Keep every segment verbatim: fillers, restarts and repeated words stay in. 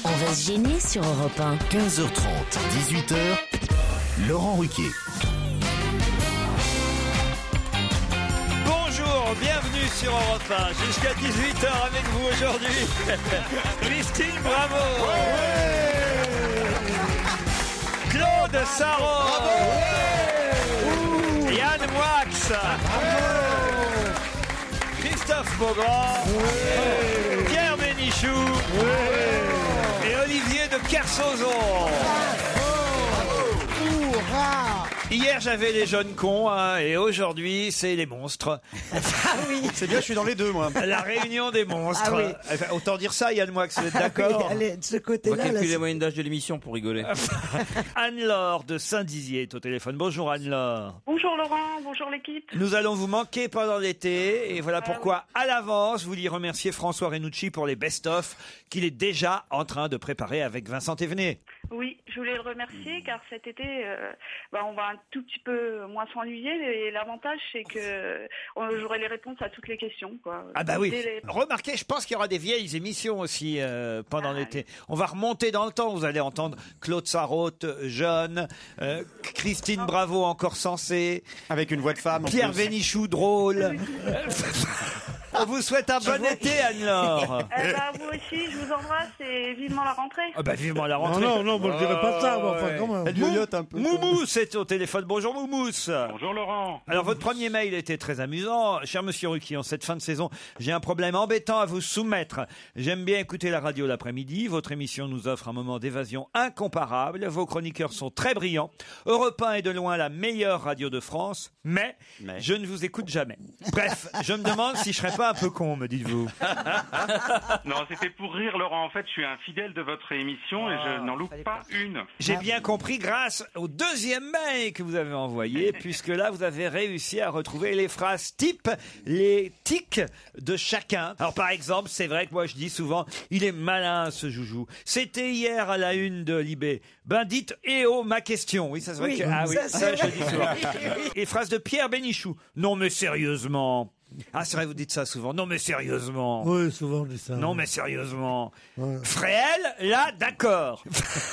On va se gêner sur Europe un. quinze heures trente, dix-huit heures, Laurent Ruquier. Bonjour, bienvenue sur Europe un. Jusqu'à dix-huit heures avec vous aujourd'hui. Christine Bravo. Ouais. Claude Sarraud. Ouais. Yann Moix. Christophe Beaugrand. Ouais. Pierre Bénichou. Ouais. Et Olivier de Kersauzon. Hier j'avais les jeunes cons hein, et aujourd'hui c'est les monstres. Ah oui. C'est bien, je suis dans les deux moi. La réunion des monstres. Ah oui. Enfin, autant dire ça, Yann Moix, vous êtes d'accord? Ah oui, allez, de ce côté-là. On va calculer là, la moyenne d'âge de l'émission pour rigoler. Anne-Laure de Saint-Dizier est au téléphone. Bonjour Anne-Laure. Bonjour Laurent, bonjour l'équipe. Nous allons vous manquer pendant l'été et voilà pourquoi à l'avance vous lui remerciez François Renucci pour les best-of qu'il est déjà en train de préparer avec Vincent Thévenet. Oui, je voulais le remercier car cet été, euh, bah, on va un tout petit peu moins s'ennuyer et l'avantage c'est que euh, j'aurai les réponses à toutes les questions. Quoi. Ah bah oui. Les... Remarquez, je pense qu'il y aura des vieilles émissions aussi euh, pendant ah, l'été. Oui. On va remonter dans le temps. Vous allez entendre Claude Sarraute, jeune, euh, Christine oh. Bravo encore sensée, avec une voix de femme. Pierre Bénichou drôle. On vous souhaite un bon été, Anne-Laure. Eh ben, vous aussi, je vous embrasse et vivement la rentrée. Ah bah, vivement la rentrée. Non, non, non, moi, je dirais pas ça. Moi, enfin, quand même. Elle yoyote un peu. Moumous est au téléphone. Bonjour, Moumous. Bonjour, Laurent. Alors, votre premier mail était très amusant. Cher monsieur Ruquier, en cette fin de saison, j'ai un problème embêtant à vous soumettre. J'aime bien écouter la radio l'après-midi. Votre émission nous offre un moment d'évasion incomparable. Vos chroniqueurs sont très brillants. Europe un est de loin la meilleure radio de France. Mais, mais... je ne vous écoute jamais. Bref, je me demande si je serais pas un peu con, me dites-vous. Non, c'était pour rire, Laurent. En fait, je suis un fidèle de votre émission et je n'en loupe pas une. J'ai bien compris grâce au deuxième mail que vous avez envoyé, puisque là, vous avez réussi à retrouver les phrases types, les tics de chacun. Alors, par exemple, c'est vrai que moi, je dis souvent, il est malin, ce joujou. C'était hier à la une de Libé. Ben, dites, eh oh, ma question. Oui, ça se voit oui, que... Ah oui, ça, ça, je dis souvent. Et phrase de Pierre Bénichou. Non, mais sérieusement. Ah, c'est vrai, vous dites ça souvent. Non, mais sérieusement. Oui, souvent, on dit ça. Non, mais sérieusement. Ouais. Fréhel, là, d'accord.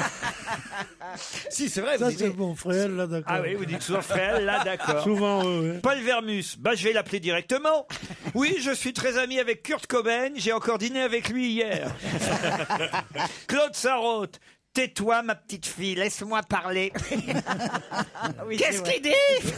Si, c'est vrai. Ça, vous dites... c'est bon. Fréhel, là, d'accord. Ah oui, vous dites souvent Fréhel, là, d'accord. Souvent, oui, oui. Paul Vermus. Bah, je vais l'appeler directement. Oui, je suis très ami avec Kurt Cobain. J'ai encore dîné avec lui hier. Claude Sarraute. Tais-toi, ma petite fille, laisse-moi parler. Oui, qu'est-ce qu'il dit?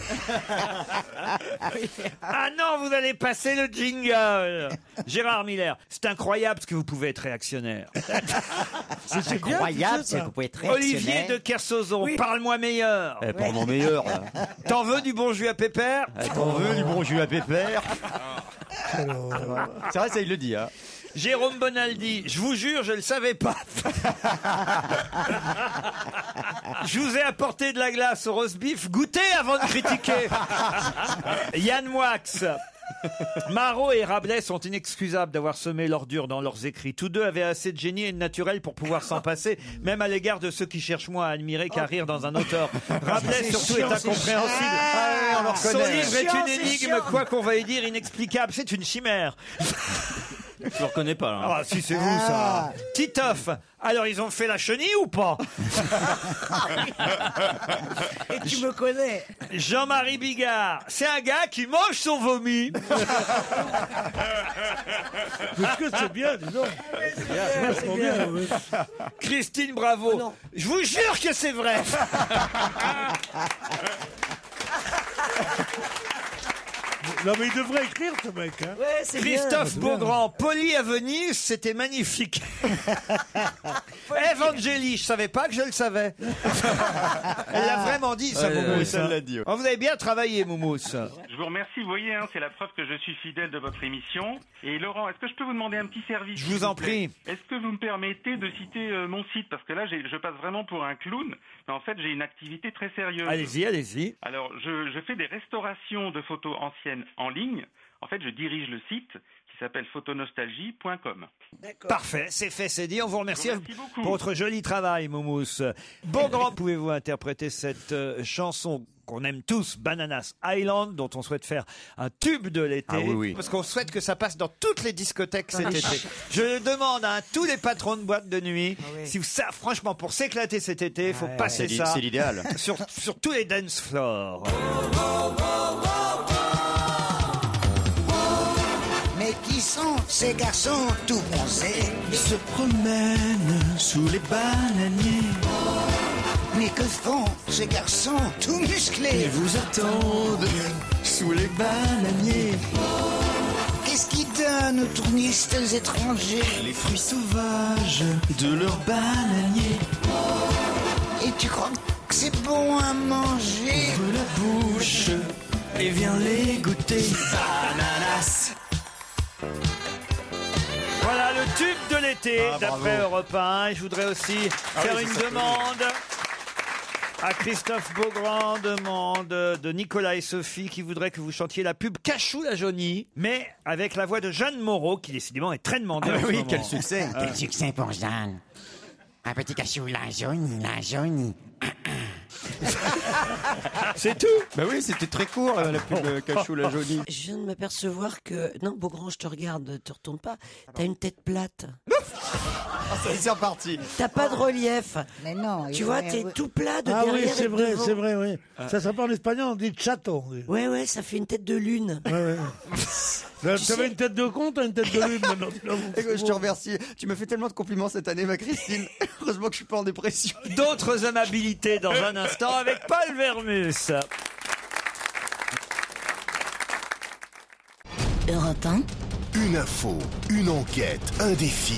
Ah non, vous allez passer le jingle. Gérard Miller, c'est incroyable ce que vous pouvez être réactionnaire. C'est incroyable ce que vous pouvez être réactionnaire. Olivier de Kersauzon, oui. Parle-moi meilleur. Eh, parle-moi meilleur. Là. T'en veux du bon jus à pépère? eh, T'en veux du bon jus à pépère? C'est vrai, ça il le dit. Hein. Jérôme Bonaldi, je vous jure, je le savais pas. Je vous ai apporté de la glace au roast beef, goûtez avant de critiquer. Yann Moix. Marot et Rabelais sont inexcusables d'avoir semé l'ordure dans leurs écrits. Tous deux avaient assez de génie et de naturel pour pouvoir s'en passer, même à l'égard de ceux qui cherchent moins à admirer qu'à rire dans un auteur. Rabelais surtout est incompréhensible. Ah, ouais, Son livre est une énigme, chiant. quoi qu'on veuille dire, inexplicable. C'est une chimère. Je le reconnais pas, là. Ah, si, c'est vous, ça. Titoff. Alors, ils ont fait la chenille ou pas? Et tu me connais. Jean-Marie Bigard. C'est un gars qui mange son vomi. Parce que c'est bien, dis donc. C'est bien, c'est bien. bien oui. Christine Bravo. Oh, je vous jure que c'est vrai. Non, mais il devrait écrire, ce mec. Hein. Ouais, c'est Christophe bien. Beaugrand, Poli à Venise, c'était magnifique. Evangélie, je savais pas que je le savais. Elle l'a vraiment dit, ça, ouais, Moumous. Ouais, hein. l'a dit, ouais. Oh, vous avez bien travaillé, Moumous. Je vous remercie, vous voyez, hein, c'est la preuve que je suis fidèle de votre émission. Et Laurent, est-ce que je peux vous demander un petit service? Je vous en prie. Est-ce que vous me permettez de citer euh, mon site? Parce que là, j'ai, je passe vraiment pour un clown, mais en fait, j'ai une activité très sérieuse. Allez-y, allez-y. Alors, je, je fais des restaurations de photos anciennes en ligne. En fait, je dirige le site qui s'appelle photonostalgie point com. Parfait, c'est fait, c'est dit. On vous remercie, Je vous remercie beaucoup. pour votre joli travail, Moumous. Beaugrand, pouvez-vous interpréter cette euh, chanson qu'on aime tous, Bananas Island, dont on souhaite faire un tube de l'été, Ah oui, oui. parce qu'on souhaite que ça passe dans toutes les discothèques cet été. Je demande à tous les patrons de boîtes de nuit, si vous, ça, franchement, pour s'éclater cet été, il faut passer C'est ça c'est l'idéal. sur, sur tous les dance floors. Mais qui sont ces garçons tout bronzés? Ils se promènent sous les bananiers. Mais que font ces garçons tout musclés? Ils vous attendent sous les bananiers. Qu'est-ce qu'ils donnent aux touristes étrangers? Les fruits sauvages de leurs bananiers. Et tu crois que c'est bon à manger? Ouvre la bouche et viens les goûter. Bananas. Voilà le tube de l'été, Ah, d'après bravo. Europe un. Et je voudrais aussi Ah faire oui, une c'est ça, demande à Christophe Beaugrand, demande de Nicolas et Sophie qui voudraient que vous chantiez la pub Cachou la Jaunie, mais avec la voix de Jeanne Moreau, qui décidément est très demandée. Ah en ce oui, moment. quel succès. Quel succès pour Jeanne. Un petit cachou, la jaune, la jaune. C'est tout. Bah oui, c'était très court, la pub de Cachou la Jaunie. Je viens de m'apercevoir que... Non, Beaugrand, je te regarde, te retourne pas. T'as une tête plate. C'est reparti. T'as pas de relief. Mais non. Tu vois, t'es tout plat de Ah derrière oui, et c'est de vrai, devant. c'est vrai, oui. Ça s'appelle en espagnol, on dit chato. Oui. Ouais, ouais, ça fait une tête de lune. Ouais, ouais. Là, T'avais une tête de con, t'as une tête de lune maintenant. Écoute, je te remercie. Tu m'as fait tellement de compliments cette année, ma Christine. Heureusement que je suis pas en dépression. D'autres amabilités dans un instant avec Paul Vermus. Europe un. Une info, une enquête, un défi.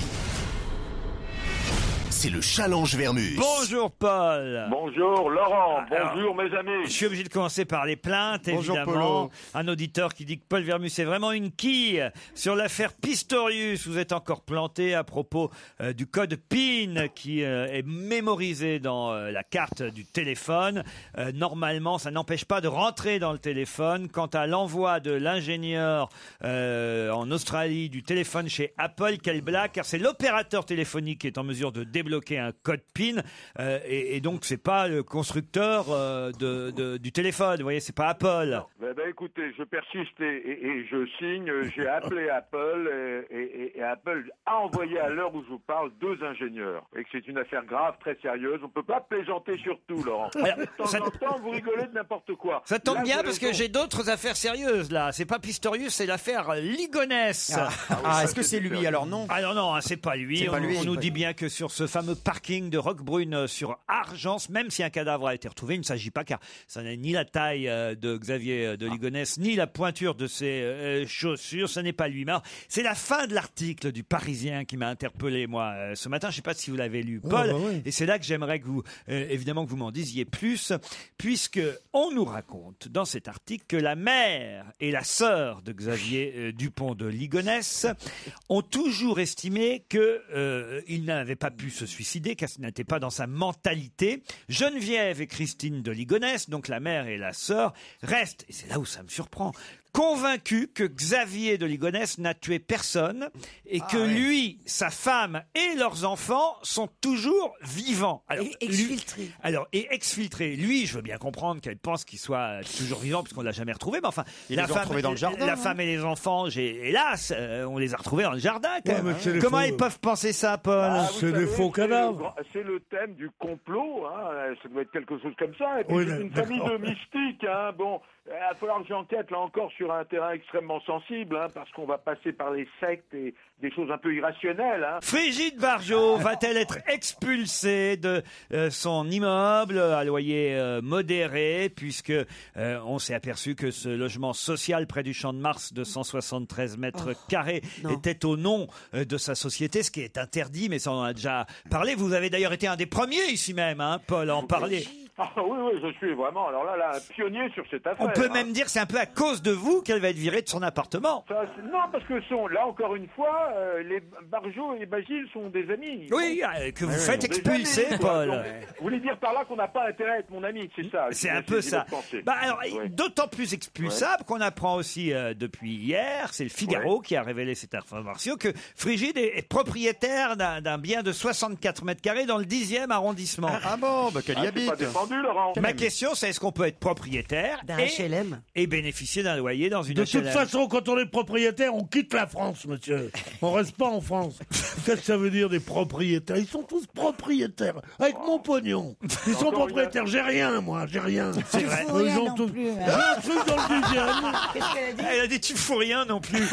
C'est le challenge Vermus. Bonjour Paul. Bonjour Laurent, Alors, bonjour mes amis. Je suis obligé de commencer par les plaintes, Bonjour, évidemment. Polo. Un auditeur qui dit que Paul Vermus est vraiment une quille. Sur l'affaire Pistorius, vous êtes encore planté à propos euh, du code PIN qui euh, est mémorisé dans euh, la carte du téléphone. Euh, normalement, ça n'empêche pas de rentrer dans le téléphone. Quant à l'envoi de l'ingénieur euh, en Australie du téléphone chez Apple, quelle blague, car c'est l'opérateur téléphonique qui est en mesure de débloquer un code PIN euh, et, et donc c'est pas le constructeur euh, de, de, du téléphone, vous voyez, c'est pas Apple. Eh ben, écoutez, je persiste et, et- et je signe. J'ai appelé Apple et, et- et Apple a envoyé à l'heure où je vous parle deux ingénieurs. Et que c'est une affaire grave, très sérieuse. On peut pas plaisanter sur tout, Laurent. Alors, de temps ça- en temps, vous rigolez de n'importe quoi. Ça tombe Là, bien vous parce avez que j'ai d'autres affaires sérieuses là. C'est pas Pistorius, c'est l'affaire Ligonès. Ah, ah, est-ce que c'est lui? Alors non. Ah non, non, hein, c'est pas lui. C'est on, pas lui. on nous C'est dit pas bien que sur ce fameux parking de Roquebrune sur Argence, même si un cadavre a été retrouvé, il ne s'agit pas, car ça n'a ni la taille euh, de Xavier euh, de Ligonnès, ni la pointure de ses euh, chaussures. Ce n'est pas lui. Mais alors, c'est la fin de l'article du Parisien qui m'a interpellé, moi, euh, ce matin. Je ne sais pas si vous l'avez lu, Oh, Paul. bah oui. Et c'est là que j'aimerais que vous, euh, évidemment, que vous m'en disiez plus, puisque on nous raconte dans cet article que la mère et la sœur de Xavier euh, Dupont de Ligonnès ont toujours estimé que euh, il n'avait pas pu se suicider, car ce n'était pas dans sa mentalité. Geneviève et Christine de Ligonnès, donc la mère et la sœur, restent, et c'est là où ça me surprend, convaincus que Xavier de Ligonnès n'a tué personne et que lui, sa femme et leurs enfants sont toujours vivants. Alors, Et exfiltrés. lui- alors, et exfiltrés. Lui, je veux bien comprendre qu'elle pense qu'il soit toujours vivant puisqu'on l'a jamais retrouvé, mais enfin, Ils la les ont femme, retrouvés dans le jardin, la hein. femme et les enfants, j'ai, hélas, euh, on les a retrouvés dans le jardin. quand Ouais, même. mais c'est les Comment faux- ils peuvent penser ça, Paul Ah, vous C'est des savez, faux c'est le cadavres. grand- C'est le thème du complot, hein. Ça doit être quelque chose comme ça. Et puis, Oui, c'est une d'accord. famille de mystiques, hein. Bon, il va falloir que j'enquête là encore sur un terrain extrêmement sensible, hein, parce qu'on va passer par les sectes et des choses un peu irrationnelles, hein. Frigide Barjot va-t-elle être expulsée de euh, son immeuble à loyer euh, modéré, puisque euh, on s'est aperçu que ce logement social près du Champ de Mars de cent soixante-treize mètres carrés non. était au nom euh, de sa société, ce qui est interdit, mais ça on en a déjà parlé. Vous avez d'ailleurs été un des premiers ici même, hein, Paul, à en parler. Ah oui, oui, je suis vraiment, alors là, là, un pionnier sur cette affaire. On peut hein. même dire que c'est un peu à cause de vous qu'elle va être virée de son appartement. Ça, c'est- non, parce que sont, là, encore une fois, euh, les Barjot et Basile sont des amis. Oui, Donc, euh, que vous Ouais, faites des expulser, amis, quoi. Paul. Donc, vous voulez dire par là qu'on n'a pas intérêt à être mon ami, c'est ça. C'est j'ai un peu saisi ça. votre pensée. Bah alors, Ouais. d'autant plus expulsable qu'on apprend aussi euh, depuis hier, c'est le Figaro qui a révélé cette information, que Frigide est, est propriétaire d'un d'un bien de soixante-quatre mètres carrés dans le dixième arrondissement. Ah bon, bah qu'elle y Ah, c'est habite. pas défendu, Laurent. Ma question, c'est est-ce qu'on peut être propriétaire D'un et, H L M. et bénéficier d'un loyer dans une De H L M? toute façon, quand on est propriétaire, on quitte la France, monsieur. On reste pas en France. Qu'est-ce que ça veut dire des propriétaires? Ils sont tous propriétaires. Avec mon pognon. Ils sont Encore propriétaires. J'ai rien, moi. J'ai rien. C'est vrai. Ils ont tout- J'ai un truc dans le dixième. Qu'est-ce qu'elle a dit? Elle a dit tu fous rien non plus.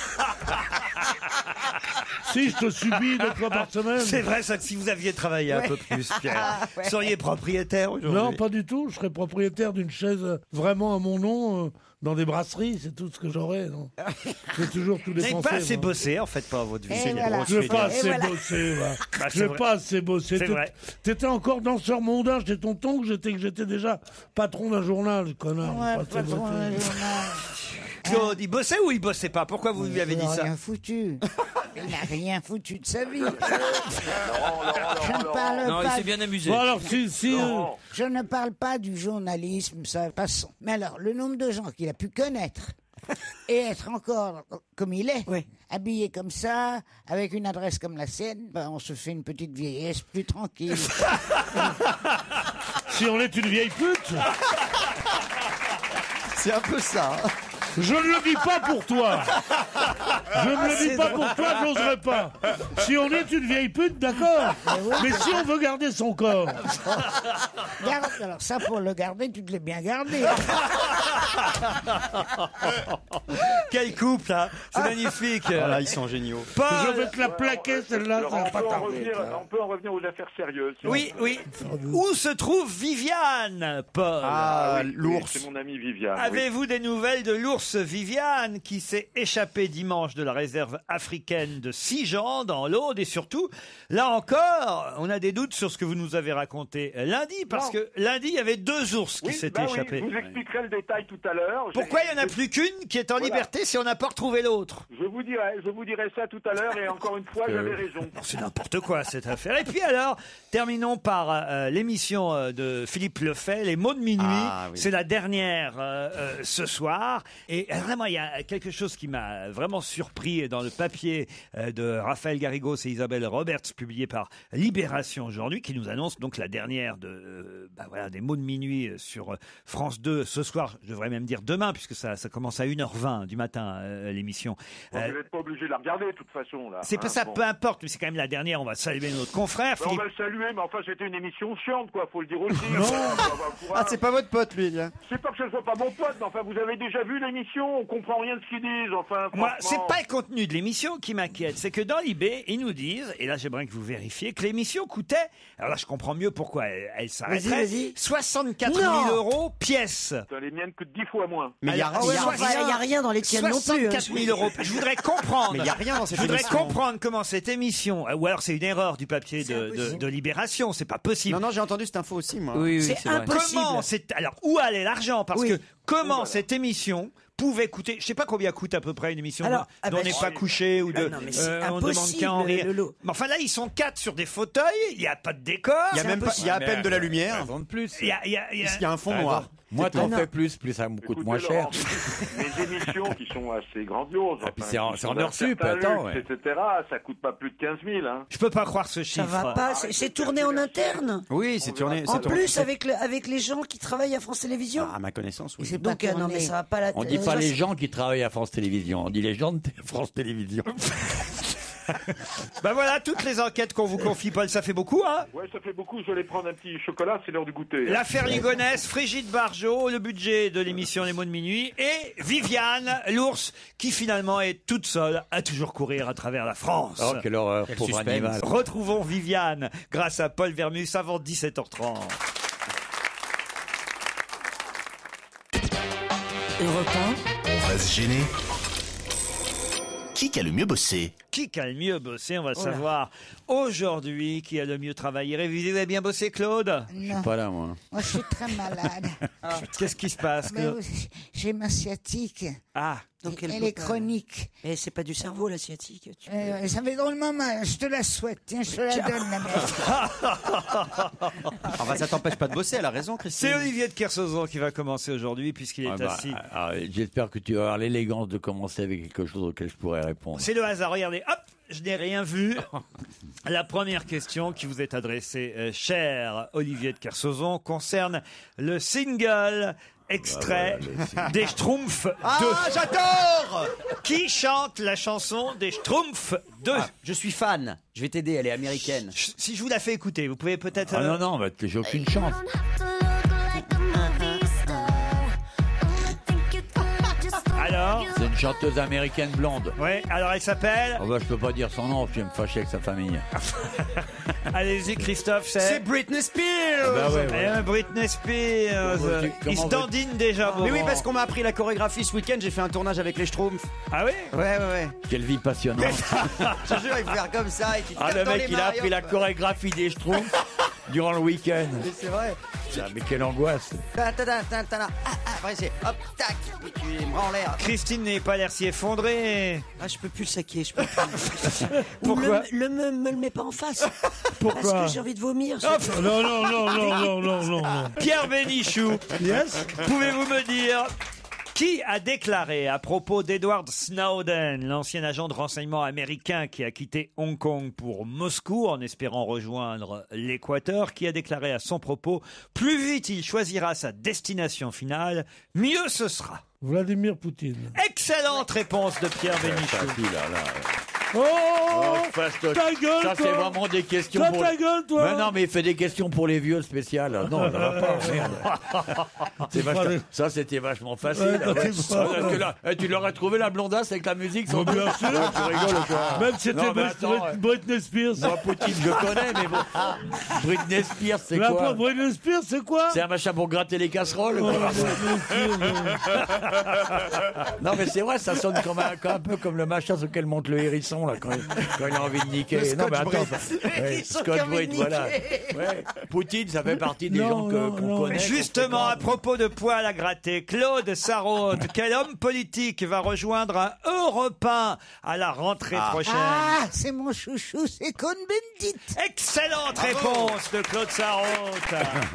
Si, je te subis deux fois par semaine. C'est vrai ça que si vous aviez travaillé un peu plus, Pierre, Ah, ouais. vous seriez propriétaire aujourd'hui. Non, pas du tout. Je serais propriétaire d'une chaise euh, vraiment à mon nom euh, dans des brasseries. C'est tout ce que j'aurais. non. J'ai toujours tout Vous n'avez dépensé. pas assez moi. bossé en fait pour votre vie. Et C'est une voilà. grosse Je n'ai fille. pas Et assez voilà. bossé, va. Bah, c'est Je n'ai vrai. pas assez bossé. C'est T'é- vrai. T'étais encore danseur mondain chez tonton que j'étais que j'étais déjà patron d'un journal, connard. J'ai pas assez bossé. Claude, il bossait ou il bossait pas? Pourquoi vous lui avez dit ça? rien foutu. Il n'a rien foutu de sa vie. Laurent, Laurent, Je ne Laurent, parle Non, il pas. s'est bien amusé. Bon alors si si euh, Laurent. Je ne parle pas du journalisme, ça passons. Mais alors, le nombre de gens qu'il a pu connaître et être encore comme il est, Oui. habillé comme ça, avec une adresse comme la sienne, ben, on se fait une petite vieillesse plus tranquille. si on est une vieille pute, C'est un peu ça. hein. je ne le dis pas pour toi. Je ne le dis pas pour toi, je n'oserais pas. Si on est une vieille pute, d'accord. Mais si on veut garder son corps, Garde, alors ça, pour le garder, tu te l'es bien gardé. Quel couple, hein. C'est magnifique. Voilà, ils sont géniaux. je Paul. vais te la plaquer celle-là, ça Laurent, va on, pas peut en tarder. revenir, toi. on peut en revenir aux affaires sérieuses. si Oui, on veut. oui. Où se trouve Viviane, Paul? Ah, oui, l'ours. oui, c'est mon ami Viviane. oui. Avez-vous des nouvelles de l'ours Viviane qui s'est échappé dimanche de la réserve africaine de Sijan dans l'Aude et surtout, là encore, on a des doutes sur ce que vous nous avez raconté lundi parce Non. que lundi il y avait deux ours qui Oui, s'étaient bah oui, échappés. je vous expliquerai le détail tout à l'heure. J'ai- Pourquoi il n'y en a plus qu'une qui est en Voilà. liberté si on n'a pas retrouvé l'autre? Je vous dirai, je vous dirai ça tout à l'heure et encore une fois, j'avais raison. C'est n'importe quoi cette affaire. Et puis alors, terminons par euh, l'émission euh, de Philippe Lefay, Les mots de minuit. Ah, oui. C'est la dernière euh, euh, ce soir. Et euh, vraiment, il y a quelque chose qui m'a vraiment surpris dans le papier euh, de Raphaël Garrigos et Isabelle Roberts, publié par Libération aujourd'hui, qui nous annonce donc la dernière de, euh, bah voilà, des mots de minuit sur euh, France deux ce soir. Je devrais même dire demain, puisque ça, ça commence à une heure vingt du matin, euh, l'émission. Bon, Euh, vous n'êtes pas obligé de la regarder de toute façon. là. c'est pas hein, ça, bon. peu importe, mais c'est quand même la dernière. On va saluer notre confrère. Ben, on Philippe. va le saluer, mais enfin, c'était une émission chiante, quoi, faut le dire aussi. Non. Enfin, enfin, enfin, Ah, c'est pas votre pote, lui. hein. C'est pas que ce soit pas mon pote, mais enfin, vous avez déjà vu l'émission, on comprend rien de ce qu'ils disent, enfin, Moi, c'est franchement. pas le contenu de l'émission qui m'inquiète, c'est que dans l'I B, ils nous disent, et là j'aimerais que vous vérifiez, que l'émission coûtait, alors là je comprends mieux pourquoi elle, elle s'arrêterait, Vas-y, vas-y. soixante-quatre mille Non. euros pièce. Putain, les miennes coûtent dix fois moins. Mais il y a, Alors, il y a Ah ouais, soixante- enfin, il y a rien dans les tiennes non plus, hein. soixante-quatre mille euros. Je voudrais comprendre. Mais il y a rien dans cette Je voudrais émission. comprendre comment cette émission, ou alors c'est une erreur du papier C'est de, de, impossible. de Libération, c'est pas possible. Non, non, j'ai entendu cette info aussi, moi. Oui, oui, C'est c'est vrai. impossible. Comment c'est alors où allait l'argent? Parce Oui. que comment Voilà. cette émission pouvait coûter, je sais pas combien coûte à peu près une émission Alors, dont ah dont ben, on n'est je- pas couché ou de Ah non, mais c'est on demande impossible, qu'à en rire. Lolo. Mais enfin là ils sont quatre sur des fauteuils, il y a pas de décor, Il y a même pas, il y a à peine de la lumière. Vendre plus. il y a, il y a- il y a- Il y a un fond noir. Moi, Ah t'en non. fais plus, plus ça me coûte Écoutez, moins cher. Laurent, les émissions qui sont assez grandioses, Ah, puis enfin, c'est en- qui c'est sont en d'un heure sup, certain attends, luxe, ouais. et cetera, ça coûte pas plus de quinze mille, hein. je peux pas croire ce Ça chiffre. va pas, c'est- c'est tourné en interne. Oui, c'est tourné. En c'est tourné- plus, avec, le- avec les gens qui travaillent à France Télévisions. Ah, à ma connaissance, oui. C'est pas Donc, euh, non, tourné. mais ça va pas la On dit pas gens, les c'est- gens qui travaillent à France Télévisions, on dit les gens de France Télévisions. Bah voilà, toutes les enquêtes qu'on vous confie, Paul, ça fait beaucoup, hein. Ouais, ça fait beaucoup, je vais aller prendre un petit chocolat, c'est l'heure du goûter. L'affaire Ligonesse, Frigide Barjot, le budget de l'émission Les mots de minuit, et Viviane, l'ours, qui finalement est toute seule à toujours courir à travers la France. Oh, quelle horreur, Quel pauvre suspense. animal. Retrouvons Viviane grâce à Paul Vermus avant dix-sept heures trente. Europe un, On va se gêner. Qui a le mieux bossé? qui a le mieux bossé. On va Oh là. savoir aujourd'hui qui a le mieux travaillé. Révisé, vous avez bien bossé, Claude? Je suis pas là, moi. Moi, je suis très malade. Qu'est-ce qui se passe? Mais que- oui, j'ai ma sciatique. Ah. Donc elle peut est pas- chronique. Mais c'est pas du cerveau, la sciatique. Tu- Euh, ça fait drôlement mal. Je te la souhaite. Tiens, je te la donne, la mère. Enfin, ça t'empêche pas de bosser, elle a raison, Christine. C'est Olivier de Kersauzon qui va commencer aujourd'hui puisqu'il est Ah bah, assis. alors, J'espère que tu vas avoir l'élégance de commencer avec quelque chose auquel je pourrais répondre. C'est le hasard. Regardez, hop, je n'ai rien vu. La première question qui vous est adressée, euh, cher Olivier de Kersauzon, concerne le single extrait Ah, voilà, les singles. des Schtroumpfs Ah, deux. j'adore! Qui chante la chanson des Schtroumpfs deux? Ah, je suis fan. Je vais t'aider, elle est américaine. Si je vous la fais écouter, vous pouvez peut-être... Ah euh, non, non, bah, j'ai aucune chance. Alors C'est une chanteuse américaine blonde. Ouais, alors elle s'appelle... Oh bah, je peux pas dire son nom, je vais me fâcher avec sa famille. Allez-y, Christophe, c'est... C'est Britney Spears! Bah ouais, Eh ouais. ben, Britney Spears. Comment veux-tu- Il se comment dandine déjà, Mais oui, Beaugrand. parce qu'on m'a appris la chorégraphie ce week-end, j'ai fait un tournage avec les Schtroumpfs. Ah oui? Ouais, ouais, ouais. Quelle vie passionnante. Je te jure, il faut faire comme ça et tu te Ah, tapes le dans mec, les il a mains, appris la hop. chorégraphie des Schtroumpfs durant le week-end. Mais c'est vrai. Ah, mais quelle angoisse. Ta, ta, ta, ta, ta, ta. Ah, ah, après c'est hop, tac, puis tu me rends l'air. Christine n'est pas l'air si effondrée. Ah, je peux plus le saquer. Je peux plus. Ou Pourquoi le, le me, me le mets pas en face. Pourquoi Parce que j'ai envie de vomir. Oh, non, non, non, non, non, non, non, non. Pierre Bénichou, Yes. pouvez-vous me dire qui a déclaré à propos d'Edward Snowden, l'ancien agent de renseignement américain qui a quitté Hong Kong pour Moscou en espérant rejoindre l'Équateur, qui a déclaré à son propos « Plus vite il choisira sa destination finale, mieux ce sera Vladimir Poutine. ». Excellente réponse de Pierre Bénichou. Facile, là, là. Oh, Oh, fastoche. ta gueule, Ça, c'est toi. vraiment des questions Toi, pour... ta gueule, toi. Mais non, mais il fait des questions pour les vieux spéciales. Non, ça va pas, merde. C'est vachement- Ça, c'était vachement facile. Ouais, Ah ouais. t'inquiète pas. Parce que là, eh, tu l'aurais trouvé la blondasse avec la musique sans Bon, bien sûr. Ouais, tu rigoles, quoi. Même si c'était Non, mais Brit- attends, Brit- Britney Spears. Moi, Poutine, je connais, mais bon. Britney Spears, c'est La quoi pauvre Britney Spears, c'est quoi? C'est un machin pour gratter les casseroles. Oh, quoi. Britney Spears, Non, mais c'est vrai, ça sonne comme un, comme un peu comme le machin sur lequel monte le hérisson, là, quand, il- quand il a envie de niquer. Le non, mais Scotch attends. Brite. ça- ouais, Scotch Brite, voilà. Ouais. Poutine, ça fait partie des Non, gens que- non, qu'on non. connaît. Justement, qu'on à propos de poils à gratter, Claude Sarraute, quel homme politique va rejoindre un Europe un à la rentrée prochaine? Ah, c'est mon chouchou, c'est Cohn-Bendit. Excellente réponse de Claude Sarraute.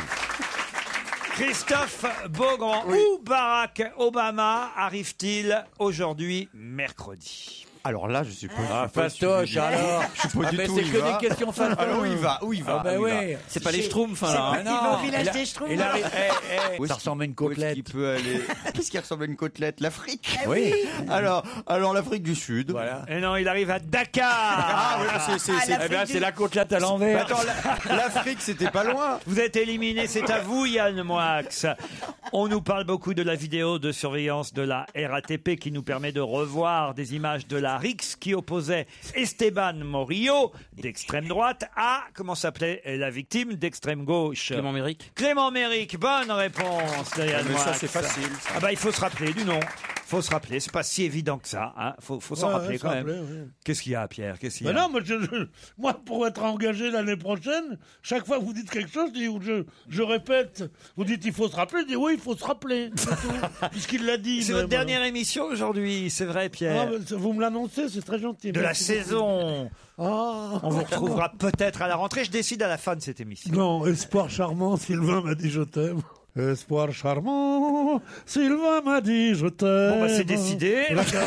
Christophe Beaugrand, où Barack Obama arrive-t-il aujourd'hui, mercredi? Alors là, je suis pas. Ah, pas fastoche, suivi. alors. Je suis pas Ah, du ben, tout. c'est où il que va. des questions fastoches. Alors où il va? Où il va? Ah, ben Où il va ouais. C'est pas les Schtroumpfs, hein, là. Ah, Il va au village il a- des Schtroumpfs. il arrive- eh, eh, Où est-ce Ça ressemble à une Où est-ce côtelette. qu'il peut aller? Qu'est-ce qui ressemble à une côtelette? L'Afrique? Oui. Alors, alors l'Afrique du Sud. Voilà. Et non, il arrive à Dakar. Ah, oui, c'est, c'est, c'est- Eh bien, c'est la côtelette à l'envers. Attends, la- l'Afrique, c'était pas loin. Vous êtes éliminé, c'est à vous Yann Moix. On nous parle beaucoup de la vidéo de surveillance de la R A T P qui nous permet de revoir des images de la R I X qui opposait Esteban Morillo d'extrême droite à, comment s'appelait la victime, d'extrême gauche. Clément Méric. Clément Méric, bonne réponse de Yann Mais ça, Moix. c'est facile, ça. Ah bah il faut se rappeler du nom. Faut se rappeler, c'est pas si évident que ça. Hein. Faut, faut s'en Ouais, rappeler ouais, quand s'en même. rappeler, ouais. Qu'est-ce qu'il y a, Pierre? Qu'est-ce qu'il y Mais a non, moi, je- je- moi, pour être engagé l'année prochaine, chaque fois que vous dites quelque chose, je, dis, ou je, je répète. Vous dites il faut se rappeler, je dis oui, il faut se rappeler. c'est tout. Puisqu'il l'a dit. C'est même. votre dernière émission aujourd'hui, c'est vrai, Pierre. Ah, mais ça- vous me l'annoncez, c'est très gentil. de la Merci saison. beaucoup. Ah. On vous retrouvera peut-être à la rentrée. Je décide à la fin de cette émission. Non, espoir charmant, Sylvain m'a dit je t'aime. Espoir charmant, Sylvain m'a dit je t'aime. Bon, bah, c'est décidé.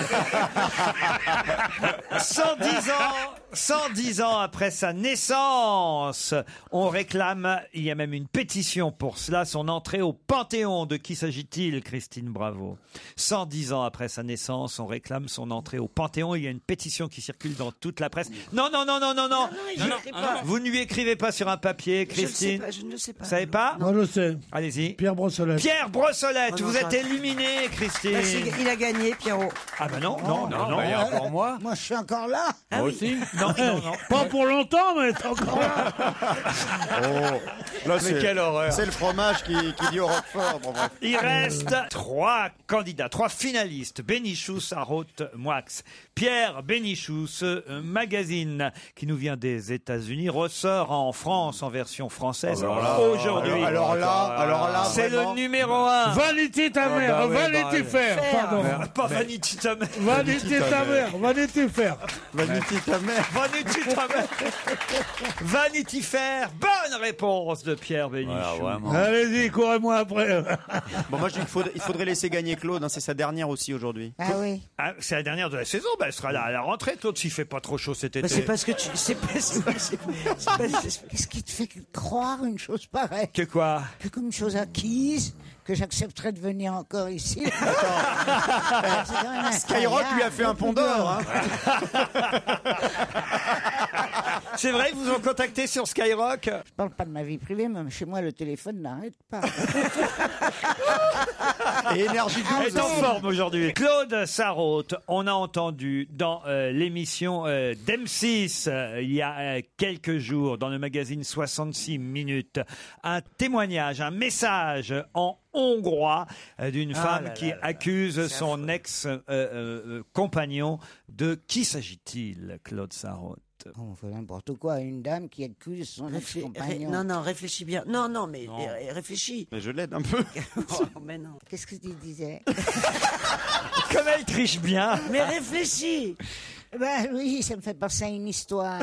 cent dix ans, cent dix ans après sa naissance, on réclame, il y a même une pétition pour cela, son entrée au Panthéon. De qui s'agit-il, Christine Bravo? cent dix ans après sa naissance, on réclame son entrée au Panthéon. Il y a une pétition qui circule dans toute la presse. Non, non, non, non, non, non. il Non, non, écrit pas. Vous ne lui écrivez pas sur un papier, Je ne sais Christine. pas, je ne le sais pas. Vous savez pas? Moi je sais. Allez-y. Pierre Brossolette. Pierre Brossolette, Oh non, vous êtes j'arrête. éliminé, Christine. Bah, c'est- il a gagné, Pierrot. Ah bah non, non, non, non. Et encore moi. Moi, je suis encore là. Ah Moi oui. aussi. Non, Non, non, non. Pas pour longtemps, mais t'es encore là. Oh, là, Mais quelle horreur. C'est le fromage qui, qui dit au Roquefort. Bon, bref. Il reste trois candidats, trois finalistes. Bénichou, Sarraute, Moix. Pierre Bénichou, ce euh, magazine qui nous vient des États-Unis ressort en France en version française Alors là, aujourd'hui. alors- alors là, alors là, c'est vraiment. le numéro un. Vanity ta Ah mère, bah oui, Vanity bah, Fair, pardon. Pas Vanity ta mère. Vanity ta mère, Vanity Fair. Vanity ta mère. Vanity ta mère. Vanity Fair. Bonne réponse de Pierre Bénichou. Voilà, vraiment. Allez-y, courez-moi après. Bon, moi, je dis qu'il faudrait, il faudrait laisser gagner Claude. hein, c'est sa dernière aussi aujourd'hui. Ah oui. Ah, c'est la dernière de la saison. Ben, elle sera là à la rentrée. Claude, s'il fait pas trop chaud cet été. Bah, c'est parce que tu. C'est pas. c'est pas- c'est pas- c'est pas- c'est- Qu'est-ce qui te fait croire une chose pareille? Que quoi? Que comme chose acquise, que j'accepterais de venir encore ici. C'est quand même Skyrock lui a fait un pont d'or. hein. C'est vrai, ils vous ont contacté sur Skyrock? Je parle pas de ma vie privée, même chez moi, le téléphone n'arrête pas. Et énergie Ah, Elle est en forme aujourd'hui. Claude Sarraute, on a entendu dans euh, l'émission euh, d'M six euh, il y a euh, quelques jours dans le magazine soixante-six minutes un témoignage, un message en hongrois euh, d'une Ah femme là qui là là. accuse son ex-compagnon de qui s'agit-il, Claude Sarraute? On fait n'importe quoi. Une dame qui accuse son Réflé- ré- ex-compagnon. Non, non, réfléchis bien. Non, non, mais euh, réfléchis. Mais je l'aide un peu. Oh, mais non. Qu'est-ce que tu disais? Comme elle triche bien. Mais réfléchis. Ben oui, ça me fait penser à une histoire.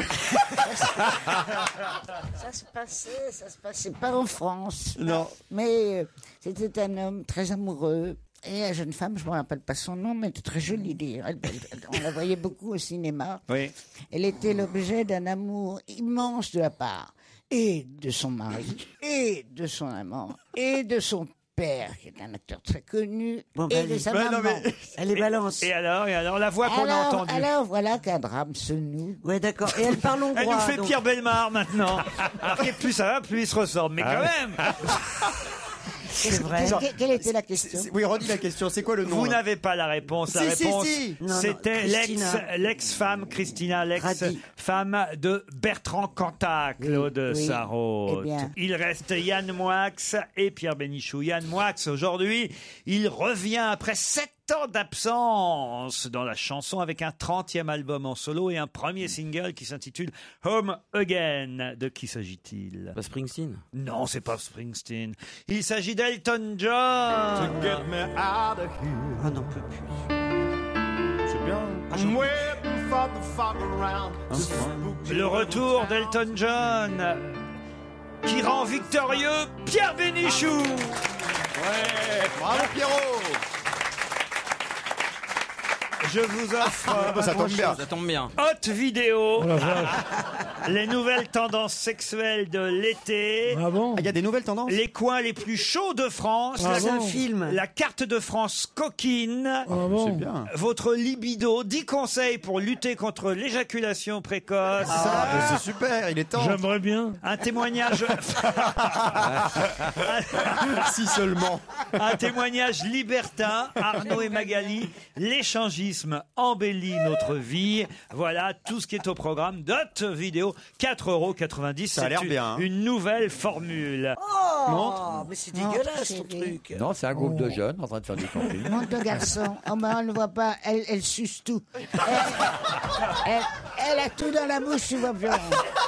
ça se passait, ça se passait pas en France. Non. Mais euh, c'était un homme très amoureux. Et la jeune femme, je ne me rappelle pas son nom, mais elle était très jolie d'ailleurs. Elle- elle- On la voyait beaucoup au cinéma. Oui. Elle était l'objet d'un amour immense de la part et de son mari, et de son amant, et de son père, qui est un acteur très connu, Bon, bah, et elle de est- sa bah, non, maman. mais- Elle est balance. Et alors, et alors la voix qu'on a Alors, entendue. alors voilà qu'un drame se noue. Ouais, d'accord. Et elle parle hongrois. Elle nous fait donc- Pierre Bellemare maintenant. Alors, et plus ça va, plus il se ressemble. Mais Ah quand ouais. même. C'est vrai. Que- Quelle était la question? C'est- Oui, redis la question. C'est quoi le nom Vous là n'avez pas la réponse. La Si, si, réponse, si. Non, non, c'était l'ex, Christina. l'ex-femme Christina, Radi. l'ex-femme de Bertrand Cantat, Claude oui. Sarraute. Eh bien. Il reste Yann Moix et Pierre Bénichou. Yann Moix, aujourd'hui, il revient après sept ans d'absence dans la chanson avec un trentième album en solo et un premier single qui s'intitule Home Again. De qui s'agit-il? Pas Springsteen. Non, c'est pas Springsteen. Il s'agit d'Elton John. Ah, non, peut plus. C'est bien. Le retour d'Elton John qui rend victorieux Pierre Bénichou. Ouais, bravo Pierrot. Je vous offre Ah, bah, ça tombe bien. Ça tombe bien. Hot Vidéo, Oh la vache. les nouvelles tendances sexuelles de l'été, Ah bon? Ah, il y a des nouvelles tendances. les coins les plus chauds de France, Ah la, C'est un bon film. la carte de France coquine, Ah bon? C'est bien. votre libido, dix conseils pour lutter contre l'éjaculation précoce, Ah, bah, c'est super. Il est temps. J'aimerais bien. un témoignage Si seulement. Un témoignage libertin, Arnaud et Magali, l'échangisme embellit notre vie. Voilà tout ce qui est au programme d'Hot Vidéo, quatre euros quatre-vingt-dix. Ça a l'air C'est une- bien, hein. Une nouvelle formule. Oh, mais c'est dégueulasse ton chérie. truc. Non, c'est un groupe de jeunes en train de faire du camping. Monte de garçon. Oh, ben, on ne voit pas. Elle, elle suce tout. Elle, elle- elle a tout dans la bouche, tu vois plus rien.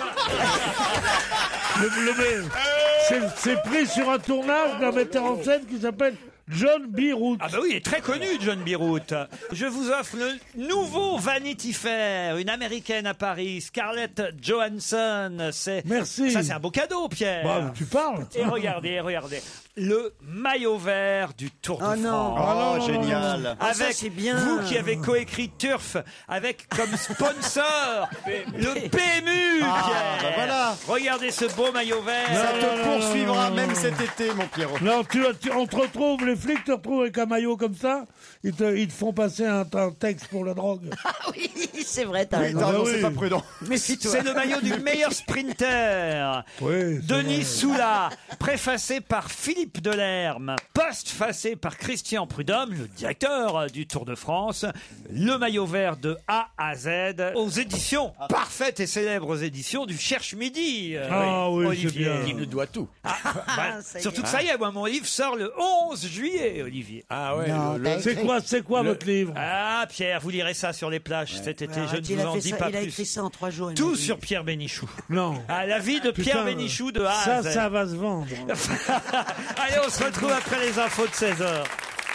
Le, le- c'est, c'est pris sur un tournage d'un metteur en scène qui s'appelle John B. Root. Ah bah oui, il est très connu, John Birout. Je vous offre le nouveau Vanity Fair, une américaine à Paris, Scarlett Johansson. C'est, Merci. Ça, c'est un beau cadeau, Pierre. Bah, tu parles. Et regardez, regardez. Le maillot vert du Tour de Oh non. France. Oh, non, non, génial. Ah, ça, Avec c'est bien. vous qui avez coécrit Turf, avec comme sponsor le P M U, Ah, Pierre. bah voilà. Regardez ce beau maillot vert. Ça Non, te non, non, poursuivra non, même non, cet non. été, mon Pierrot. Non, tu, tu- on te retrouve, les flics te retrouvent avec un maillot comme ça, ils te, ils te font passer un, un texte pour la drogue. Oui, c'est vrai, t'as Oui, raison. t'as raison, bah c'est oui. pas prudent. Méfie-toi. C'est le maillot du meilleur sprinter. Oui, c'est Denis vrai. Soula, préfacé par Philippe Delerme, postfacé par Christian Prudhomme, le directeur du Tour de France. Le maillot vert de A à Z aux éditions, parfaites et célèbres éditions du Cherche Midi. euh, Ah oui, c'est Olivier. bien. Il nous doit tout. Bah, ça y est. surtout que ça y est, moi, mon livre sort le onze juillet, Olivier. Ah ouais. Non, le- t'as le- C'est écrit- quoi, c'est quoi Le- votre livre? Ah, Pierre, vous lirez ça sur les plages cet été, je Arrête, ne il vous a en fait dis ça- pas il a plus. écrit ça en trois jours. il Tout m'a dit. sur Pierre Bénichou. Non. Ah, la vie de Pierre Putain, Bénichou de A à Ça, Z. ça va se vendre. Allez, on se retrouve après les infos de seize heures.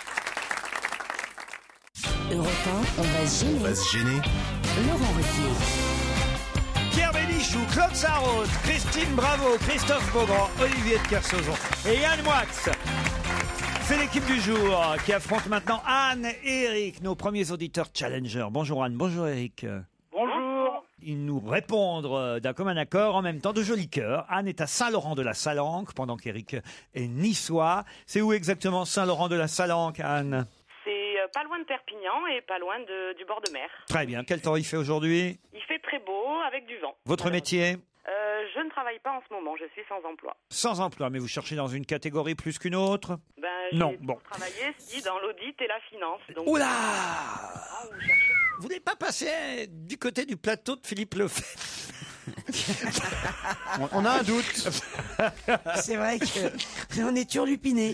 Europe un, on va se gêner. On va se gêner. Laurent Ruquier. Pierre Bénichou, Claude Sarraute, Christine Bravo, Christophe Beaugrand, Olivier de Kersauzon et Yann Moix. C'est l'équipe du jour qui affronte maintenant Anne et Eric, nos premiers auditeurs challengers. Bonjour Anne, bonjour Eric. Bonjour. Ils nous répondent euh, d'un commun accord en même temps de jolis cœurs. Anne est à Saint-Laurent-de-la-Salanque pendant qu'Eric est niçois. C'est où exactement Saint-Laurent-de-la-Salanque, Anne? C'est euh, pas loin de Perpignan et pas loin de- du bord de mer. Très bien. Quel temps il fait aujourd'hui? Il fait très beau avec du vent. Votre métier? Euh, je ne travaille pas en ce moment, je suis sans emploi. Sans emploi, mais vous cherchez dans une catégorie plus qu'une autre? Ben, j'ai Non, bon. travaillé si, dans l'audit et la finance. Donc, Oula! Ah, vous cherchez. Vous voulez pas passer du côté du plateau de Philippe Lefebvre? On, on a un doute. C'est vrai que on est turlupiné.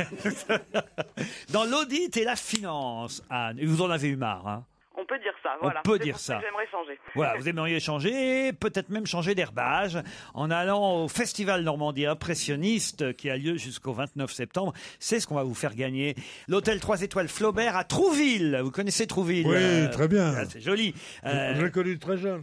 Dans l'audit et la finance, Anne. Et vous en avez eu marre, hein? On peut dire ça, On voilà. peut C'est dire pour ça. que J'aimerais changer. Voilà, vous aimeriez changer, peut-être même changer d'herbage, en allant au Festival Normandie Impressionniste qui a lieu jusqu'au vingt-neuf septembre. C'est ce qu'on va vous faire gagner. L'hôtel trois étoiles Flaubert à Trouville. Vous connaissez Trouville? Oui, euh, très bien. ah, c'est joli. Euh, Je l'ai connu très jeune.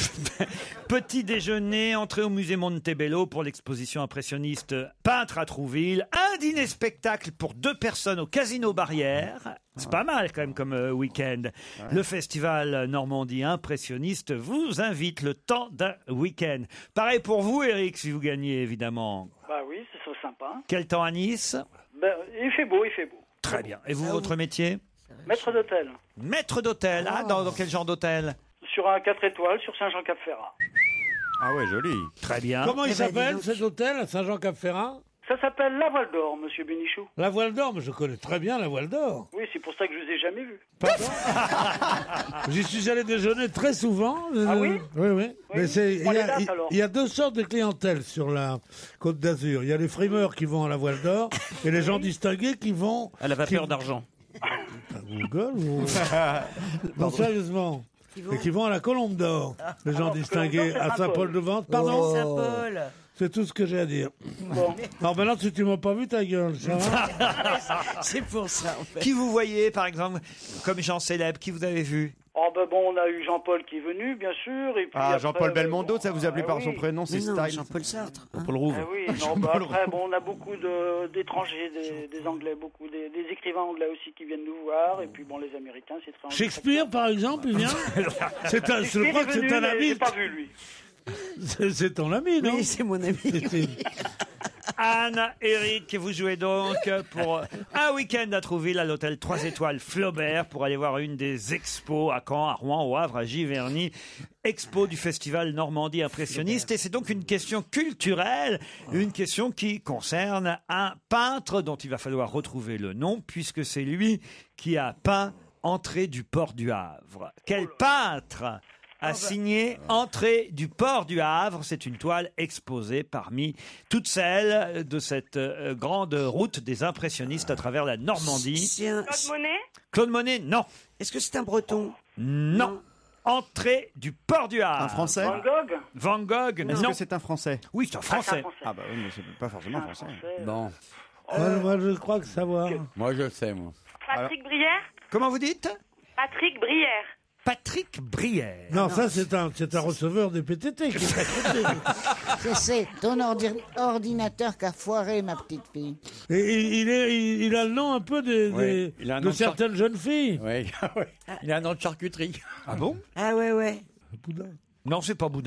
Petit déjeuner, entrée au musée Montebello pour l'exposition impressionniste Peintre à Trouville. Un dîner spectacle pour deux personnes au Casino Barrière. C'est pas mal quand même comme euh, week-end. Le festival Normandie Impressionniste vous invite le temps d'un week-end. Pareil pour vous, Eric, si vous gagnez évidemment. Bah oui, ce serait sympa. Quel temps à Nice? Ben, il fait beau, il fait beau. Très bien. Et vous, votre métier? Maître d'hôtel. Maître d'hôtel. Ah, dans, dans quel genre d'hôtel? Sur un quatre étoiles, sur Saint-Jean-Cap-Ferrat. Ah ouais, joli. Très bien. Comment il Eh ben, s'appelle dis donc. cet hôtel à Saint-Jean-Cap-Ferrat? Ça s'appelle la Voile d'Or, monsieur Bénichou. La Voile d'Or, mais je connais très bien la Voile d'Or. Oui, c'est pour ça que je vous ai jamais vu. Pardon? J'y suis allé déjeuner très souvent. euh, Ah oui? Oui, oui. Mais c'est, il Prends y, les a, dates, il- alors. il y a deux sortes de clientèle sur la Côte d'Azur. Il y a les frimeurs qui vont à la Voile d'Or et les gens distingués qui vont... À la vapeur qui- d'argent. Google ou... Non, sérieusement. Et qui vont à la Colombe d'Or. Les gens Alors, distingués Colombe d'Or, c'est à Saint-Paul-de-Vence. Pardon? Saint-Paul. C'est tout ce que j'ai à dire. Bon. Alors maintenant, si tu m'as pas vu, ta gueule, ça va? C'est pour ça, en fait. Qui vous voyez, par exemple, comme gens célèbres? Qui vous avez vu? Oh ben bon, on a eu Jean-Paul qui est venu, bien sûr. Et puis Ah, après, Jean-Paul euh, Belmondo, bon, ça vous appelez ah par oui. son prénom, c'est Mais non, style. Jean-Paul Sartre. hein. Paul Rouve. Ah oui, non, bah après, bon, on a beaucoup de- d'étrangers, des, des Anglais, beaucoup, des, des écrivains anglais aussi qui viennent nous voir, et puis bon, les Américains, c'est très... Shakespeare, par exemple, il vient? C'est un, je Shakespeare crois est que c'est venu, un mais ami. j'ai pas vu, lui. C'est c'est ton ami, non? Oui, c'est mon ami. C'est- Anne, Eric, vous jouez donc pour un week-end à Trouville à l'hôtel trois étoiles Flaubert pour aller voir une des expos à Caen, à Rouen, au Havre, à Giverny. Expo du festival Normandie Impressionniste. Et c'est donc une question culturelle, une question qui concerne un peintre dont il va falloir retrouver le nom puisque c'est lui qui a peint Entrée du port du Havre. Quel peintre a signé Entrée du port du Havre? C'est une toile exposée parmi toutes celles de cette euh, grande route des impressionnistes à travers la Normandie. C'est un- Claude Monet? Claude Monet, non. Est-ce que c'est un breton? Non. Entrée du port du Havre. Un Français? Van Gogh? Van Gogh, Est-ce non. que c'est un Français? Oui, c'est un Ah, c'est un Français. Français. Ah bah oui, mais c'est pas forcément Un français. Français. Bon, Moi, moi, je crois que savoir. moi je sais, moi. Patrick Brière? Comment vous dites? Patrick Brière. Patrick Brière. Non, ça, c'est un, c'est un receveur des P T T qui est à côté. C'est- C'est ton ordi- ordinateur qui a foiré, ma petite fille. Et il, il est, il, il a le nom un peu des, Oui, des- il a un de nom de certaines jeunes filles. Oui, il a un nom de charcuterie. Ah bon? Ah ouais, ouais. Boudin. Non, c'est pas Boudin.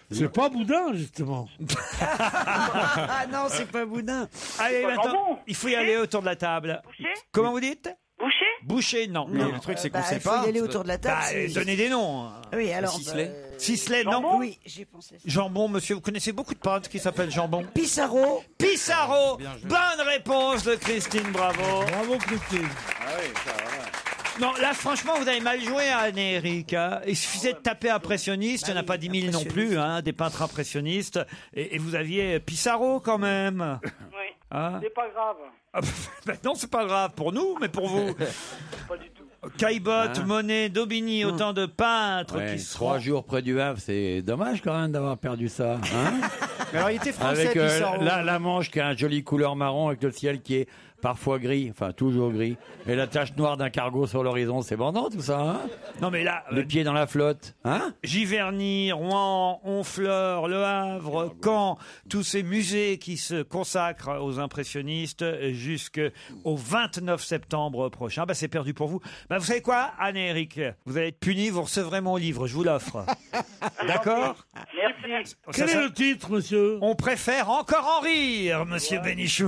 C'est pas boudin, justement. Ah non, c'est pas boudin. Allez, pas maintenant, jambon. il faut y aller autour de la table. Boucher Comment vous dites Boucher Boucher, non. Mais le truc, c'est qu'on Bah, sait il faut pas. y aller autour de la table. Bah, c'est- donnez des noms. Oui, alors. Sisley. euh, Sisley, non. Jambon Oui, j'ai pensé. Jambon, monsieur, vous connaissez beaucoup de peintres qui s'appellent Jambon. Pissarro. Pissarro. Bonne réponse de Christine, bravo. Bravo, Christine. Non, là, franchement, vous avez mal joué, Anne-Éric. hein. Il suffisait de taper impressionniste, il n'y en a pas dix mille non plus, hein, des peintres impressionnistes. Et, et vous aviez Pissarro, quand même. Oui. Hein C'est pas grave. Ah, ben non, c'est pas grave pour nous, mais pour vous. Pas du tout. Caillebotte, Hein Monet, Daubigny, autant de peintres Ouais, qui se trois jours près du Havre, c'est dommage quand même d'avoir perdu ça. Hein Mais alors, il était français, avec euh, Pissarro. la, la Manche qui a une jolie couleur marron avec le ciel qui est parfois gris, enfin toujours gris, et la tache noire d'un cargo sur l'horizon, c'est bandant tout ça, hein Non mais là, Les euh, pieds dans la flotte, hein Giverny, Rouen, Honfleur, Le Havre, Caen, tous ces musées qui se consacrent aux impressionnistes jusqu'au vingt-neuf septembre prochain. Bah, c'est perdu pour vous. Bah, vous savez quoi, Anne et Eric, vous allez être punis, vous recevrez mon livre, je vous l'offre. D'accord? Merci. Quel est le titre, monsieur? On préfère encore en rire, monsieur Bénichou.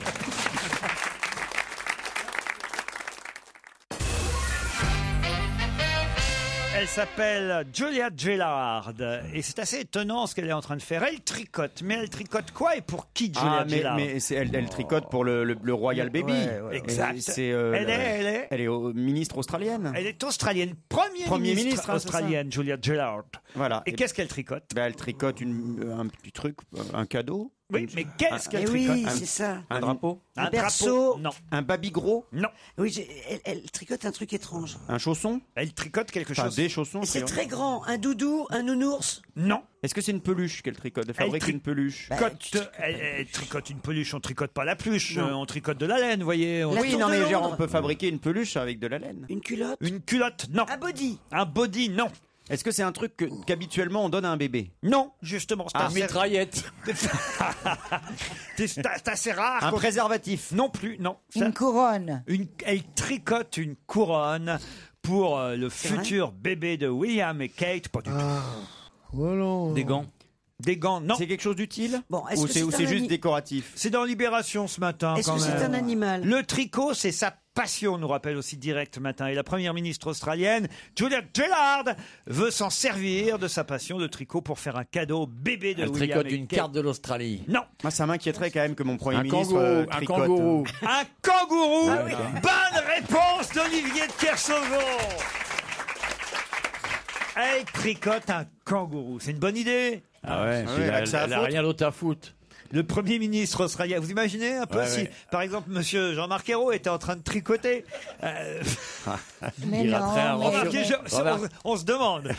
Elle s'appelle Julia Gillard et c'est assez étonnant ce qu'elle est en train de faire. Elle tricote, mais elle tricote quoi et pour qui, Julia Ah, mais, Gillard? mais c'est- elle, elle tricote pour le, le- le Royal Baby. Ouais, ouais, exact. Et c'est, euh, Elle le- est- elle est- Elle est au- ministre australienne. Elle est australienne, premier, Premier ministre, ministre, hein, c'est australienne, Julia Gillard. Voilà. Et, qu'est-ce qu'elle tricote? Ben, elle tricote une- un petit truc, un cadeau. Oui, mais qu'est-ce Un- qu'elle Eh tricote? oui, Un- c'est ça. Un drapeau. Un Un berceau. drapeau? Non. Un baby gros. Non. Oui, j'ai- elle, elle tricote un truc étrange. Un chausson. Elle tricote quelque Enfin, chose. des chaussons. Et c'est c'est- très grand. Un doudou, un nounours. Non. Est-ce que c'est une peluche qu'elle tricote? Elle fabrique tri- une peluche. Bah, Tricote- elle, elle tricote une peluche, on tricote pas la pluche, Non. euh, on tricote de la laine, vous voyez. on- La Oui, tour non, de mais genre, Londres. on peut fabriquer une peluche avec de la laine. Une culotte. Une culotte, non. Un body. Un body, non. Est-ce que c'est un truc que- qu'habituellement on donne à un bébé? Non, justement, c'est Ah, assez... mitraillette. c'est c'est assez rare. Un qu'on- préservatif. Non plus, non. Ça- Une couronne. une- elle tricote une couronne pour euh, le C'est vrai futur bébé de William et Kate. Pas du tout. Voilà. Des gants. Des gants, non. C'est quelque chose d'utile? Bon, est-ce Ou que c'est c'est ou un c'est juste ani- décoratif? C'est dans Libération ce matin. Est-ce quand que c'est même. un animal? Le tricot, c'est sa passion, nous rappelle aussi Direct Matin. Et la première ministre australienne, Julia Gillard, veut s'en servir de sa passion, le tricot, pour faire un cadeau au bébé de Elle William tricote et une Kate. carte de l'Australie. Non, Moi, ça m'inquiéterait quand même que mon Premier Un ministre kangourou, euh, un tricote. kangourou. un kangourou. Ah oui. Bonne réponse d'Olivier de Kersauzon. Elle tricote un kangourou. C'est une bonne idée. Ah ouais, Ah puis ouais, elle, là, que ça a elle a faute. rien d'autre à foutre. Le Premier ministre australien. Vous imaginez un peu Ouais, si, ouais. par exemple, monsieur Jean-Marc Ayrault était en train de tricoter. Euh, Mais Il non, raterait un mais- roman. remarquez, je- Voilà. on, on se demande.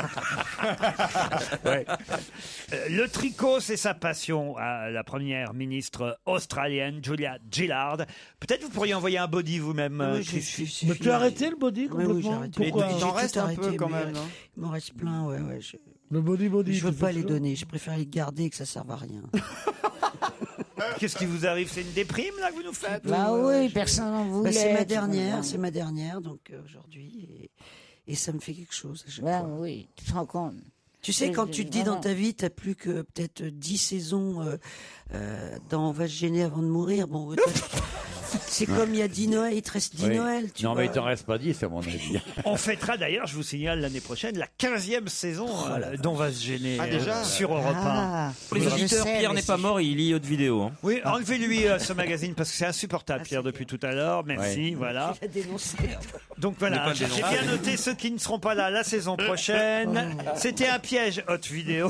Ouais. Euh, Le tricot, c'est sa passion à la première ministre australienne, Julia Gillard. Peut-être vous pourriez envoyer un body vous-même. euh, Oui, je Christine. suis. Mais tu as arrêté le body Oui, complètement? oui, j'ai arrêté. Pourquoi? Il t'en J'ai reste tout un arrêté, peu quand mais, même, non? Il m'en reste plein, ouais, ouais. Je, Le body body. je veux tu pas fais les ça donner. Je préfère les garder et que ça serve à rien. Qu'est-ce qui vous arrive? C'est une déprime là que vous nous faites? Bah oui, personne n'en Bah, voulait. c'est ma tu dernière, comprends. c'est ma dernière, donc euh, aujourd'hui, et, et ça me fait quelque chose à chaque Bah fois. oui, tu te rends compte. Tu sais, Mais quand je- tu te dis dans vraiment. ta vie, t'as plus que peut-être dix saisons euh, euh, dans On va se gêner avant de mourir. Bon, toi, c'est comme il y a dix Noël, il te reste dix Oui. Noël. Tu Non, vois. mais il t'en reste pas dix, à mon avis. On fêtera d'ailleurs, je vous signale, l'année prochaine, la quinzième saison euh, dont va se gêner Ah, déjà euh, sur Europe un. Ah, Pour les je auditeurs, sais, Pierre mais n'est pas c'est- mort et il lit haute vidéo. Hein. Oui, enlevez-lui euh, ce magazine parce que c'est insupportable, Ah, Pierre, c'est depuis tout à l'heure. Merci, voilà. Il a dénoncé. Donc On voilà, n'est pas j'ai dénoncé. bien noté ceux qui ne seront pas là la saison prochaine. C'était un piège, haute vidéo.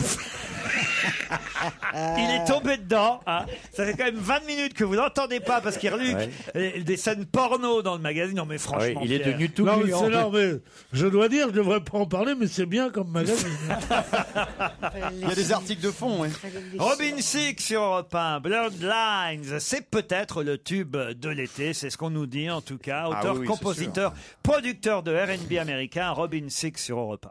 Il est tombé dedans. Hein. Ça fait quand même vingt minutes que vous l'entendez pas parce qu'il reluque Ouais. euh, des scènes porno dans le magazine. Non mais Ah franchement, oui, il est Pierre. devenu tout Non, mais gluant. c'est là, mais je dois dire, je devrais pas en parler, mais c'est bien comme magazine. Il y a des articles de fond, ouais. Robin Thicke sur Europe un, Bloodlines, c'est peut-être le tube de l'été, c'est ce qu'on nous dit en tout cas. Ah Auteur, oui, oui, compositeur, producteur de R and B américain, Robin Thicke sur Europe un.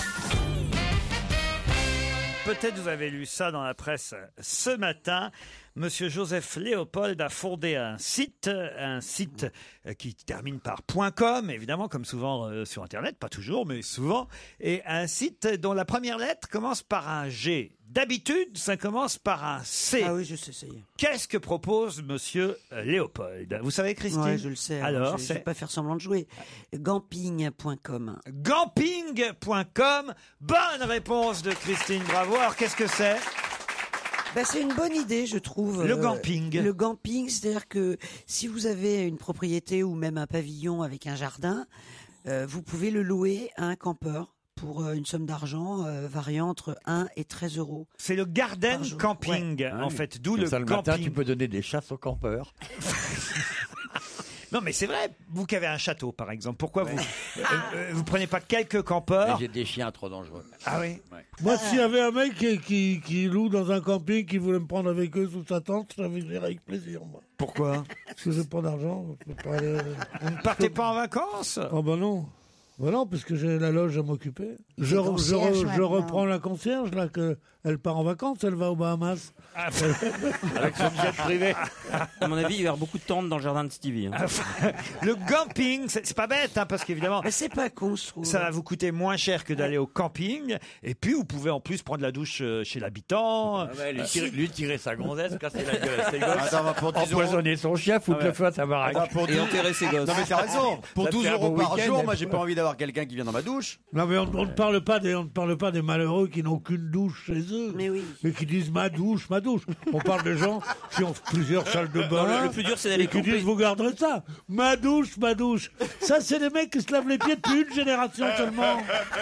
Peut-être vous avez lu ça dans la presse ce matin. Monsieur Joseph Léopold a fondé un site, un site euh, qui termine par .com, évidemment, comme souvent euh, sur Internet, pas toujours, mais souvent, et un site dont la première lettre commence par un G. D'habitude, ça commence par un C. Ah oui, je sais, ça y est. Qu'est-ce que propose Monsieur Léopold? Vous savez, Christine? Ouais, je le sais. Alors, je, je c'est vais pas faire semblant de jouer. Gamping point com. Gamping point com. Bonne réponse de Christine Bravo. Alors, qu'est-ce que c'est? Ben, c'est une bonne idée, je trouve. Le Euh, gamping. Le gamping, c'est-à-dire que si vous avez une propriété ou même un pavillon avec un jardin, euh, vous pouvez le louer à un campeur pour euh, une somme d'argent euh, variant entre un et treize euros. C'est le garden camping, Ouais. en fait, d'où Comme le ça, le matin, camping. tu peux donner des chasses aux campeurs. Non, mais c'est vrai, vous qui avez un château, par exemple, pourquoi vous euh, euh, vous prenez pas quelques campeurs? J'ai des chiens trop dangereux. Ah oui. Moi, s'il y avait un mec qui, qui, qui loue dans un camping, qui voulait me prendre avec eux sous sa tente, j'avais j'irais avec plaisir, moi. Pourquoi? Parce que j'ai pas d'argent. je peux pas aller- Vous ne partez pas en vacances? Oh ben non. Ben non, parce que j'ai la loge à m'occuper. Je, re- je, concierge re- je maintenant. reprends la concierge, là, que elle part en vacances, elle va aux Bahamas. Avec son jet privé. À mon avis, il va y avoir beaucoup de tentes dans le jardin de Stevie. hein. Le camping, c'est c'est pas bête, hein, parce qu'évidemment, Mais c'est pas con, je trouve. ça va vous coûter moins cher que d'aller au camping. Et puis, vous pouvez en plus prendre la douche euh, chez l'habitant. Ah ouais, lui, tirer, lui tirer sa gonzesse, casser la gueule à ses gosses, Attends, va pour dix euros. empoisonner son chien, foutre Ah ouais. le feu à sa baraque. Bah, pour Et douze- enterrer ses gosses. Non mais t'as raison. Pour Ça te douze fait un euros beau par week-end, jour, et moi j'ai puis- pas envie d'avoir quelqu'un qui vient dans ma douche. Non, mais on on ne parle pas des, on ne parle pas des malheureux qui n'ont qu'une douche chez eux. Mais oui. Et qui disent ma douche, ma douche. On parle des gens qui ont plusieurs salles de bain. Non, le- le plus dur, c'est d'aller et qui camper. disent vous garderez ça. Ma douche, ma douche. Ça, c'est des mecs qui se lavent les pieds depuis une génération seulement.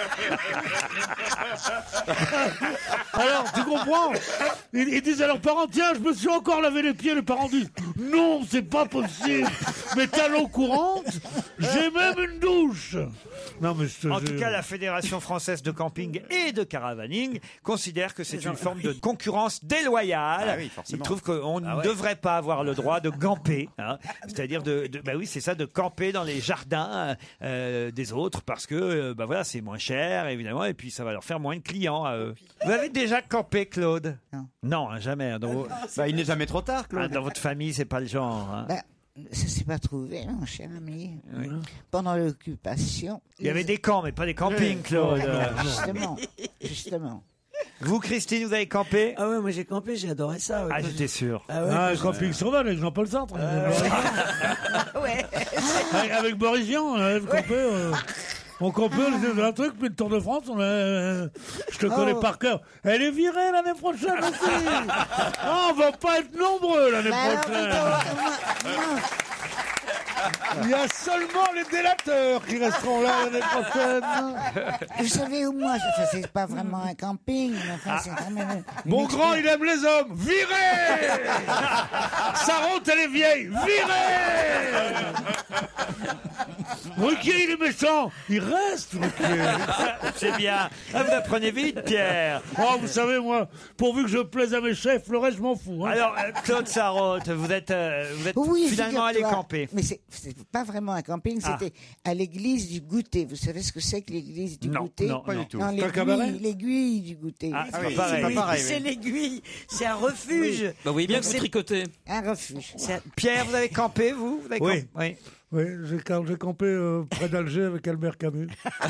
Alors, tu comprends? ils, ils disent à leurs parents, tiens, je me suis encore lavé les pieds. Les parents disent, non, c'est pas possible. Mais t'as l'eau courante, j'ai même une douche. Non, mais je te En jure. tout cas, la Fédération française de camping et de caravaning considère que c'est une forme de concurrence déloyale. Ah oui, forcément. Ils trouvent qu'on Ah ne ouais. devrait pas avoir le droit de camper, hein. C'est-à-dire de, de- bah oui, c'est ça, de camper dans les jardins euh, des autres parce que, euh, bah voilà, c'est moins cher évidemment, et puis ça va leur faire moins de clients à eux. Vous avez déjà campé, Claude? Non. Non, hein, jamais. hein, Dans, vos- Bah il n'est jamais trop tard, Ah, Claude. dans votre famille, c'est pas le genre. hein. Ben, ça s'est pas trouvé, mon cher ami. Oui. Pendant l'occupation. Il y avait des camps, mais pas des campings, Claude. Justement, justement. Vous, Christine, vous avez campé? Ah ouais, moi j'ai campé, j'ai adoré ça. ouais. Ah, j'étais sûr. Ah ouais, Ah, quand le camping Sauvage avec Jean-Paul Sartre. ouais. Avec, avec Boris Vian, on avait campé. euh, on campait, on faisait un truc, puis le Tour de France, on a, euh, je te connais Oh. par cœur. Elle est virée l'année prochaine aussi. Ah, on va pas être nombreux l'année Bah alors, prochaine. plutôt, moi- moi- Il y a seulement les délateurs qui resteront là l'année prochaine. Vous savez où moi, enfin, c'est pas vraiment un camping, mais enfin, c'est quand même. une Mon grand, expérience. il aime les hommes. Virez. Sarraute, elle est vieille. Virez. Ruquier, il est méchant. Il reste, Ruquier. C'est bien. Ah, vous apprenez vite, Pierre. Oh, vous savez, moi, pourvu que je plaise à mes chefs, le reste, je m'en fous. hein. Alors, euh, Claude Sarraute, vous êtes, euh, vous êtes Oui, finalement allé figure-toi. camper. Mais c'est c'est pas vraiment un camping, Ah. c'était à l'église du goûter. Vous savez ce que c'est que l'église du Non, goûter? non, pas du tout. Non, C'est un cabaret l'aiguille, l'aiguille du goûter. Ah, c'est Ah pas oui, pareil. c'est pas pareil. C'est oui. l'aiguille, c'est un refuge. Bah, vous voyez bien Donc que vous c'est- tricotez. Un refuge. C'est un- Pierre, vous avez campé, vous, vous avez Oui. campé oui. Oui, j'ai cam- j'ai campé euh, près d'Alger avec Albert Camus.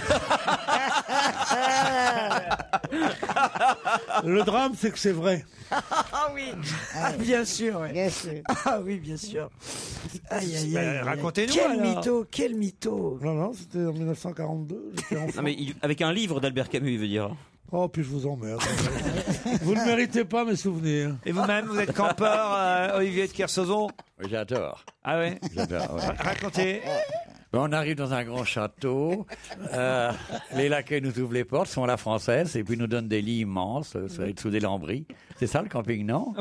Le drame, c'est que c'est vrai. Ah oui, ah, bien sûr. ouais. Bien sûr. Ah oui, bien sûr. Aïe, aïe, Bah, aïe, aïe. racontez-nous, Quel alors. mytho, quel mytho. Non, non, c'était en mille neuf cent quarante-deux. J'étais enfant. Non, mais il- avec un livre d'Albert Camus, il veut dire. Oh, puis je vous emmerde. Vous ne méritez pas mes souvenirs. Et vous-même, vous êtes campeur, euh, Olivier de Kersauzon? J'adore. Ah ouais? J'adore, ouais. Racontez. Ben, on arrive dans un grand château. Euh, les laquais nous ouvrent les portes, sont à la française, et puis nous donnent des lits immenses, euh, ça va être sous des lambris. C'est ça le camping, non?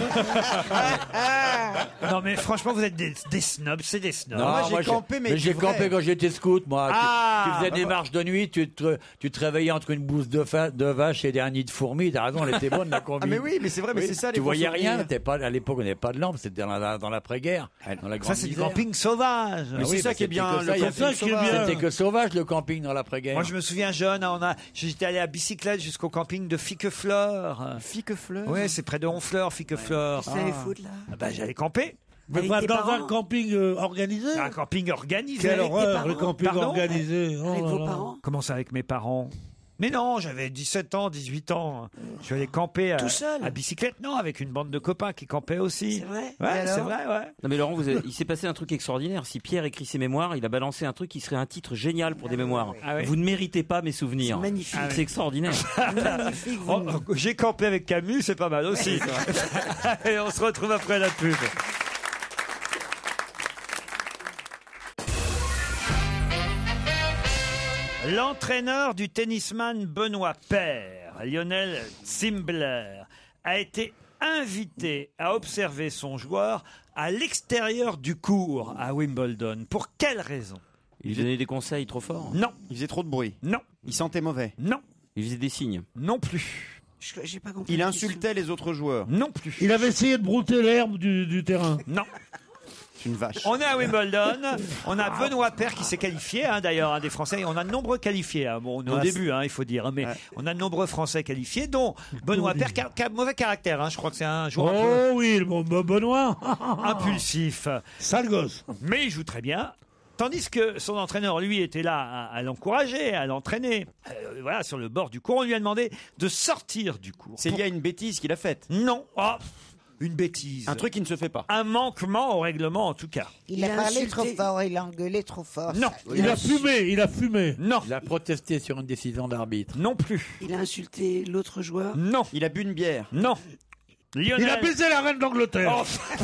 Non, mais franchement, vous êtes des, des snobs, c'est des snobs. moi, j'ai campé, mais j'ai du vrai. campé quand j'étais scout, moi. Tu- Ah, tu, faisais bah, des bah. marches de nuit, tu te, tu te réveillais entre une bouse de, fa- de vache et des nids de fourmis. T'as raison, elle était bonne, la combi. Ah mais oui, mais c'est vrai, mais Oui, c'est ça les Tu bons voyais souvenirs. rien, t'es pas, à l'époque, on n'avait pas de lampe, c'était dans la- dans l'après-guerre, dans la grande Ça, c'est du misère. camping sauvage. Mais Ah c'est oui, ça bah, qui est c'était bien, que ça, il y a c'est ça plus qui est sauvage. bien. C'était que sauvage le camping dans l'après-guerre. Moi, je me souviens jeune, on a, j'étais allé à bicyclette jusqu'au camping de Fiquefleur. Fiquefleur. Oui, c'est près de Honfleur, Fiquefleur. Qu'est-ce que t'allais foutre, là Ah bah, j'allais camper. Mais Avec pas tes dans parents un camping euh, organisé. Un camping organisé. Quelle Avec tes horreur, le parents camping Pardon organisé. Oh Avec là vos là. parents Comment ça avec mes parents? Mais non, j'avais dix-sept ans, dix-huit ans. Je suis allé camper à, Tout seul à bicyclette. Non, avec une bande de copains qui campaient aussi. C'est vrai Ouais, Et c'est alors vrai, ouais. Non mais Laurent, vous avez- il s'est passé un truc extraordinaire. Si Pierre écrit ses mémoires, il a balancé un truc qui serait un titre génial pour des mémoires. Ah oui. Vous ne méritez pas mes souvenirs. C'est magnifique. C'est extraordinaire. Magnifique, vous. Oh, j'ai campé avec Camus, c'est pas mal aussi. Et on se retrouve après la pub. L'entraîneur du tennisman Benoît Paire, Lionel Zimbler, a été invité à observer son joueur à l'extérieur du court à Wimbledon. Pour quelle raison? Il lui donnait des conseils trop forts. Non, Il faisait trop de bruit. non, Il sentait mauvais. non, Il faisait des signes. non plus, Je- J'ai pas compris. Il la question. insultait les autres joueurs. non plus, Il avait essayé de brouter l'herbe du, du terrain. non. C'est une vache. On est à Wimbledon, on a Benoît Paire qui s'est qualifié, hein, d'ailleurs, un des Français. On a de nombreux qualifiés. Hein. Bon, on est au Ouais, début, hein, il faut dire, hein, mais Ouais. on a de nombreux Français qualifiés, dont Benoît Paire qui a, qui a mauvais caractère. Hein. Je crois que c'est un joueur un peu Oh oui, le bon bon Benoît. impulsif, Sale gosse. mais il joue très bien. Tandis que son entraîneur, lui, était là à, à l'encourager, à l'entraîner. Euh, voilà, sur le bord du cours, on lui a demandé de sortir du cours. C'est lié à une bêtise qu'il a faite. Non, oh, une bêtise. Un truc qui ne se fait pas. Un manquement au règlement, en tout cas. Il, Il a a parlé insulté- trop fort, il a engueulé trop fort. Non, Il a fumé, il a fumé. non, Il a protesté sur une décision d'arbitre. non plus, Il a insulté l'autre joueur. non, Il a bu une bière. non. Lionel... Il a baisé la reine d'Angleterre.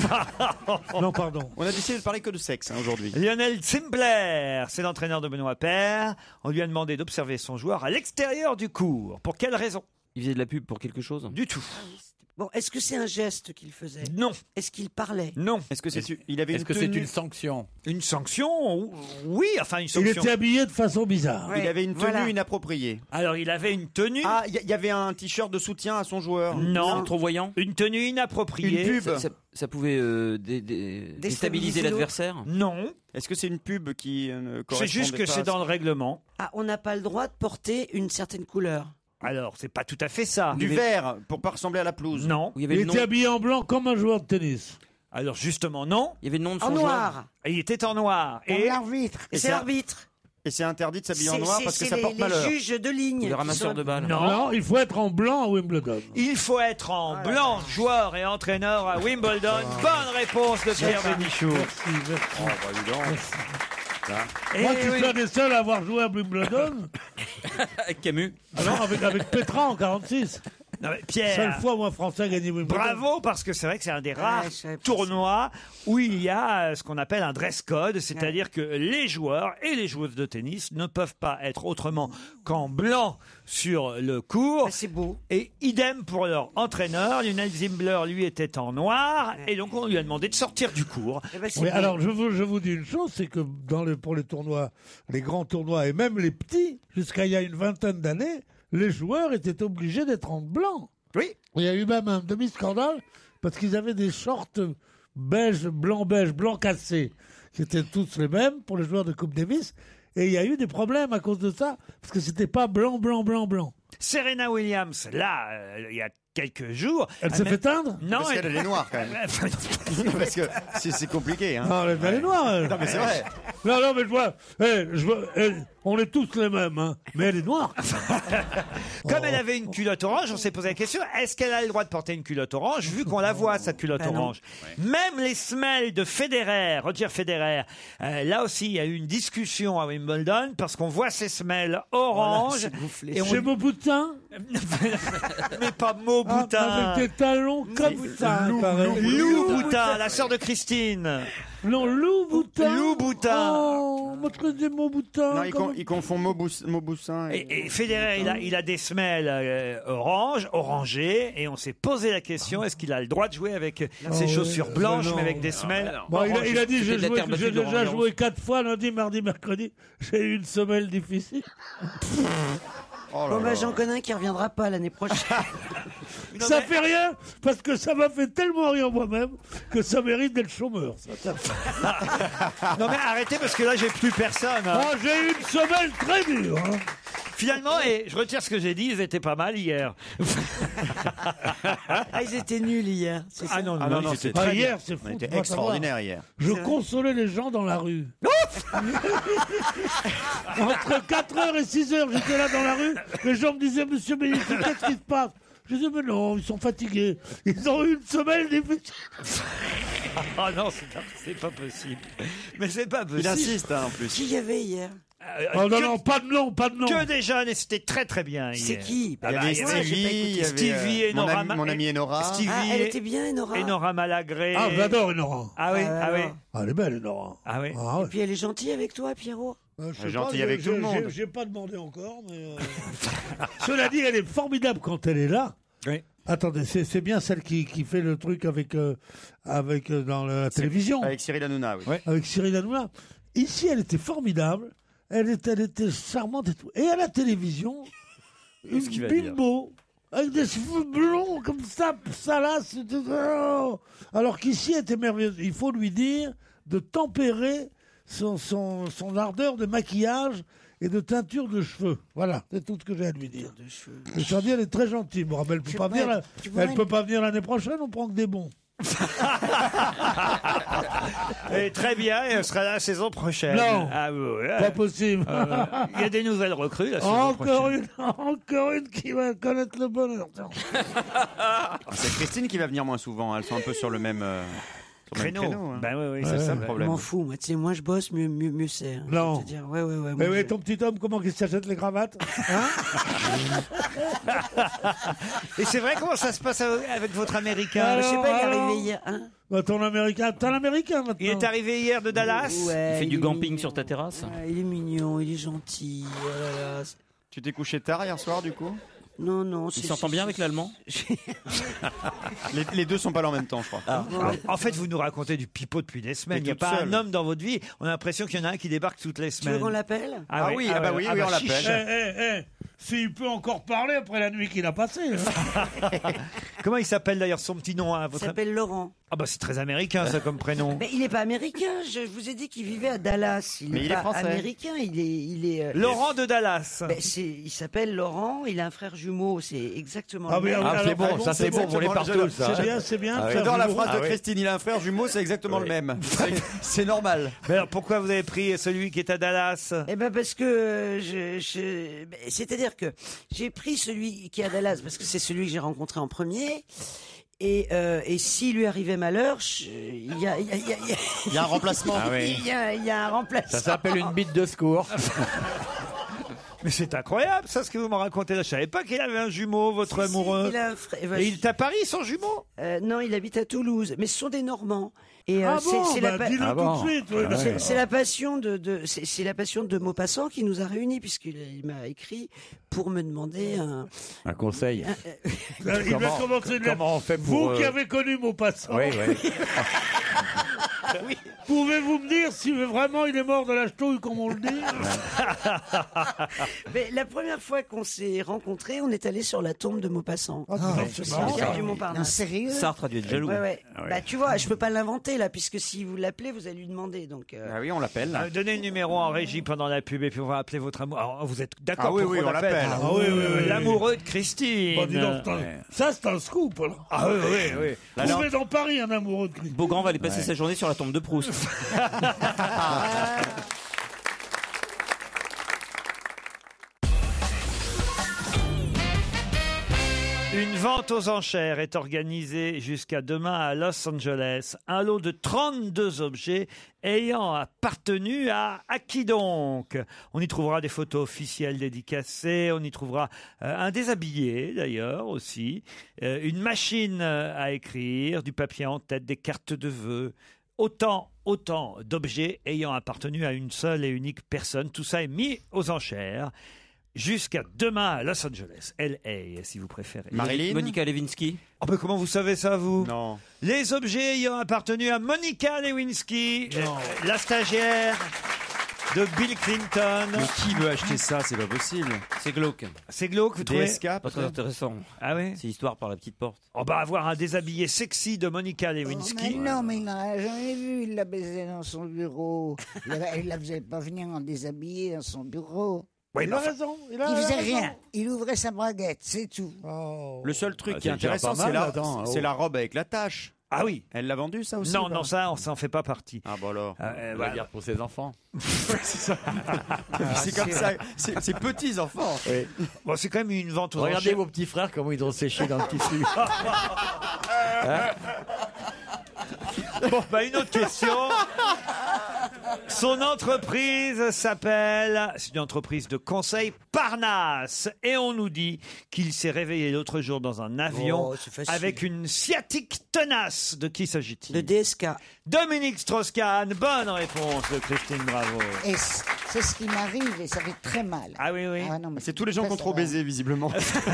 Oh. Non, pardon. On a décidé de parler que de sexe hein, aujourd'hui. Lionel Zimbler, c'est l'entraîneur de Benoît Paire. On lui a demandé d'observer son joueur à l'extérieur du court. Pour quelle raison? Il faisait de la pub pour quelque chose. Du tout. Bon, est-ce que c'est un geste qu'il faisait? Non, Est-ce qu'il parlait? non. Est-ce que c'est il avait Est-ce une que c'est tenue une sanction? Une sanction? Oui, enfin une Il sanction. était habillé de façon bizarre. Ouais, Il avait une tenue voilà. inappropriée. Alors il avait une tenue. Ah, il y, y avait un t-shirt de soutien à son joueur. Non, Trop voyant. une tenue inappropriée. Une pub. Ça, ça- ça pouvait euh, dé- dé- déstabiliser l'autre. l'adversaire. Non, Est-ce que c'est une pub qui euh, ne correspondait c'est juste que pas c'est à- dans le règlement. Ah, on n'a pas le droit de porter une certaine couleur. Alors c'est pas tout à fait ça. Du vert pour pas ressembler à la pelouse. Non. Où il y avait Il le nom. était habillé en blanc comme un joueur de tennis. Alors justement non. Il y avait le nom de son En joueur. noir. Il était en noir. Et Et l'arbitre. Et Et c'est c'est un- l'arbitre. Et c'est interdit de s'habiller en C'est- noir c'est- parce que c'est ça les- porte les malheur. juges de ligne. Le ramasseur Qui de sont- balles. non. Non, il faut être en blanc à Wimbledon. Il faut être en blanc, joueur et entraîneur à Wimbledon. Bonne réponse de Pierre Bénichou. Merci, merci. Et Moi, je oui. suis un des seuls à avoir joué à Wimbledon. Avec Camus. Alors, avec, avec Petra en quarante-six. Non, mais Pierre, Seule fois où un Français a gagné Wimbledon. bravo, parce que c'est vrai que c'est un des rares je savais pas tournois où il y a euh, ce qu'on appelle un dress code, c'est-à-dire que les joueurs et les joueuses de tennis ne peuvent pas être autrement qu'en blanc sur le court. Ah, c'est beau. Et idem pour leur entraîneur. Lionel Zimbler, lui, était en noir. Et donc, on lui a demandé de sortir du court. Eh ben, c'est Oui, beau. alors je vous, je vous dis une chose, c'est que dans les, pour les tournois, les grands tournois et même les petits, jusqu'à il y a une vingtaine d'années, les joueurs étaient obligés d'être en blanc. Oui. Il y a eu même un demi-scandale parce qu'ils avaient des shorts beige, blanc, beige, blanc cassé, qui étaient tous les mêmes pour les joueurs de Coupe Davis. Et il y a eu des problèmes à cause de ça, parce que c'était pas blanc, blanc, blanc, blanc. Serena Williams, là, euh, il y a quelques jours. Elle s'est a fait même- teindre Non, Parce elle- qu'elle elle est noire quand même. Parce que c'est c'est compliqué. Hein. Non, elle elle est noire. elle. Non mais c'est vrai. Non, non, mais je vois, eh, je vois eh, on est tous les mêmes, hein, mais elle est noire. Comme elle avait une culotte orange, on s'est posé la question, est-ce qu'elle a le droit de porter une culotte orange, vu qu'on la voit, sa culotte Bah non. orange? Même les semelles de Federer, Roger Federer, euh, là aussi, il y a eu une discussion à Wimbledon, parce qu'on voit ces semelles oranges. et on... Chez Maubutin, Mais pas Maubutin. Ah, avec des talons comme ça. Lou, pareil. Lou, Lou Boutin, la sœur de Christine. Non, Lou Boutin. Lou Boutin. Oh, moi je dis Maubutin. Non, il, comme- con- il confond Maubous- Mauboussin et, Et, et Federer, il a, il a des semelles euh, orange, orangées, et on s'est posé la question, est-ce qu'il a le droit de jouer avec ses Oh, chaussures ouais, blanches, mais non. mais avec des semelles Bon, il, a, il a dit, C'était j'ai de la joué- terre battue j'ai de déjà Roland joué quatre fois, lundi, mardi, mercredi. J'ai eu une semelle difficile. Oh Bon, bah, j'en connais un qui reviendra pas l'année prochaine. Ça fait rien, parce que ça m'a fait tellement rire moi-même que ça mérite d'être chômeur. Ça. Non mais arrêtez parce que là j'ai plus personne. hein. Ah, j'ai eu une semaine très dure. hein. Finalement, et je retire ce que j'ai dit, ils étaient pas mal hier. Ah, ils étaient nuls hier. c'est ça Ah non, non, Ah non, non, ils étaient c'est très Ah, bien. hier, c'est fou. On était tu vas extraordinaire hier. savoir. Je consolais les gens dans la rue. Entre quatre heures et six heures, j'étais là dans la rue. Les gens me disaient, Monsieur Bélizy, qu'est-ce qui se passe? Je disais, mais non, ils sont fatigués. Ils ont eu une semaine difficile. Ah non, c'est pas, c'est pas possible. Mais c'est pas possible. Il insiste hein, en plus. Qui y avait hier? Euh, Oh non, que- non, pas de nom, pas de nom. Que des jeunes et c'était très très bien hier. C'est qui? Ah Il y bah, avait il y avait Stevie, il y avait, Stevie euh, et mon Nora ami- Ma- mon amie Enora. Stevie Ah, elle et- était bien, Enora. Enora Malagré. Ah, j'adore Enora. Ah oui, Ah, ah oui. alors. Ah, elle est belle, Enora. Ah oui. Ah, ouais. Et puis elle est gentille avec toi, Pierrot. Euh, je sais Gentil pas, avec j'ai- tout le j'ai- monde. J'ai pas demandé encore, mais. euh, Cela dit, elle est formidable quand elle est là. Oui. Attendez, c'est c'est bien celle qui, qui fait le truc avec, euh, avec euh, dans la télévision. Avec Cyril Hanouna, oui. Ouais. Avec Cyril Hanouna. Ici, elle était formidable. Elle était, elle était charmante et tout. Et à la télévision, une Qu'est-ce qu'il va dire bimbo avec des cheveux blonds comme ça, ça là. c'était- oh. Alors qu'ici, elle était merveilleuse. Il faut lui dire de tempérer son, son, son ardeur de maquillage et de teinture de cheveux. Voilà, c'est tout ce que j'ai à lui dire. Et ça dit, elle est très gentille. Bon, elle peut Je pas pourrais- venir. la- tu pourrais- Elle peut pas venir l'année prochaine. On prend que des bons. Et très bien, et elle sera là la saison prochaine. Non. Ah, oui, oui. Pas possible. Euh, Il y a des nouvelles recrues la saison Encore prochaine. une, encore une qui va connaître le bonheur. Ah, c'est Christine qui va venir moins souvent. Elles sont un peu sur le même, euh, sur le même Créneau. créneau. hein. Ben oui, oui, C'est c'est ça ça le Je problème. m'en fous, moi. Tu sais, moins je bosse, mieux, mieux, mieux c'est. hein. Non. Je veux te dire, ouais, ouais, ouais. Mais moi, oui, je- ton petit homme, comment il s'achète les cravates hein? Et c'est vrai comment ça se passe avec votre Américain Alors, Je sais pas, il est alors arrivé hier. Hein Bah, ton Américain, t'es un Américain maintenant. Il est arrivé hier de Dallas. Ouais, Il fait du est camping mignon. sur ta terrasse. Ouais, il est mignon, il est gentil. Oh là là. Tu t'es couché tard hier soir, du coup? Non, non. Il c'est- s'entend bien c'est- avec l'allemand. les, les deux sont pas là en même temps, je crois. En, en fait, vous nous racontez du pipeau depuis des semaines. Mais Il n'y a toute pas seule. un homme dans votre vie. On a l'impression qu'il y en a un qui débarque toutes les Tu veux semaines. qu'on l'appelle? Ah oui, ah bah oui, oui, on chiche. l'appelle. Eh, eh, eh, s'il peut encore parler après la nuit qu'il a passée. hein. Comment il s'appelle d'ailleurs son petit nom hein, Il votre... s'appelle Laurent. Ah bah c'est très américain ça comme prénom. Mais il n'est pas américain. Je vous ai dit qu'il vivait à Dallas. Il Mais n'est il est pas français. américain. Il est, il est. euh, Laurent de Dallas. ben, c'est- il s'appelle Laurent. Il a un frère jumeau. C'est exactement Ah le oui, même. ah Ah, oui, c'est alors, bon, ça c'est bon pour les exactement partout, le ça. C'est bien, c'est bien. Ah oui. faire J'adore la du phrase beau. de Ah oui. Christine. Il a un frère jumeau, c'est exactement le même. C'est- C'est normal. Mais alors pourquoi vous avez pris celui qui est à Dallas? Eh ben parce que euh, je, je- ben, c'est-à-dire que j'ai pris celui qui est à Dallas parce que c'est celui que j'ai rencontré en premier. Et, euh, et s'il lui arrivait malheur, je- il y a, il y a- il y a- il y a- Il y a un remplacement. Ah oui. il y a- il y a un remplaçant. Ça s'appelle une bite de secours. Mais c'est incroyable ça ce que vous me racontez là. Je savais pas qu'il avait un jumeau votre Si, si, amoureux. il a un frère- Et il est à Paris son jumeau? Euh, non, il habite à Toulouse, mais ce sont des Normands. Et euh, Ah c'est bon, c'est bah, la, pa- dis-le Ah tout bon. de suite. oui. Ah ouais. c'est- c'est la passion de, de c'est c'est la passion de Maupassant qui nous a réunis puisqu'il il m'a écrit pour me demander un. Un conseil. Il va Comment- commencer de comment on fait pour, Vous euh, qui avez connu Maupassant, Oui, oui. pouvez-vous me dire si vraiment il est mort de la ch'touille, comme on le dit Mais la première fois qu'on s'est rencontrés, on est allé sur la tombe de Maupassant. Ah, c'est Sur marrant, Pierre ça. du Montparnasse. Sérieux? Sartre a dû être jaloux. Ouais, ouais. Ah ouais. Bah, tu vois, je peux pas l'inventer là, puisque si vous l'appelez, vous allez lui demander. Donc, euh, Ah oui, on l'appelle. Euh, donnez le numéro en régie pendant la pub et puis on va appeler votre amour. Alors, vous êtes d'accord Ah oui, pour oui, qu'on on l'appelle. Ah Ah oui, oui, oui. L'amoureux de Christine. Bon, dis donc, c'est un- ça, c'est un scoop. Alors. Ah oui, oui, oui. Là, Trouvez dans Paris un amoureux de Christ. Beaugrand va aller passer sa journée sur la tombe de Proust. Une vente aux enchères est organisée jusqu'à demain à Los Angeles. Un lot de trente-deux objets ayant appartenu à, à qui donc? On y trouvera des photos officielles dédicacées, on y trouvera euh, un déshabillé d'ailleurs aussi, euh, une machine euh, à écrire, du papier en tête, des cartes de vœux. Autant, autant d'objets ayant appartenu à une seule et unique personne. Tout ça est mis aux enchères jusqu'à demain à Los Angeles, L A si vous préférez. Marilyn Monica Lewinsky. Oh, mais comment vous savez ça, vous? Non. Les objets ayant appartenu à Monica Lewinsky, euh, la stagiaire de Bill Clinton. Mais qui veut acheter ça? C'est pas possible. C'est glauque. C'est glauque, vous trouvez? D S K, Pas très intéressant. Ah oui? C'est l'histoire par la petite porte. On va avoir un déshabillé sexy de Monica Oh, mais Lewinsky. non, mais il n'en a jamais vu. Il l'a baisé dans son bureau. Il la- il la faisait pas venir en déshabillé dans son bureau. Oui, Il mais a enfin- raison. Il, a Il faisait raison. rien. Il ouvrait sa braguette, c'est tout. Oh. Le seul truc Ah, qui est c'est déjà intéressant, pas mal, c'est la, attends, c'est oh. la robe avec la tache. Ah oui. Elle l'a vendue, ça aussi? Non, ou pas non, ça, on s'en fait pas partie. Ah bon alors. Euh, euh, On va voilà. dire pour ses enfants. c'est ça. c'est comme ça. C'est c'est petits enfants. Oui. Bon, c'est quand même une vente aux Regardez enchères. vos petits frères comment ils ont séché dans le tissu. Hein? Bon, bah, une autre question. Son entreprise s'appelle, c'est une entreprise de conseil, Parnasse. Et on nous dit qu'il s'est réveillé l'autre jour dans un avion Oh, c'est facile. avec une sciatique tenace. De qui s'agit-il? Le D S K. Dominique Strauss-Kahn. Bonne réponse de Christine Bravo. Et c- c'est ce qui m'arrive et ça fait très mal. Ah oui, oui. Ah non, mais C'est tous les gens ça, qui ont ça trop va. baisé, visiblement.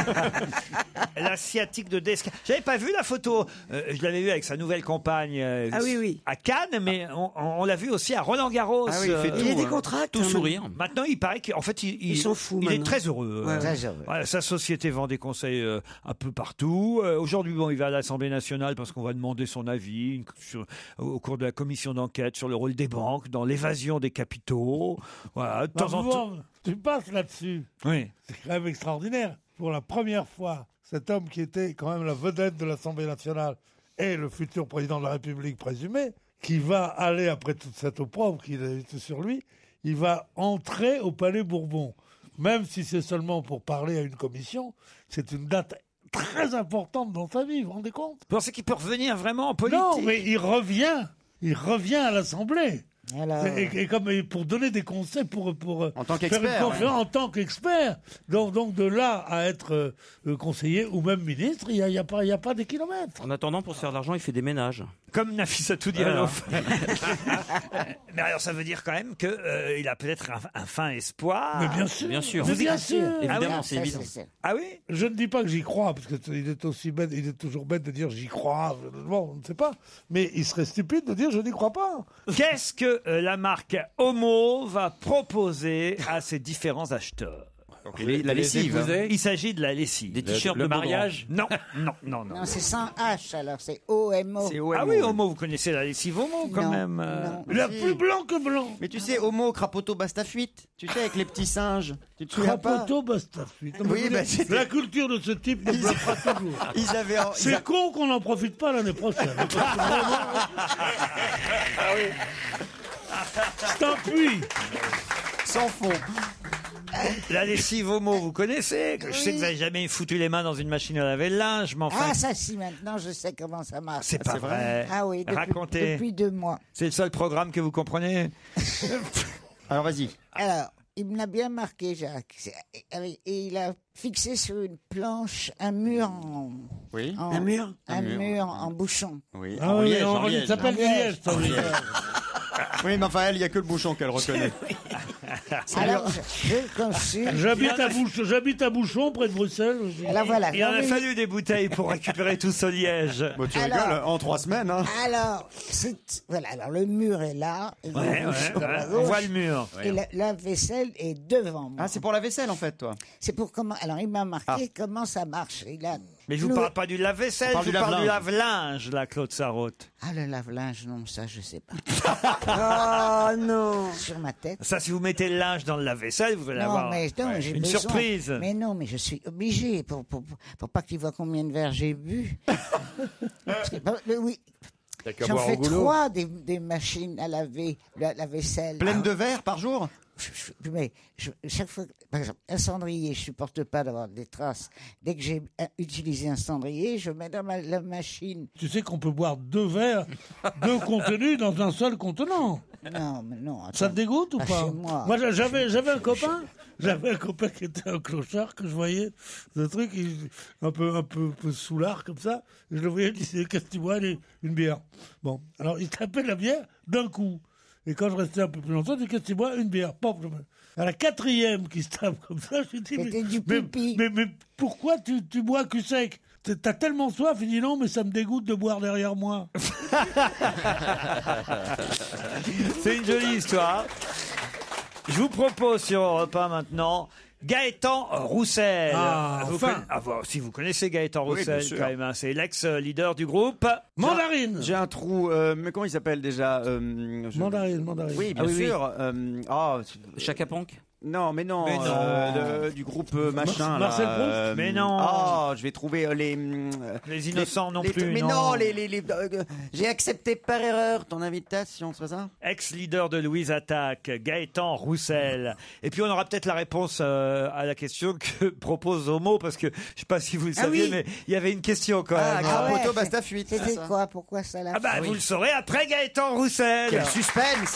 La sciatique de Desca. J'avais pas vu la photo. Euh, je l'avais vue avec sa nouvelle compagne euh, Ah oui, oui. à Cannes, mais on, on l'a vu aussi à Roland-Garros. Ah oui, il fait euh, tout, Il est hein. décontracté. Tout sourire. Maintenant, il paraît qu'en fait, il, il, Il s'en fout il est maintenant. très heureux. Ouais. Euh, Très heureux. voilà, sa société vend des conseils euh, un peu partout. Euh, Aujourd'hui, bon, il va à l'Assemblée nationale parce qu'on va demander son avis une- sur- au cours de la commission d'enquête sur le rôle des banques dans l'évasion des capitaux. Voilà, de Bah, temps en temps. bon, tu passes là-dessus. Oui. C'est quand même extraordinaire. Pour la première fois, cet homme qui était quand même la vedette de l'Assemblée nationale et le futur président de la République présumé, qui va aller, après toute cette opprobre qu'il a été sur lui, il va entrer au Palais Bourbon. Même si c'est seulement pour parler à une commission, c'est une date très importante dans sa vie, vous vous rendez compte? Vous pensez qu'il peut revenir vraiment en politique? Non, mais il revient. Il revient à l'Assemblée. Alors, Et, et comme et pour donner des conseils, pour, pour euh, En tant faire qu'expert, une conférence en tant qu'expert. Donc, donc de là à être euh, euh, conseiller ou même ministre, il n'y a, il y a pas, il y a pas des kilomètres. En attendant, pour se faire de l'argent, il fait des ménages. Comme Nafissatou Diallo. Mais alors, ça veut dire quand même qu'il euh, a peut-être un, un fin espoir. Mais bien sûr. Bien sûr. Mais Vous bien y- sûr. Évidemment, ah, c'est ça, évident. c'est- Ah oui? Je ne dis pas que j'y crois, parce qu'il est aussi bête, il est toujours bête de dire j'y crois. Bon, on ne sait pas. Mais il serait stupide de dire je n'y crois pas. Qu'est-ce que euh, la marque Homo va proposer à ses différents acheteurs? Les- la lessive. épouser. Il s'agit de la lessive. Des t-shirts le de mariage. Non, non, non, non. Non, c'est sans H, alors c'est O M O. C'est O M O. Ah oui, Homo, vous connaissez la lessive Homo quand Non, même. euh. non. La plus blanc que blanc. Mais tu sais, Homo, Crapoto, Bastafuite. Tu sais, avec les petits singes. Tu te souviens pas? Crapoto, basta fuite. Non, mais Oui, vous bah, dites, c'était- la culture de ce type me bloquera toujours. Ils avaient. en- ils C'est a- con qu'on n'en profite pas l'année prochaine. Parce que vraiment, c'est un puits. Sans fond. La lessive Homo, vous connaissez? Je sais que vous n'avez jamais foutu les mains dans une machine à laver le linge, mais enfin, Ah, ça si, maintenant je sais comment ça marche. c'est pas c'est vrai. vrai. Ah oui, depuis, Racontez. depuis deux mois. C'est le seul programme que vous comprenez? Alors vas-y. Alors, il me l'a bien marqué, Jacques. C'est- Et et il a fixé sur une planche un mur en... Oui. en- Un mur Un, Un mur. mur en bouchon. Oui. Ah en oui, liège, en- en il liège. s'appelle En du liège. liège, ça, oui. Oui, mais enfin, elle, il n'y a que le bouchon qu'elle reconnaît. Alors, je, je consulte. J'habite à, Bouch- j'habite à Bouchon, près de Bruxelles. Alors voilà. Il en Non, a mais- fallu des bouteilles pour récupérer tout ce liège. Bon, tu Alors- rigoles, en trois semaines, hein. Alors, c'est, voilà, alors le mur est là. et Ouais, le bouchon ouais, à ouais, on gauche, voit le mur. Et la, la vaisselle est devant moi. Ah, c'est pour la vaisselle, en fait, toi. C'est pour comment. Alors, il m'a marqué Ah. comment ça marche. Il a Mais je vous cloué- parle pas du lave-vaisselle, On parle je vous du parle du lave-linge. lave-linge, là, Claude Sarraute. Ah, le lave-linge, non, ça, je sais pas. Oh non. Sur ma tête. Ça, si vous mettez le linge dans le lave-vaisselle, vous allez Non, avoir mais non, j'ai une besoin. surprise. Mais non, mais je suis obligé pour, pour, pour, pour pas qu'il voit combien de verres j'ai bu. Parce que, bah, le- oui, T'as qu'à j'en boire fais au goulot. trois des, des machines à laver, la, la vaisselle. Pleine de verre par jour? Je- je- mais je- chaque fois, par exemple, un cendrier, je supporte pas d'avoir des traces. Dès que j'ai euh, utilisé un cendrier, je mets dans ma, la machine. Tu sais qu'on peut boire deux verres, deux contenus dans un seul contenant. Non, mais non. attends. Ça te dégoûte ou Pas pas chez moi. Moi, j'avais, j'avais un copain, j'avais un copain qui était un clochard que je voyais, ce truc, il- un peu, un peu, un peu soulard comme ça. Je le voyais, il disait qu'est-ce que tu bois? Allez, une bière. Bon, alors il tapait la bière d'un coup. Et quand je restais un peu plus longtemps, je dis qu'est-ce que tu bois? Une bière. Pop, je me- À la quatrième qui se tape comme ça, je dis mais, C'était du mais, pipi. mais, mais pourquoi tu, tu bois cul sec? T'as tellement soif, il dit non, mais ça me dégoûte de boire derrière moi. C'est une jolie histoire. Je vous propose sur Europe un maintenant Gaëtan Roussel. Ah, vous enfin. conna- ah, bon, si vous connaissez Gaëtan Oui, bien Roussel, sûr. quand même, hein, c'est l'ex-leader du groupe. Mandarine. J'ai un trou. euh, mais comment il s'appelle déjà euh, je- Mandarine, mandarine. Oui, bien Ah oui, oui. sûr. euh, ah, Chaka Ponk. non, mais non. Mais non. euh, le- du groupe euh, machin. Mar- Marcel là, Proust euh, Mais non. Ah, je vais trouver euh, les. hum, euh, Les innocents non les- plus. Mais non, les. les, les- euh, j'ai accepté par erreur ton invitation, c'est ça? Ex-leader de Louise Attaque, Gaëtan Roussel. Et puis on aura peut-être la réponse euh, à la question que propose Homo, parce que je ne sais pas si vous le Ah saviez, oui. mais il y avait une question quand Ah, même. grand ouais, poteau, c'est- basta fuite. C'était c'est ça. quoi? Pourquoi ça l'a Ah bah fait vous le saurez après Gaëtan Roussel. Quel suspense!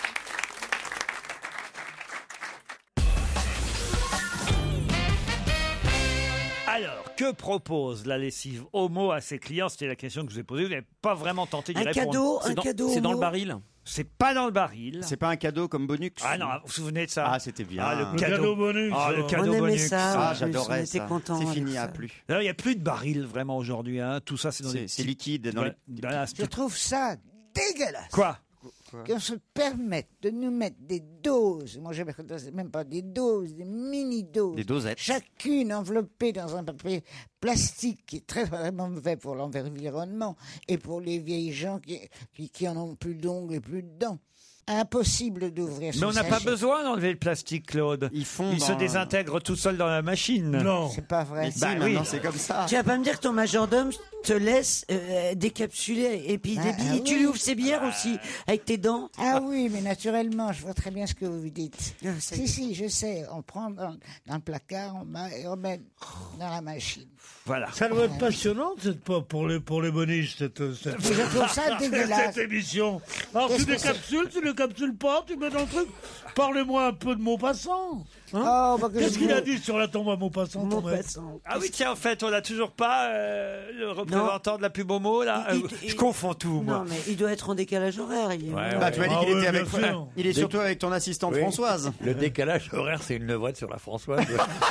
Alors, que propose la lessive Homo à ses clients? C'était la question que je vous ai posée. Vous n'avez pas vraiment tenté d'y Un répondre. cadeau, C'est un dans, cadeau. c'est dans le Homo. baril. C'est pas dans le baril. C'est pas un cadeau comme bonus? Ah non, vous vous souvenez de ça? Ah, c'était bien. Ah, le Le cadeau. cadeau bonus. Ah, le ça. cadeau On aimait bonus. ça. Ah, en plus, j'adorais on était ça. contents C'est avec fini, ça. à plus. D'ailleurs, il n'y a plus de baril vraiment aujourd'hui. Hein. Tout ça, c'est dans C'est des c'est petits- liquide dans Ouais, les. voilà, c'est Je tout- trouve ça dégueulasse. Quoi? Qu'on se permette de nous mettre des doses, moi je ne même pas des doses, des mini-doses, Des dosettes. chacune enveloppée dans un papier plastique qui est très vraiment mauvais pour l'environnement et pour les vieilles gens qui, qui, qui en ont plus d'ongles et plus de dents. Impossible d'ouvrir ce Mais on n'a pas sachet. besoin d'enlever le plastique, Claude. Ils font. Il se dans- désintègre tout seul dans la machine. Non. C'est pas vrai. Mais si, Bah oui. maintenant c'est comme ça. Tu vas pas me dire que ton majordome te laisse euh, décapsuler et puis Ah, des ah billes. Tu oui. lui ouvres ses bières aussi avec tes dents. Ah oui, mais naturellement, je vois très bien ce que vous dites. Ah, ça y Si, est. si, je sais. On prend dans, dans le placard, on met, et on met dans la machine. Voilà. Ça doit être passionnant, cette pas pour les pour les boniches, cette, cette, Je trouve ça dégueulasse. cette émission. Alors tu Qu'est-ce que décapsules, tu décapsules pas, tu mets dans le truc. Parlez-moi un peu de Maupassant. Hein Oh, bah, que Qu'est-ce je qu'il vous- a dit sur la tombe à Maupassant, ton maître? Maupassant. Ah oui, tiens, en fait, on n'a toujours pas euh, le représentant de la pub Homo, là. Il- Euh, il- je confonds tout, moi. Non, mais il doit être en décalage horaire. Il est- Bah, tu m'as dit Ah qu'il oui, était bien avec. sûr. Il est surtout avec ton assistante Oui. Françoise. Le décalage horaire, c'est une levrette sur la Françoise.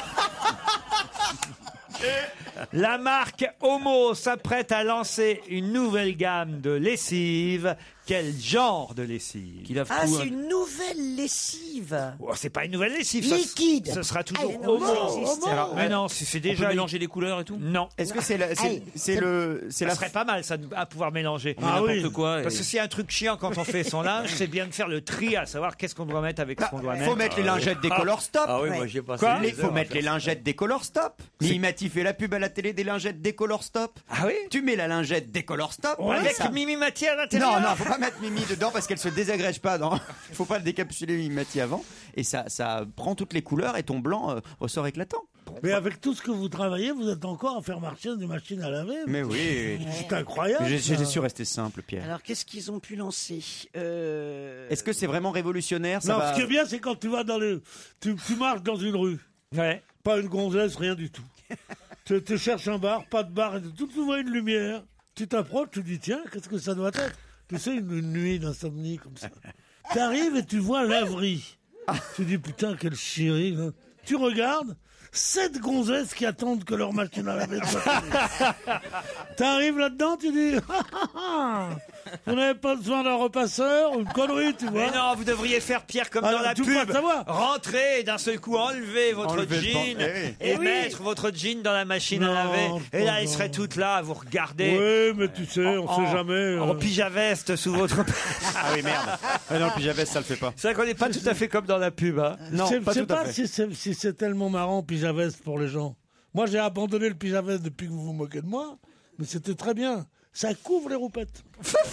La marque Homo s'apprête à lancer une nouvelle gamme de lessive. Quel genre de lessive? Qui lave Ah, tout, c'est hein. une nouvelle lessive. Oh, c'est pas une nouvelle lessive. ça- Liquide. Ce sera toujours Ah, non, Homo. ça existe. Alors, mais non, si c'est On peut déjà mélanger les couleurs et tout. Non. Est-ce que c'est la- c'est Aïe. c'est le c'est Ça la serait pas mal, ça, de- à pouvoir mélanger. On met Ah n'importe oui. quoi. et- Parce que s'il y a un truc chiant quand on fait son linge, c'est bien de faire le tri, à savoir qu'est-ce qu'on doit mettre avec ce qu'on doit Faut mettre. mettre les lingettes des Color Stop. Ah oui, Ouais. moi j'ai passé. Quoi des Il faut heures à mettre faire les ça. lingettes des Color Stop. Mimimati fait la pub à la télé des lingettes des Color Stop. Ah oui? Tu mets la lingette des Color Stop. Avec ça- Mimi Mathieu à l'intérieur? Non, non, faut pas mettre Mimi dedans parce qu'elle se désagrège pas. Non, faut pas le décapsuler Mimimati avant. Et ça, ça prend toutes les couleurs et ton blanc euh, ressort éclatant. Mais avec tout ce que vous travaillez, vous êtes encore à faire marcher des machines à laver. Mais oui. C'est incroyable. J'ai- ça. J'étais sûr rester simple, Pierre. Alors, qu'est-ce qu'ils ont pu lancer Euh, Est-ce que c'est vraiment révolutionnaire ça Non, va... ce qui est bien, c'est quand tu vas dans le, tu, tu marches dans une rue, Ouais. pas une gonzesse, rien du tout. tu, tu cherches un bar, pas de bar, et tout, tu vois une lumière. Tu t'approches, tu dis tiens, qu'est-ce que ça doit être? Tu sais, une, une nuit d'insomnie comme ça. T'arrives et tu vois laverie. Tu dis putain, quelle chérie. Hein. Tu regardes, sept gonzesses qui attendent que leur machine à laver soit finie. T'arrives là-dedans, tu dis ah, ah, ah, vous n'avez pas besoin d'un repasseur, une connerie, tu vois. Mais non, vous devriez faire Pierre comme Alors, dans la tu peux pub. pas savoir. Rentrer et d'un seul coup enlever votre Enlever le jean pan- eh oui. et Eh oui. mettre votre jean dans la machine à Non, laver. je Et là, pense elle serait non. toute là à vous regarder. Oui, mais tu sais, on en, sait jamais. En euh. pyjaveste sous votre. Ah oui, merde. Ah non, le pyjama, ça le fait pas. C'est vrai qu'on n'est pas tout à fait comme dans la pub. Hein. Non, Je pas sais tout à pas fait. si c'est si c'est tellement marrant pyjaveste pour les gens. Moi, j'ai abandonné le pyjaveste depuis que vous vous moquez de moi, mais c'était très bien. Ça couvre les roupettes.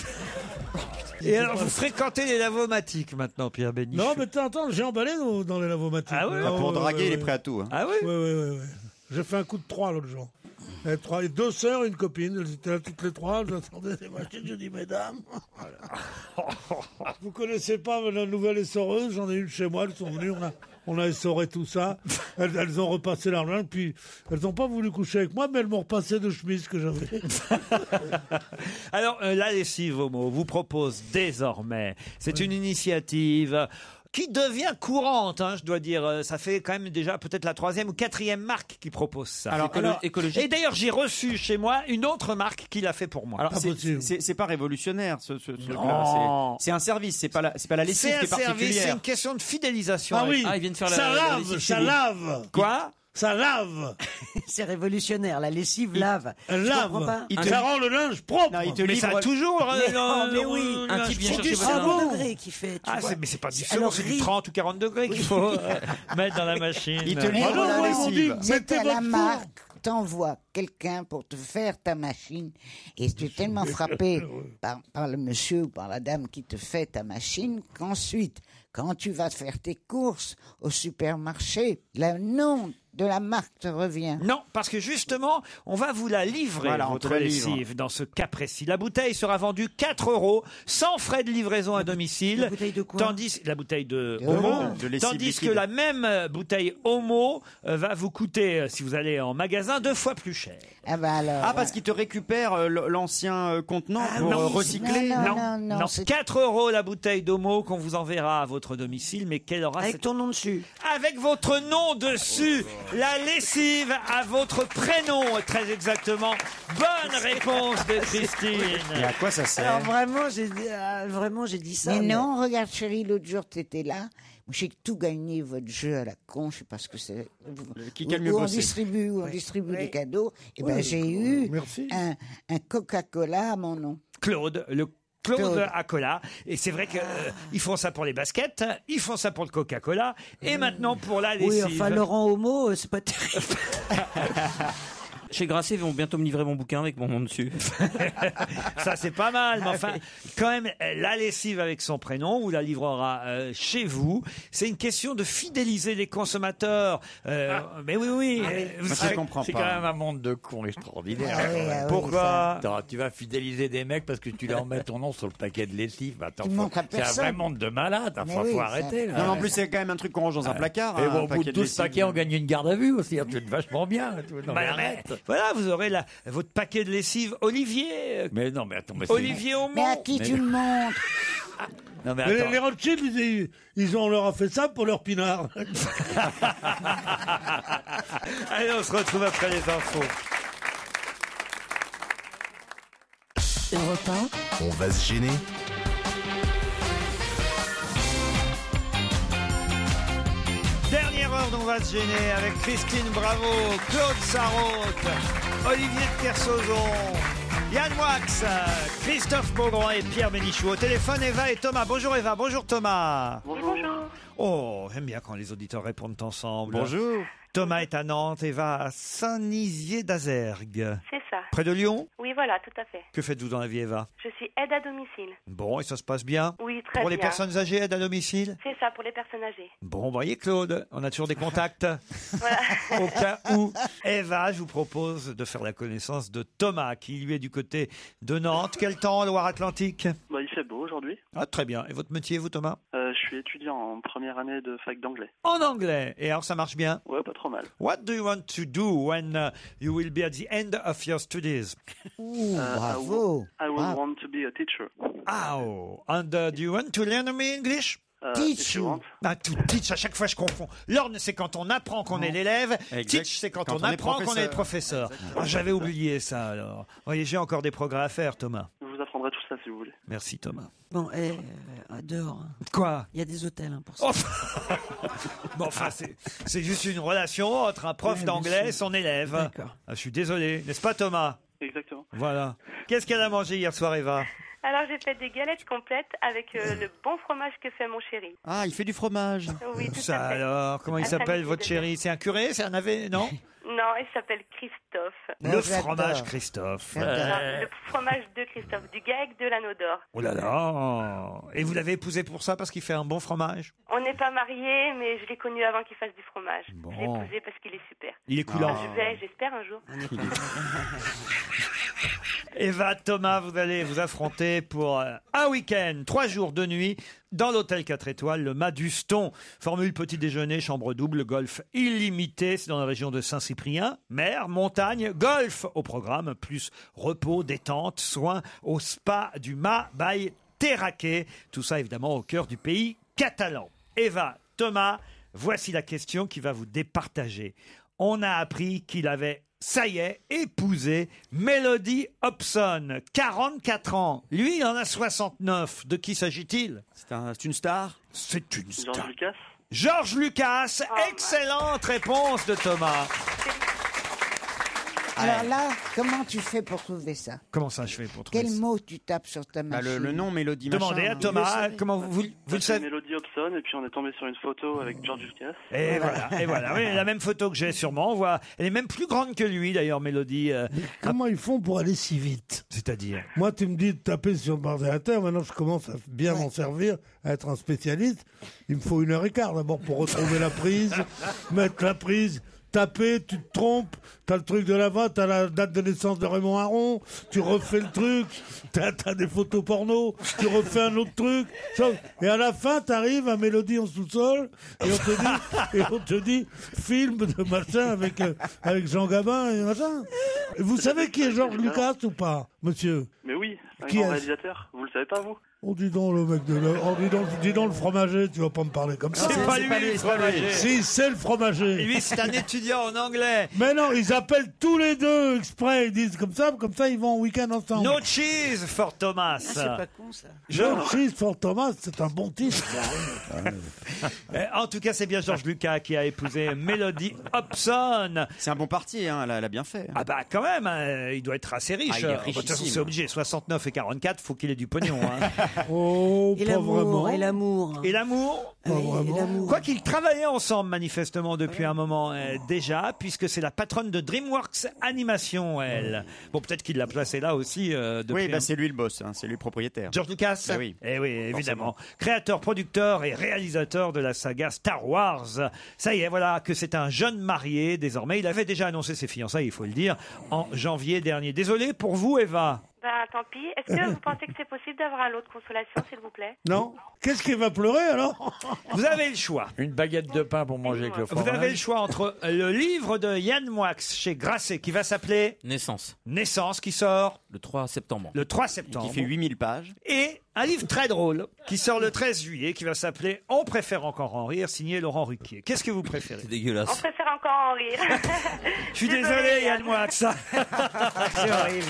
Et alors, vous fréquentez les lavomatiques maintenant, Pierre Bénichou? Non, mais t'entends, j'ai emballé dans, dans les lavomatiques. Ah oui, Ah, pour ouais, draguer, ouais, il est ouais. prêt à tout. Hein. Ah oui? Oui, oui, oui. oui. J'ai fait un coup de trois l'autre jour. Et trois, et deux sœurs et une copine, elles étaient là toutes les trois, j'attendais des machines, je dis mesdames. Vous connaissez pas la nouvelle essoreuse, j'en ai une chez moi, elles sont venues, on a, on a essoré tout ça. Elles, elles ont repassé leur linge, puis elles n'ont pas voulu coucher avec moi, mais elles m'ont repassé de chemise que j'avais. Alors, euh, la lessive Homo vous propose désormais, c'est une initiative qui devient courante, hein, je dois dire. Euh, Ça fait quand même déjà peut-être la troisième ou quatrième marque qui propose ça. Alors, Écolo- alors- écologique. Et d'ailleurs, j'ai reçu chez moi une autre marque qui l'a fait pour moi. Alors, c'est- c'est c'est pas révolutionnaire ce, ce truc-là. Non. C'est- C'est un service, c'est pas la, c'est pas la lessive C'est qui est un service, particulière. c'est une question de fidélisation. Ah oui, Ah, ils viennent faire la- ça la lave, lessive chez ça vous. lave. Quoi? Ça lave. C'est révolutionnaire. La lessive lave. Elle Je lave. comprends pas. Il te- Ça rend le linge propre. Non, il te Mais livre- ça a toujours. euh, Mais, le- oh, mais le- oui. le- Un le- type vient C'est chercher du votre second linge. degré qui fait. tu Ah, vois. c'est- mais c'est pas du Alors, second, c'est du riz. trente ou quarante degrés qu'il faut euh, mettre dans la machine. Il te Ah livre non, la moi, ils m'ont lessive. dit, C'est mettez à la votre marque, t'envoies quelqu'un pour te faire ta machine et tu es tellement frappé par, par le monsieur ou par la dame qui te fait ta machine qu'ensuite, quand tu vas faire tes courses au supermarché, le nom de la marque te revient. Non, parce que justement, on va vous la livrer, Voilà, on votre te la livre. lessive, dans ce cas précis. La bouteille sera vendue quatre euros, sans frais de livraison à domicile. La bouteille de quoi? Tandis, la bouteille de De Homo. Homo. De lessive Tandis liquide. que la même euh, bouteille Homo euh, va vous coûter, euh, si vous allez en magasin, deux fois plus cher. Ah ben alors. Ah, parce qu'il te récupère euh, l- l'ancien euh, contenant Ah pour oui, euh, recycler. non, non, non, non, c'est- quatre euros la bouteille d'Homo qu'on vous enverra à votre domicile, mais quelle aura Avec cette- ton nom dessus. Avec votre nom dessus, la lessive à votre prénom, très exactement. Bonne réponse de Christine. Et à quoi ça sert? Alors vraiment, j'ai dit, ah, vraiment, j'ai dit ça. Mais mais- non, regarde chérie, l'autre jour t'étais là. Moi, j'ai tout gagné votre jeu à la con, je sais pas ce que c'est. Qui Où- a le mieux où on bossé. distribue, où on Ouais. distribue Ouais. des cadeaux. Et ben Ouais, j'ai d'accord. eu Merci. un, un Coca-Cola à mon nom. Claude, le Claude, Claude. à cola. Et c'est vrai qu'ils font ça pour les baskets, ils font ça pour le Coca-Cola, et maintenant pour la lessive. Oui, enfin, Laurent Homo, euh, c'est pas terrible. Chez Grasset, ils vont bientôt me livrer mon bouquin avec mon nom dessus. Ça, c'est pas mal, mais enfin, quand même, la lessive avec son prénom, on vous la livrera euh, chez vous. C'est une question de fidéliser les consommateurs. Euh, Mais oui, oui. euh, vous Moi, savez- je comprends C'est quand même un monde de cons extraordinaire. Ah oui, quand même. ah oui, Pourquoi Attends, tu vas fidéliser des mecs parce que tu leur mets ton nom sur le paquet de lessive. Attends, Tu faut- montres à c'est un personne. vrai monde de malades. Mais Enfin, oui, faut ça- arrêter. Là. Non, mais en plus, c'est quand même un truc qu'on range dans un placard. Et hein, bon, un au bout paquet de de douze lessive. paquets, on gagne une garde à vue aussi. Tu es vachement bien. Tu- non, mais Bah, arrête. mais voilà, vous aurez la, votre paquet de lessive Olivier. Mais non, mais attends. Mais c'est- Olivier Aumont. Mais à qui tu le montres? Non, mais Mais les, attends. les Rothschild, ils, ils ont, on leur a fait ça pour leur pinard. Allez, on se retrouve après les infos. Europe un, On va se gêner. Dernière heure dont on va se gêner avec Christine Bravo, Claude Sarraute, Olivier de Kersauzon, Yann Moix, Christophe Beaugrand et Pierre Bénichou. Au téléphone, Eva et Thomas. Bonjour Eva, bonjour Thomas. Bonjour. Oh, j'aime bien quand les auditeurs répondent ensemble. Bonjour. Thomas est à Nantes, Eva à Saint-Nizier d'Azergues. C'est ça. Près de Lyon. Oui, voilà, tout à fait. Que faites-vous dans la vie, Eva? Je suis aide à domicile. Bon, et ça se passe bien? Oui, très Pour les bien. personnes âgées, aide à domicile? C'est ça, pour les personnes âgées. Bon, voyez Claude, on a toujours des contacts. Voilà. Au cas où. Eva, je vous propose de faire la connaissance de Thomas, qui lui est du côté de Nantes. Quel temps en Loire-Atlantique? Bah, il fait beau aujourd'hui. Ah, très bien. Et votre métier, vous, Thomas? Euh, je suis étudiant en première année de fac d'anglais. En anglais. Et alors, ça marche bien? Ouais, pas trop mal. What do you want to do when uh, you will be at the end of your studies? Ouh, Uh, bravo. I will Ah. want to be a teacher. Oh, and uh, do you want to learn me English? Uh, Teach if you you. want. Ah, tout teach, à chaque fois je confonds. Learn, c'est quand on apprend qu'on est l'élève. Exact. Teach, c'est quand, Quand on, on est apprend qu'on est le professeur. professeur. Ah, j'avais oublié ça alors. Vous voyez, j'ai encore des progrès à faire, Thomas. Je vous apprendrai tout ça si vous voulez. Merci, Thomas. Bon, eh, euh, dehors. hein. Quoi? Il y a des hôtels hein, pour ça. Oh. Bon, enfin, c'est, c'est juste une relation entre un prof Ouais, bien d'anglais et sûr. son élève. D'accord. Ah, je suis désolé, n'est-ce pas, Thomas? Exactement. Voilà. Qu'est-ce qu'elle a mangé hier soir, Eva? Alors, j'ai fait des galettes complètes avec euh, le bon fromage que fait mon chéri. Ah, il fait du fromage. Oui, tout Ça à fait. alors, comment il Un s'appelle samedi votre de chéri? C'est un curé? C'est un navet? Non? Non, il s'appelle Christophe. Le j'adore. fromage Christophe. Non, le fromage de Christophe, du GAEC de l'Anneau d'Or. Oh là là! Et vous l'avez épousé pour ça, parce qu'il fait un bon fromage? On n'est pas mariés, mais je l'ai connu avant qu'il fasse du fromage. Bon. Je l'ai épousé parce qu'il est super. Il est coulant. Enfin, je vais, j'espère un jour. Eva, Thomas, vous allez vous affronter pour euh, un week-end, trois jours de nuit, dans l'hôtel quatre étoiles, le Maduston. Formule petit déjeuner, chambre double, golf illimité. C'est dans la région de Saint-Cyprien. Mer, montagne, golf au programme, plus repos, détente, soins au spa du Mas by Terraquet. Tout ça, évidemment, au cœur du pays catalan. Eva, Thomas, voici la question qui va vous départager. On a appris qu'il avait, ça y est, épousé Melody Hobson, quarante-quatre ans. Lui, il en a soixante-neuf. De qui s'agit-il? C'est un, c'est une star? C'est une star. George Lucas. George Lucas, excellente réponse de Thomas. Alors là, comment tu fais pour trouver ça? Comment ça je fais pour trouver Quel ça mot tu tapes sur ta Bah, machine? le, le nom, Mélodie, Demandez machin, à hein. Thomas, comment vous, vous, vous le C'est savez. Melody Hobson, et puis on est tombé sur une photo avec George Lucas. Et voilà, et voilà. Oui, la même photo que j'ai sûrement. On voit, elle est même plus grande que lui d'ailleurs, Mélodie. euh, Comment ils font pour aller si vite? C'est-à-dire? Moi, tu me dis de taper sur le ordinateur. Maintenant, je commence à bien m'en servir, à être un spécialiste. Il me faut une heure et quart d'abord pour retrouver la prise, mettre la prise, taper, tu te trompes, t'as le truc de là-bas, t'as la date de naissance de Raymond Aron, tu refais le truc, t'as, t'as des photos porno, tu refais un autre truc, ça- et à la fin, t'arrives à Mélodie en sous-sol, et on te dit, et on te dit, film de machin avec, euh, avec Jean Gabin et machin. Et vous savez qui est George Lucas ou pas, monsieur? Mais oui, un Qui grand est-ce réalisateur. Vous le savez pas, vous? Oh, dis donc, le mec de là. Oh, dis donc, dis donc le fromager, tu vas pas me parler comme ça. C'est pas lui, le fromager. Si, c'est le fromager. Et lui, c'est un étudiant en anglais. Mais non, ils appellent tous les deux exprès, ils disent comme ça, comme ça ils vont en week-end ensemble. No cheese for Thomas. Ah, c'est pas con ça. No cheese for Thomas, c'est un bon titre. Euh, En tout cas, c'est bien George Lucas qui a épousé Melody Hobson. C'est un bon parti, hein, elle, a, elle a bien fait. Ah bah quand même, hein, il doit être assez riche. Ah, il est De toute façon, richissime. c'est obligé. soixante-neuf et quarante-quatre, faut qu'il ait du pognon. Hein. Oh, Et pas l'amour, vraiment. et l'amour. Et l'amour Ah oui, et l'amour. Quoi qu'ils travaillaient ensemble manifestement depuis un moment euh, déjà, puisque c'est la patronne de DreamWorks Animation, elle. Bon, peut-être qu'il l'a placée là aussi euh, depuis. Oui, bah, un- c'est lui le boss, hein, c'est lui le propriétaire. George Lucas. Bah oui. Eh oui, évidemment. Créateur, producteur et réalisateur de la saga Star Wars. Ça y est, voilà que c'est un jeune marié désormais. Il avait déjà annoncé ses fiançailles, il faut le dire, en janvier dernier. Désolé pour vous, Eva. Ben, tant pis. Est-ce que vous pensez que c'est possible d'avoir un lot de consolation, s'il vous plaît? Non. Qu'est-ce qu'il va pleurer alors? Vous avez le choix. Une baguette de pain pour manger avec le Vous fromage. avez le choix entre le livre de Yann Moix chez Grasset qui va s'appeler Naissance. Naissance qui sort Le trois septembre. le trois septembre. Qui fait huit mille pages. Et un livre très drôle qui sort le treize juillet qui va s'appeler On préfère encore en rire, signé Laurent Ruquier. Qu'est-ce que vous préférez? C'est On dégueulasse. préfère encore en rire. Je suis désolé Yann Moix. C'est horrible.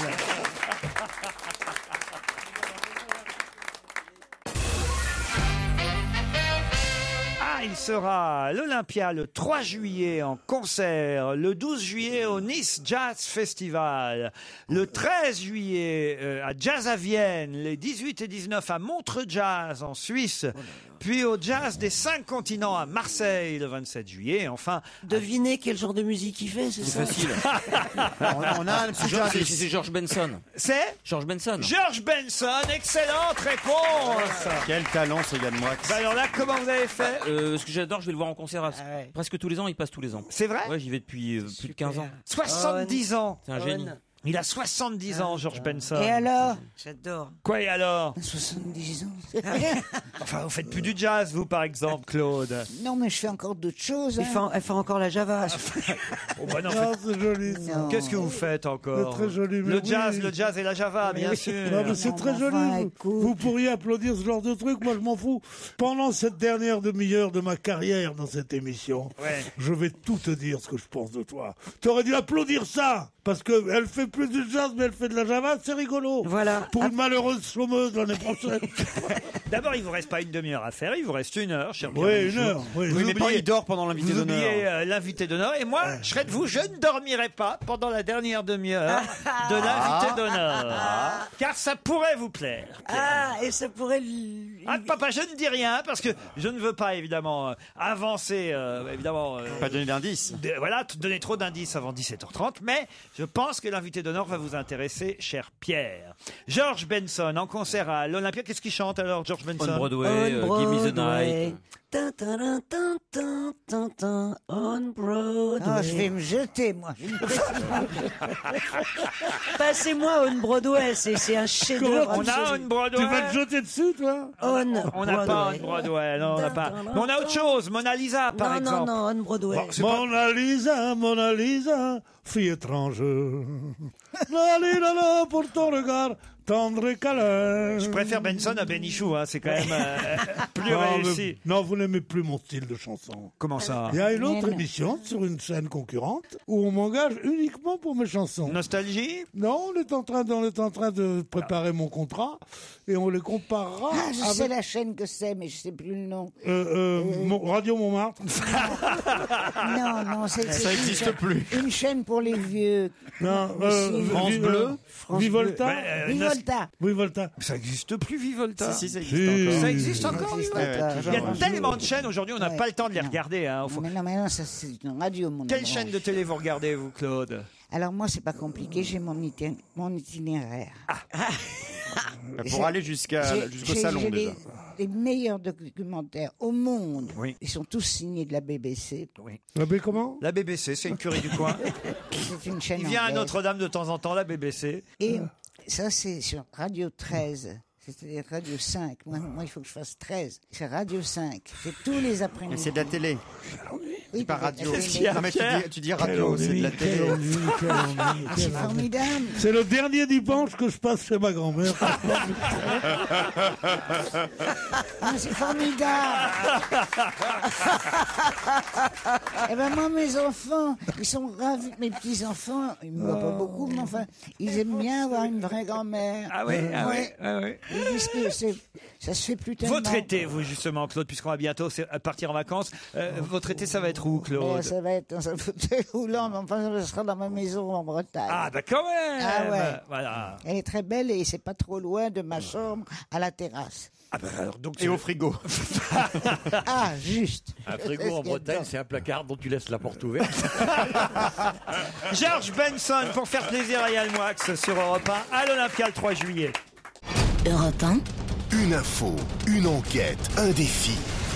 Ah, il sera à l'Olympia le trois juillet en concert, le douze juillet au Nice Jazz Festival, le treize juillet euh, à Jazz à Vienne, les dix-huit et dix-neuf à Montreux Jazz en Suisse, puis au Jazz des cinq continents à Marseille le vingt-sept juillet, et enfin... Devinez quel genre de musique il fait, c'est ça? C'est facile. on, a, on a un petit George- indice. C'est c'est George Benson. C'est George Benson. George Benson, excellente réponse. Quel talent ce Yann Moix. Bah alors là, comment vous avez fait? Euh, ce que j'adore, je vais le voir en concert à- Ah ouais. presque tous les ans. Il passe tous les ans. C'est vrai? Ouais, j'y vais depuis euh, plus de quinze ans. soixante-dix ans. C'est un génie. Il a soixante-dix ans, George Benson. Et alors? J'adore. Quoi et alors? soixante-dix ans. Enfin, vous faites plus du jazz, vous, par exemple, Claude. Non, mais je fais encore d'autres choses. Elle fait, hein. elle fait encore la Java. Oh, bah non, Non, faites- c'est joli. ça. Non. Qu'est-ce que vous faites encore? C'est très joli, mais Le oui. jazz, le jazz et la Java, bien Non, sûr. mais c'est Non, très mais joli. enfin, vous, écoute. vous pourriez applaudir ce genre de truc. Moi, je m'en fous. Pendant cette dernière demi-heure de ma carrière dans cette émission, Ouais. je vais tout te dire ce que je pense de toi. Tu aurais dû applaudir ça. Parce qu'elle fait plus du jazz, mais elle fait de la Java. C'est rigolo. Voilà. Pour une malheureuse chômeuse l'année prochaine. D'abord, il vous reste pas une demi-heure à faire, il vous reste une heure, cher Oui, Pierre une Bénichou. heure. Oui. Vous Oui, mais pas oubliez- il dort pendant l'invité Vous oubliez d'honneur. euh, l'invité d'honneur. Et moi, je serais de vous, je ne dormirai pas pendant la dernière demi-heure de l'invité d'honneur. Car ça pourrait vous plaire. Ah, et ça pourrait lui... Ah, papa, je ne dis rien parce que je ne veux pas évidemment euh, avancer, euh, évidemment. euh, Pas donner d'indice. de- voilà, t- donner trop d'indices avant dix-sept heures trente, mais je pense que l'invité d'honneur va vous intéresser, cher Pierre. George Benson en concert à l'Olympia. Qu'est-ce qu'il chante alors, George Benson? On Broadway, On euh, Give Me the Broadway. Night. Tin, tin, tin, tin, tin, tin, tin, on Broadway. Ah, je vais me jeter, moi. Passez-moi on Broadway, c'est c'est un chef-d'œuvre. On a absolu. une Broadway. Tu vas te jeter dessus, toi? On On n'a pas une Broadway, non, on n'a pas. Mais on a autre chose, Mona Lisa, par non, exemple. non, non, on Broadway. Bon, c'est pas- Mona Lisa, Mona Lisa, fille étrange. La li la la pour ton regard tendre et câlin. Je préfère Benson à Benichou, hein, c'est quand même euh, plus non, réussi. mais- non, vous n'aimez plus mon style de chanson. Comment ça? Il y a une autre Mais non. émission sur une chaîne concurrente où on m'engage uniquement pour mes chansons. Nostalgie? Non, on est en train de, on est en train de préparer mon contrat et on les comparera Ah, je avec sais la chaîne que c'est, mais je sais plus le nom. euh, euh, Euh, Mon- Radio Montmartre. Non, non, c'est Ça c'est une existe chaîne- plus. Une chaîne pour les vieux. Non, Mais euh, si. France Vi- Bleu, France Vivolta. Bleu. Ben, euh, Vivolta. Vivolta. Ça n'existe plus, Vivolta. Si, si, ça Si. existe encore. Ça existe encore, Ça existe Vivolta. encore, Il y a genre. tellement de chaînes aujourd'hui, on n'a Ouais. pas le temps de les regarder. Hein. Faut- Mais non, mais non, ça c'est une radio, mon Quelle amour. chaîne de télé vous regardez, vous, Claude? Alors moi, c'est pas compliqué, j'ai mon, iti- mon itinéraire. Pour J'ai- aller jusqu'à j'ai- jusqu'au j'ai- salon j'ai déjà. Les, les meilleurs documentaires au monde. Oui. Ils sont tous signés de la B B C. Oui. La B comment? La B B C, c'est une curie du coin. C'est une chaîne Il vient à anglaise. Notre-Dame de temps en temps, la B B C. Et ça, c'est sur Radio treize. C'est-à-dire Radio cinq. Moi, moi, il faut que je fasse treize. C'est Radio cinq. C'est tous les Mais après-midi. c'est de la télé. Oui, C'est pas peut-être radio. la Qu'est-ce télé. qu'il y a, Non, mais tu Pierre dis, tu dis radio, c'est de la Quel télé. ennui, quel ennui, Ah, quel c'est ennui. formidable. C'est le dernier dimanche que je passe chez ma grand-mère. Ah, c'est formidable. Eh ben moi, mes enfants, ils sont ravis. Mes petits-enfants, ils me voient pas beaucoup, mais enfin, ils aiment bien avoir une vraie grand-mère. Ah oui, ah oui, Ouais. ah oui. Ils disent que c'est- ça se fait plus tellement. Votre été, vous, justement, Claude, puisqu'on va bientôt c'est- partir en vacances, euh, votre été, ça va être où, Eh, Claude? ça va être dans un fauteuil roulant, mais enfin, ça sera dans ma maison en Bretagne. Ah, bah quand même! Ah ouais. Voilà. Elle est très belle et c'est pas trop loin de ma chambre à la terrasse. Ah, bah alors, donc, Et au frigo. Ah, juste. Un frigo Qu'est-ce en qu'il y a Bretagne, dedans c'est un placard dont tu laisses la porte ouverte. George Benson, pour faire plaisir à Yann Moix sur Europe un, à l'Olympia le trois juillet. Europe un, Une info, une enquête, un défi.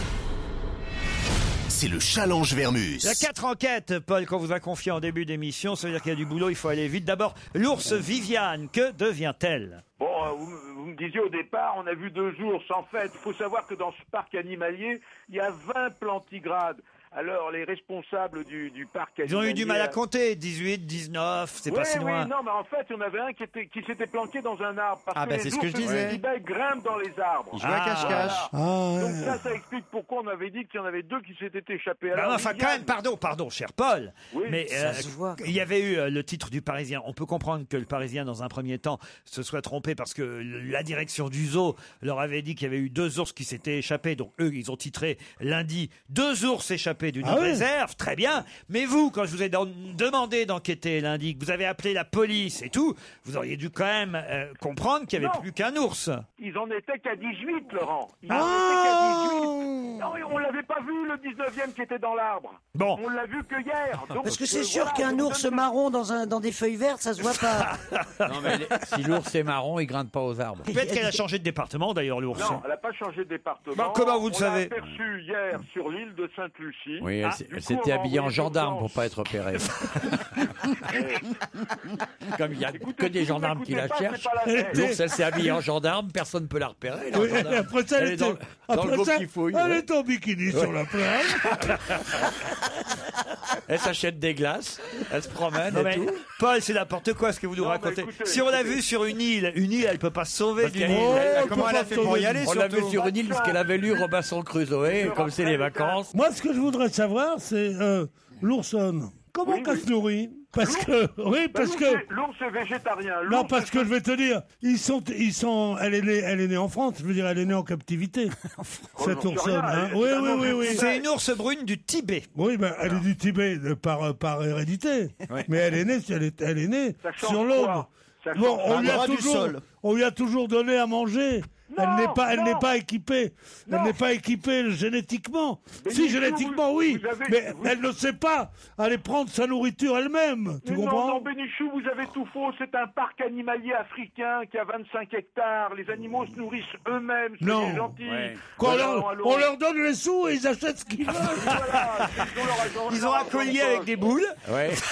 C'est le challenge Vermus. Il y a quatre enquêtes, Paul, qu'on vous a confiées en début d'émission. Ça veut dire qu'il y a du boulot, il faut aller vite. D'abord, l'ours Viviane, que devient-elle? Bon, euh, vous, me- vous me disiez au départ, on a vu deux ours. En fait, il faut savoir que dans ce parc animalier, il y a vingt plantigrades. Alors, les responsables du, du parc Ils ont animalier... eu du mal à compter. dix-huit, dix-neuf, c'est oui, pas si oui, loin. non, mais en fait, il y en avait un qui, était, qui s'était planqué dans un arbre. Parce Ah, que bah, les c'est ce que ours je disais. Tibet grimpent dans les arbres. Il joue à cache-cache. Ah, Donc ouais. ça, ça explique pourquoi on avait dit qu'il y en avait deux qui s'étaient échappés. Bah, Alors, enfin, quand Viviane- même, pardon, pardon, cher Paul. Oui, mais ça euh, se voit. il y avait eu euh, le titre du Parisien. On peut comprendre que le Parisien, dans un premier temps, se soit trompé parce que la direction du zoo leur avait dit qu'il y avait eu deux ours qui s'étaient échappés. Donc eux, ils ont titré lundi deux ours échappés d'une Ah ouais. réserve. Très bien. Mais vous, quand je vous ai don- demandé d'enquêter lundi, que vous avez appelé la police et tout, vous auriez dû quand même euh, comprendre qu'il n'y avait Non. plus qu'un ours. Ils en étaient qu'à dix-huit, Laurent. Ils Ah. en étaient qu'à dix-huit. Non, mais on l'avait pas vu, le dix-neuvième qui était dans l'arbre. Bon. On l'a vu que hier. Donc, Parce que c'est euh, sûr voilà, qu'un je vous ours donne- marron dans, un, dans des feuilles vertes, ça se voit pas. Non, mais les- si l'ours est marron, il grimpe pas aux arbres. Peut-être qu'elle a changé de département, d'ailleurs, l'ours. Non, elle n'a pas changé de département. Bah, comment vous le on savez l'a aperçue hier sur l'île de Sainte-Lucie. Oui, elle, Ah, s'est- du elle coup, s'était on a habillée en envoyé gendarme d'urgence. pour pas être repérée. Comme il y a Écoutez, que des si vous gendarmes qui la m'écoutez pas, cherchent. c'est pas la peine. L'ours, elle s'est habillée en gendarme, personne ne peut la repérer. elle est en Oui, gendarme. après ça, elle, Elle est était, dans, dans le après groupe ça, qui fouille. elle ouais. est en bikini sur la plage. Elle s'achète des glaces, elle se promène Non, et mais, tout. Paul, c'est n'importe quoi ce que vous nous Non, mais racontez. écoutez, si on l'a écoutez. vu sur une île, une île, elle peut pas se sauver Parce d'une qu'elle- île. Oh, elle- elle Comment peut elle a pas fait pour y sauver. aller On l'a vu surtout sur une île parce qu'elle avait lu Robinson Crusoe, comme c'est les vacances. Moi, ce que je voudrais savoir, c'est euh, l'oursonne. Comment Oui, qu'elle oui. se nourrit? Parce que, oui, Bah, parce l'ours que. est- L'ours est végétarien. Non, L'ours parce est- que je vais te dire, ils sont, ils sont, elle est née, elle est née en France. Je veux dire, elle est née en captivité. Cette j'en sais oursonne, rien, hein. elle est Oui, oui, totalement oui, oui. C'est une ours brune du Tibet. Oui, ben, elle est du Tibet euh, par, euh, par hérédité. Mais elle est née, elle est, elle est née Ça change sur l'aube. quoi Ça Bon, change on un lui, a droit du toujours, sol. on lui a toujours donné à manger. Elle Non, n'est pas, elle non. n'est pas équipée. Elle Non. n'est pas équipée génétiquement. Mais si, du coup, génétiquement, vous- oui. vous avez- mais vous- elle ne sait pas aller prendre sa nourriture elle-même. Tu Mais non, comprends? non, Bénichou, vous avez tout faux. C'est un parc animalier africain qui a vingt-cinq hectares. Les animaux se nourrissent eux-mêmes. Soyez Non. gentils. Ouais. Quand on Allons, leur, allons. on leur donne les sous et ils achètent ce qu'ils veulent. Voilà, ils ont leur argent- Ils ont leur un argent collier en avec poche. des boules. Ouais.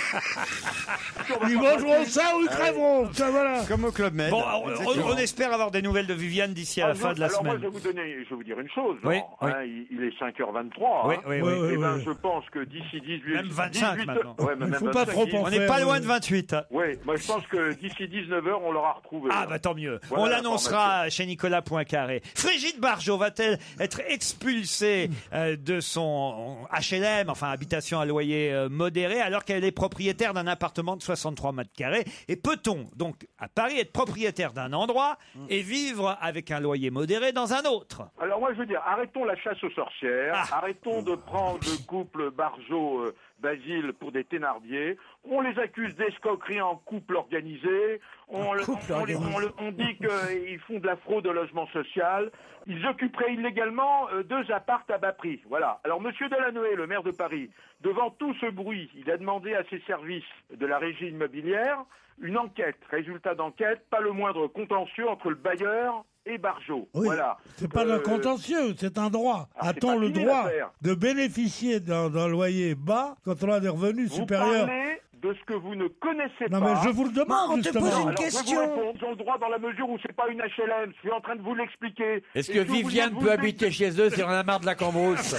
Ils mangeront ça ou ils crèveront. Ça, voilà. Comme au Club Med. Bon, on, on- on espère avoir des nouvelles de Viviane d'ici à la Ah, fin non, de la alors semaine. moi, je vais vous donner, je vais vous dire une chose. Oui, Laurent, oui. hein, il, il est cinq heures vingt-trois. Oui, hein. oui, oui. Eh oui, ben, oui. je pense que d'ici dix-huit... Même vingt-cinq dix-huit maintenant. Ouais, mais Il même faut pas vingt-cinq, trop dix- en On n'est faire, pas euh, loin de vingt-huit. Oui, moi je pense que d'ici dix-neuf heures, on l'aura retrouvé. Ah hein. bah tant mieux. Voilà On l'annoncera l'information. chez Nicolas Poincaré. Brigitte Bardot va-t-elle être expulsée euh, de son H L M, enfin habitation à loyer euh, modéré, alors qu'elle est propriétaire d'un appartement de soixante-trois mètres carrés? Et peut-on donc à Paris être propriétaire d'un endroit et vivre avec un loyer modéré dans un autre? Alors moi je veux dire, arrêtons la chasse aux sorcières, Ah. arrêtons de prendre le couple Barjot euh, Basile pour des Thénardier. On les accuse d'escroquerie en couple organisé. On, le- couple on les- organisé. on le- on dit qu'ils font de la fraude au logement social. Ils occuperaient illégalement euh, deux appartes à bas prix. Voilà. Alors Monsieur Delanoë, le maire de Paris, devant tout ce bruit, il a demandé à ses services de la régie immobilière une enquête. Résultat d'enquête, pas le moindre contentieux entre le bailleur et Barjot. Oui, Voilà. c'est pas Euh, un contentieux, c'est un droit. Ah, c'est A-t-on pas le fini, droit l'affaire. de bénéficier d'un d'un loyer bas quand on a des revenus Vous supérieurs? parlez de ce que vous ne connaissez Non, pas. mais je vous le demande, on te justement. pose une Alors, question. Je vous réponds, ils ont le droit dans la mesure où c'est pas une H L M. Je suis en train de vous l'expliquer. Est-ce Et que si vous vouliez Viviane vous peut le habiter chez eux si on a marre de la cambrousse?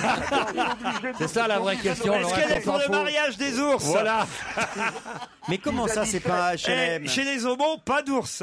C'est ça la vraie question. Est-ce le qu'elle reste, est on pour s'en le fout. mariage des ours? Voilà. Mais comment ça, c'est pas un H L M? Eh, chez les homos, pas d'ours.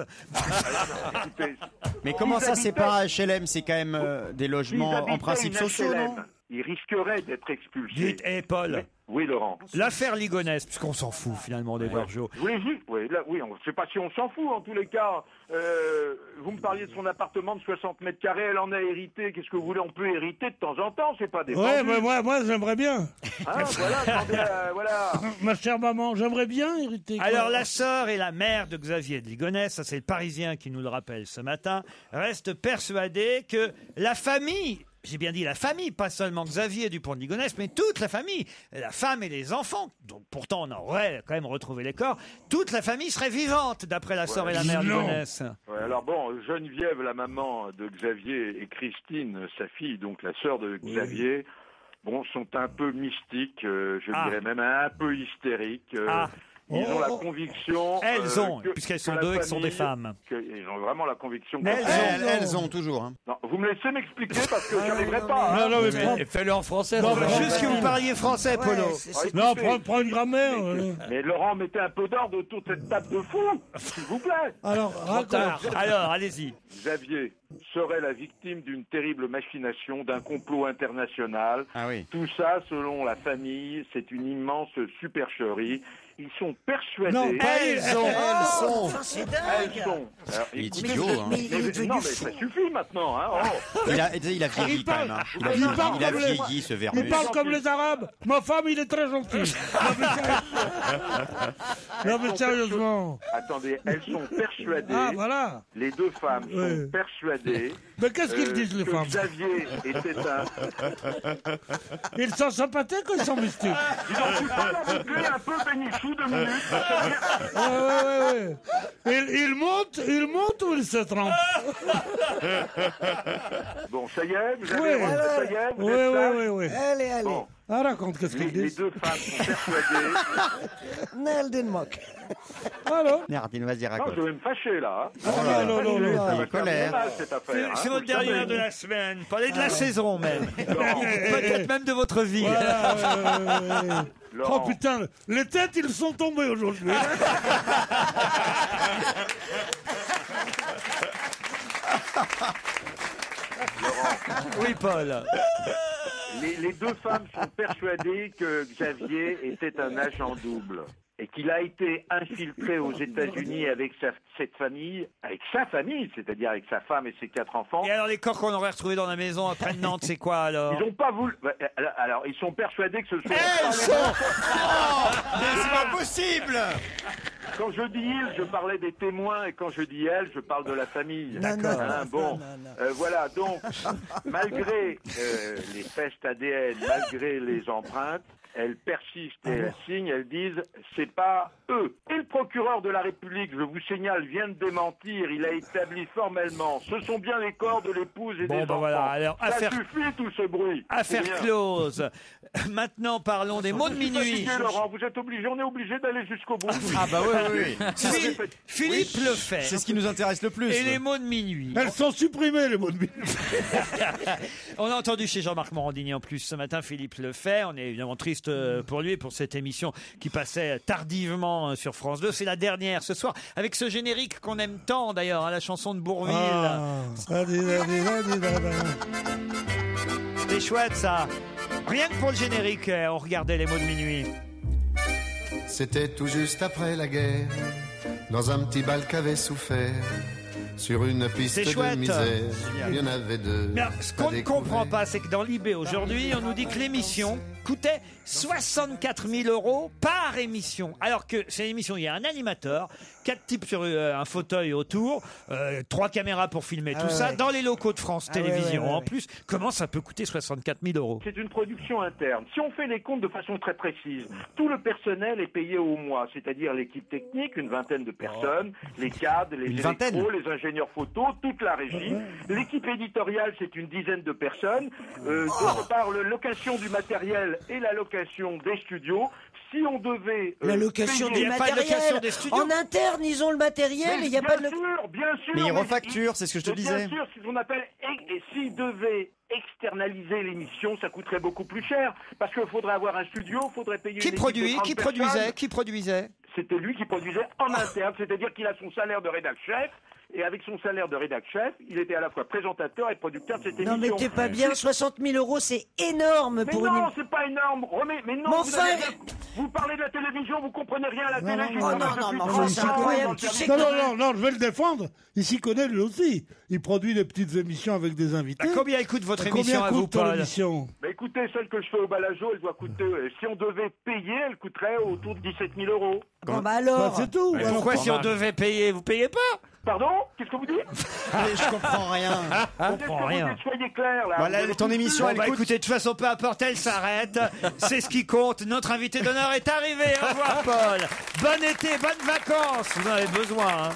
Écoutez, Mais comment s'ils ça, c'est habitaient- pas un H L M? C'est quand même euh, des s'ils logements en habitaient principe une sociaux, H L M, non? Ils risqueraient d'être expulsés. Dites, eh Paul, Oui, Laurent. l'affaire Ligonès, puisqu'on s'en fout finalement des Barjots. Oui, oui, oui, là, oui, on ne sait pas si on s'en fout en tous les cas. Euh, vous me parliez de son appartement de soixante mètres carrés, elle en a hérité. Qu'est-ce que vous voulez? On peut hériter de temps en temps, c'est pas des Ouais, mais moi, moi j'aimerais bien. Hein, voilà, attendez, euh, voilà. Ma chère maman, j'aimerais bien hériter. quoi. Alors la sœur et la mère de Xavier de Ligonnès, ça c'est le Parisien qui nous le rappelle ce matin, restent persuadés que la famille, j'ai bien dit la famille, pas seulement Xavier Dupont de Ligonnès, mais toute la famille, la femme et les enfants, dont pourtant on aurait quand même retrouvé les corps, toute la famille serait vivante d'après la sœur et la mère Non. Ligonnès. Ouais, alors bon, Geneviève, la maman de Xavier, et Christine, sa fille, donc la sœur de Xavier, bon, sont un peu mystiques, euh, je Ah. dirais même un peu hystériques. euh, Ah. Ils ont la Oh. conviction. Elles euh, ont, que- puisqu'elles que sont la deux et que sont des famille- femmes. que- ils ont vraiment la conviction. Mais que- elles Elles, elles ont toujours. Hein. Non, vous me laissez m'expliquer parce que j'y arriverai pas. hein. Non, non, mais prends, Et fais-le en français. Non, ça mais va. Juste que vous parliez français, Polo. Ah, écoutez, non, prends, prends une grammaire. euh. mais Laurent, mettez un peu d'ordre autour de cette table de fou, s'il vous plaît. Alors, raconte. Alors, allez-y. Xavier serait la victime d'une terrible machination, d'un complot international. Ah oui. Tout ça, selon la famille, c'est une immense supercherie. Ils sont persuadés. Non, pas Elles elles. ont- Oh, sont. enfin, c'est Elles dingue. sont. Alors, Il est écoutez, idiot, hein. Mais il est mais- devenu non, mais fou. ça suffit maintenant. Hein. Oh. Il a, il a vieilli Il quand parle- même. hein. Il il a vieilli, parle il a comme les- vieilli, ce Il Vermus. parle comme les Arabes. Ma femme, il est très gentil. Non, mais, non, mais sérieusement. Attendez, elles sont persuadées. Ah, voilà. Les deux femmes Ouais. sont persuadées. Mais qu'est-ce qu'ils euh, disent, les que femmes? Xavier était un. Ils sont sympathiques ou ils sont mystiques? Ils ont pu pas m'appeler un peu bénichou deux minutes. parce que- Ouais, ouais, ouais, ouais. Il, il monte, il monte ou il se trompe? Bon, ça y est, vous avez Ouais. ça y est, vous Oui, êtes oui, sages oui, oui. Allez, allez. Bon, Ah, raconte, qu'est-ce les, qu'ils les disent? deux femmes sont persuadées. Nel den moque. Alors? Merde, vas-y, Non, raconte. je vais me fâcher là. hein. Oh là là là là. Ça Il va est faire colère. mal, cette affaire, C'est hein, c'est vous votre le savez. dernière de la semaine, parlez de la saison même. Peut-être même de votre vie. Voilà, ouais, ouais, ouais, ouais. Oh Laurent, putain, les têtes, ils sont tombés aujourd'hui. Oui, Paul. les, les deux femmes sont persuadées que Xavier était un agent double et qu'il a été infiltré aux États-Unis avec sa, cette famille, avec sa famille, c'est-à-dire avec sa femme et ses quatre enfants. Et alors, les corps qu'on aurait retrouvés dans la maison après Nantes, c'est quoi alors? Ils n'ont pas voulu. bah, Alors, alors, ils sont persuadés que ce sont. Elles sont. Mais c'est pas possible! Quand je dis ils, je parlais des témoins, et quand je dis elles, je parle de la famille. Non, non, Hein, non, bon, non, non. euh, voilà. Donc, malgré euh, les tests A D N, malgré les empreintes, elles persistent et elles signent. Elles disent, c'est pas E. Et le procureur de la République, je vous signale, vient de démentir. Il a établi formellement. Ce sont bien les corps de l'épouse et Bon, des ben enfants. voilà, alors, Ça affaire- suffit tout ce bruit. Affaire C'est rien. close. Maintenant, parlons des mots de Je suis minuit. fatigué, Laurent, vous êtes obligé, on est obligé d'aller jusqu'au bout. Ah bah oui, oui, oui. Philippe, Philippe Oui, Lefebvre. c'est ce qui nous intéresse le plus. Et les mots de minuit. Elles sont supprimées, les mots de minuit. On a entendu chez Jean-Marc Morandini en plus ce matin Philippe Lefebvre. On est évidemment triste euh, pour lui et pour cette émission qui passait tardivement euh, sur France deux. C'est la dernière ce soir avec ce générique qu'on aime tant d'ailleurs, hein, la chanson de Bourvil. Ah, ça dit, ça dit, ça dit, ça dit. C'est chouette ça. Rien que pour le générique, euh, on regardait les mots de minuit. C'était tout juste après la guerre, dans un petit bal qu'avait souffert, sur une piste C'est chouette. de misère. Génial. Il y en avait deux. Mais alors, ce qu'on ne comprend pas, c'est que dans Libé aujourd'hui, on nous dit que l'émission coûtait soixante-quatre mille euros par émission. Alors que c'est une émission, il y a un animateur, quatre types sur euh, un fauteuil autour, euh, trois caméras pour filmer Ah tout ouais, ça, ouais. dans les locaux de France Ah ouais, Télévisions. ouais, ouais, En ouais. plus, comment ça peut coûter soixante-quatre mille euros? C'est une production interne. Si on fait les comptes de façon très précise, tout le personnel est payé au mois, c'est-à-dire l'équipe technique, une vingtaine de personnes, les cadres, les Une électros, vingtaine. les ingénieurs photo, toute la régie. L'équipe éditoriale, c'est une dizaine de personnes. Euh, D'autre part, la location du matériel et la location des studios. Si on devait... euh, La location payer- du matériel. En interne, ils ont le matériel Mais et il n'y a bien pas de... sûr, bien sûr. Mais ils refacturent, c'est ce que je te mais disais. Bien sûr, c'est ce qu'on appelle. Et, et s'ils devaient externaliser l'émission, ça coûterait beaucoup plus cher. Parce qu'il faudrait avoir un studio, il faudrait payer. Qui une équipe produit de trente Qui personnes. produisait Qui produisait C'était lui qui produisait en interne, c'est-à-dire qu'il a son salaire de rédac chef. Et avec son salaire de rédac chef, il était à la fois présentateur et producteur de cette émission. Non mais t'es pas bien, soixante mille euros c'est énorme Mais pour non, une... c'est pas énorme. Remets, mais non, Mais vous, enfin- avez- vous parlez de la télévision, vous comprenez rien à la télé. je non, suis non, depuis non, mais trente enfin, c'est ans incroyable, dans le tu service. sais Non, que- non, non, non, je vais le défendre. Il s'y connaît lui aussi. Il produit des petites émissions avec des invités. Bah, combien coûte votre Combien émission à coûte vous, ton Paul émission Bah écoutez, celle que je fais au Balajo, elle doit coûter, euh, si on devait payer, elle coûterait autour de dix-sept mille euros. Bon bah alors... Bah, c'est tout. Mais Alors, pourquoi si on mal. devait payer, vous payez pas? Pardon? Qu'est-ce que vous dites? Je comprends rien. On Qu'est-ce comprend que rien. vous dites? Soyez clair, là. Voilà, Vous avez ton tout émission, vu. elle Bon, bah coûte- écoutez, de toute façon, peu importe, elle s'arrête. C'est ce qui compte. Notre invité d'honneur est arrivé. Au revoir, Paul. Bon été, bonnes vacances. Vous en avez besoin. Hein.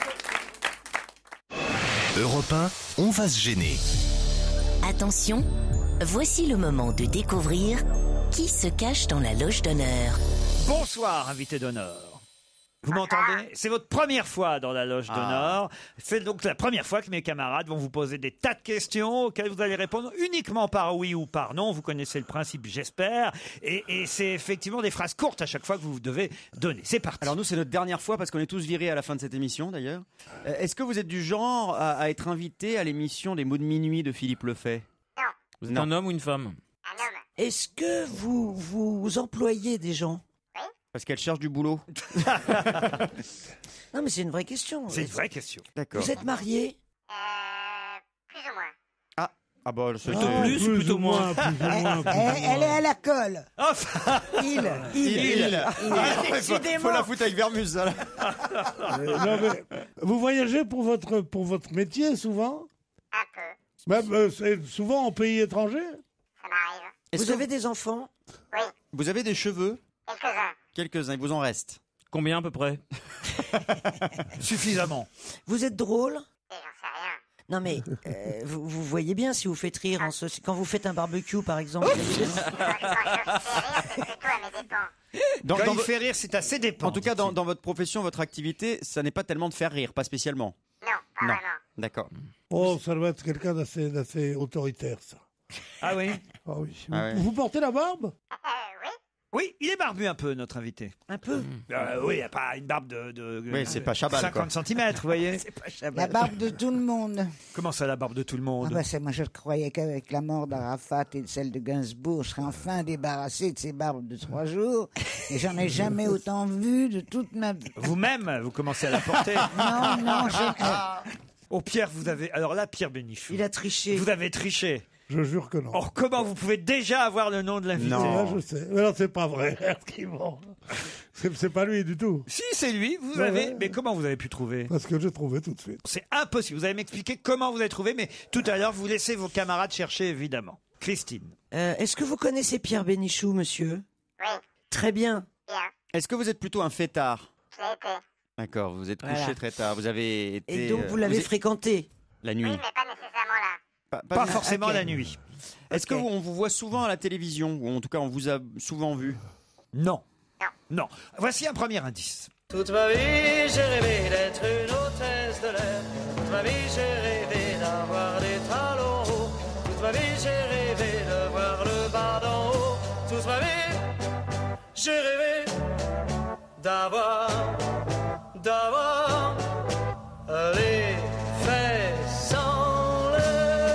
Europe un, on va se gêner. Attention, voici le moment de découvrir qui se cache dans la loge d'honneur. Bonsoir, invité d'honneur. Vous m'entendez? C'est votre première fois dans la loge d'honneur. C'est donc la première fois que mes camarades vont vous poser des tas de questions auxquelles vous allez répondre uniquement par oui ou par non. Vous connaissez le principe, j'espère. Et, et c'est effectivement des phrases courtes à chaque fois que vous devez donner. C'est parti. Alors nous, c'est notre dernière fois parce qu'on est tous virés à la fin de cette émission d'ailleurs. Euh, Est-ce que vous êtes du genre à, à être invité à l'émission des mots de minuit de Philippe Lefebvre? Vous êtes un homme ou une femme? Est-ce que vous, vous employez des gens? Parce qu'elle cherche du boulot. Non mais c'est une vraie question. C'est une vraie question. D'accord. Vous êtes marié? Plus ou moins. Ah, ah bah c'était... Ah, Plus ou plutôt moins? Plus ou moins, plus ou Elle, elle est à la colle. Il, Il, il, il. il. Ah, faut, Décidément. faut la foutre avec Vermus, ça, là. Euh, non, mais vous voyagez pour votre, pour votre métier souvent? Un peu. Même, euh, c'est souvent en pays étranger? Ça m'arrive. Est-ce Vous que avez des enfants? Oui. vous avez des cheveux? Quelques-uns. Quelques-uns, il vous en reste. Combien à peu près? Suffisamment. Vous êtes drôle? Et j'en sais rien. Non mais euh, vous, vous voyez bien si vous faites rire en soci- quand vous faites un barbecue par exemple. Quand je fais rire, c'est plutôt à mes dépens. Dans, Quand dans il vo- fait rire, c'est assez dépend. En tout cas, dans, dans votre profession, votre activité, ça n'est pas tellement de faire rire, pas spécialement. Non, pas Non. vraiment. D'accord. Oh, ça doit être quelqu'un d'assez, d'assez autoritaire, ça. Ah oui? Ah oui. Ah ouais. vous, vous portez la barbe? Euh, oui. Oui, il est barbu un peu, notre invité. Un peu. Euh, oui, il n'y a pas une barbe de, de Oui, c'est pas Chabal, quoi. cinquante centimètres, vous voyez. La barbe de tout le monde. Comment ça, la barbe de tout le monde? Ah bah c'est, moi je croyais qu'avec la mort d'Arafat et de celle de Gainsbourg, je serais enfin débarrassé de ces barbes de trois jours. Et j'en ai jamais autant vu de toute ma vie. Vous-même, vous commencez à la porter. Non, non, je... Oh, Pierre, vous avez... Alors là, Pierre Bénichou. Il a triché. Vous avez triché. Je jure que non. Or, comment vous pouvez déjà avoir le nom de l'invité? Là, je sais. Mais non, c'est pas vrai. C'est, c'est pas lui du tout. Si, c'est lui, vous Ouais, avez... ouais. Mais comment vous avez pu trouver? Parce que j'ai trouvé tout de suite. C'est impossible. Vous allez m'expliquer comment vous avez trouvé, mais tout à l'heure, vous laissez vos camarades chercher, évidemment. Christine. Euh, Est-ce que vous connaissez Pierre Bénichou, monsieur? Oui. Très bien. Bien. Est-ce que vous êtes plutôt un fêtard? Je l'ai été. D'accord, vous êtes couché Voilà. très tard. Vous avez été. Et donc, vous l'avez êtes- fréquenté La nuit. Oui, mais pas nécessairement là. Pas forcément Ok. la nuit. Est-ce que vous- on vous voit souvent à la télévision, ou en tout cas on vous a souvent vu? Non. Non. Voici un premier indice. Toute ma vie, j'ai rêvé d'être une hôtesse de l'air. Toute ma vie, j'ai rêvé d'avoir des talons hauts. Toute ma vie, j'ai rêvé de voir le bas d'en haut. Toute ma vie, j'ai rêvé d'avoir, d'avoir les fesses en l'air.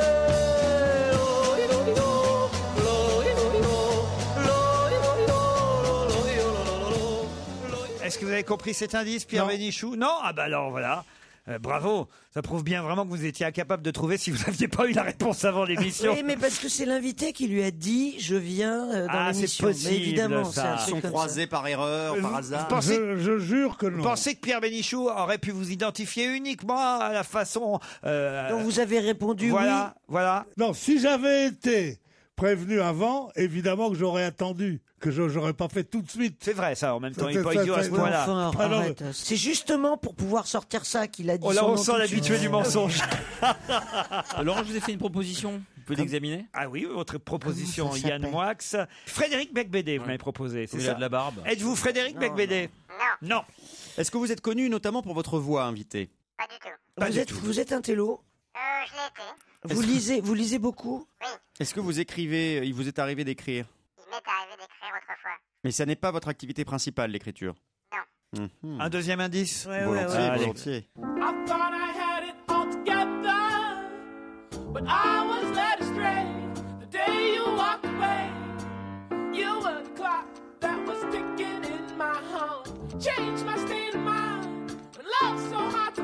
Est-ce que vous avez compris cet indice, Pierre Non. Bénichou? Non. Ah bah alors voilà. Euh, bravo, ça prouve bien vraiment que vous étiez incapable de trouver si vous n'aviez pas eu la réponse avant l'émission. Oui, mais parce que c'est l'invité qui lui a dit je viens euh, dans Ah, c'est l'émission. possible, Mais évidemment, ça. c'est un Ils truc sont comme croisés ça. par erreur, Euh, par vous- hasard. vous pensez- Je, je jure que non. Vous pensez que Pierre Bénichou aurait pu vous identifier uniquement à la façon... euh, Donc vous avez répondu voilà, voilà. Non, si j'avais été prévenu avant, évidemment que j'aurais attendu, que je n'aurais pas fait tout de suite. C'est vrai ça, en même temps, il Ça, n'est pas ça, idiot à ça, ce oui, point-là. Enfin, Ah non, arrête. C'est justement pour pouvoir sortir ça qu'il a dit Oh là, son on nom sent tout de suite. l'habitué du mensonge. Laurent, je vous ai fait une proposition. Vous pouvez l'examiner? Ah oui, votre proposition, Comment ça Yann s'appelle Moix. Frédéric Becbédé, vous Ouais. m'avez proposé, c'est Il a ça? de la barbe. Êtes-vous Frédéric Becbédé? Non, Non. Est-ce que vous êtes connu notamment pour votre voix, invité? pas du tout. Pas Vous du êtes, tout. vous êtes un télo. Euh, je l'ai été. Vous lisez, vous lisez beaucoup. Est-ce que vous écrivez, il vous est arrivé d'écrire? Il m'est arrivé d'écrire autrefois. Mais ça n'est pas votre activité principale, l'écriture? Non. Mhm. Un deuxième indice? Ouais, ouais, Volontiers, ouais. Allez. volontiers. I thought I had it all together, but I was led astray the day you walked away. You were the clock that was ticking in my heart, changed my state of mind. When love's so hard to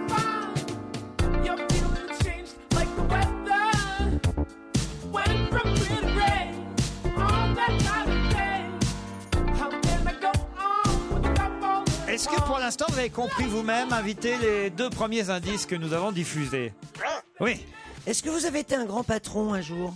find, your feelings changed like the weather. Went from clear to gray on that night of day. How can I go on with the love all Est-ce que pour l'instant vous avez compris vous-même, inviter les deux premiers indices que nous avons diffusés? Oui. Est-ce que vous avez été un grand patron un jour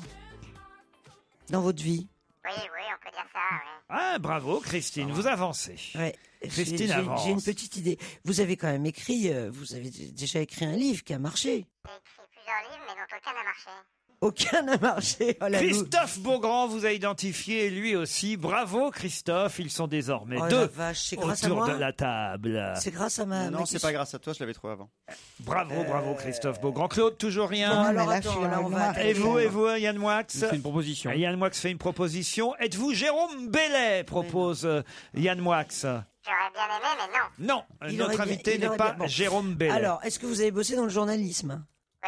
dans votre vie? Oui, oui, on peut dire ça, oui. Ah, bravo, Christine, vous avancez. Ouais. Christine J'ai- j'ai- avance. J'ai une petite idée. Vous avez quand même écrit, euh, vous avez déjà écrit un livre qui a marché. J'ai écrit plusieurs livres, mais dont aucun n'a marché. Aucun n'a marché. Oh, la lou- Christophe Beaugrand vous a identifié, lui aussi. Bravo, Christophe. Ils sont désormais Oh, la deux vache, c'est grâce à autour moi de la table. C'est grâce à ma. Non, ma c'est question. pas grâce à toi, je l'avais trouvé avant. Bravo, bravo, Christophe Beaugrand. Claude, toujours rien. Bon, alors mais là, attends, je suis là, on en va noir. attaquer. Et vous, et vous, Yann Moix? Je vous fais une proposition. Yann Moix fait une proposition. Êtes-vous Jérôme Bellet, propose euh, Yann Moix. J'aurais bien aimé, mais non. Non, Il notre aurait bien- invité il n'est aurait pas bien- bon. Jérôme Bellet. Alors, est-ce que vous avez bossé dans le journalisme?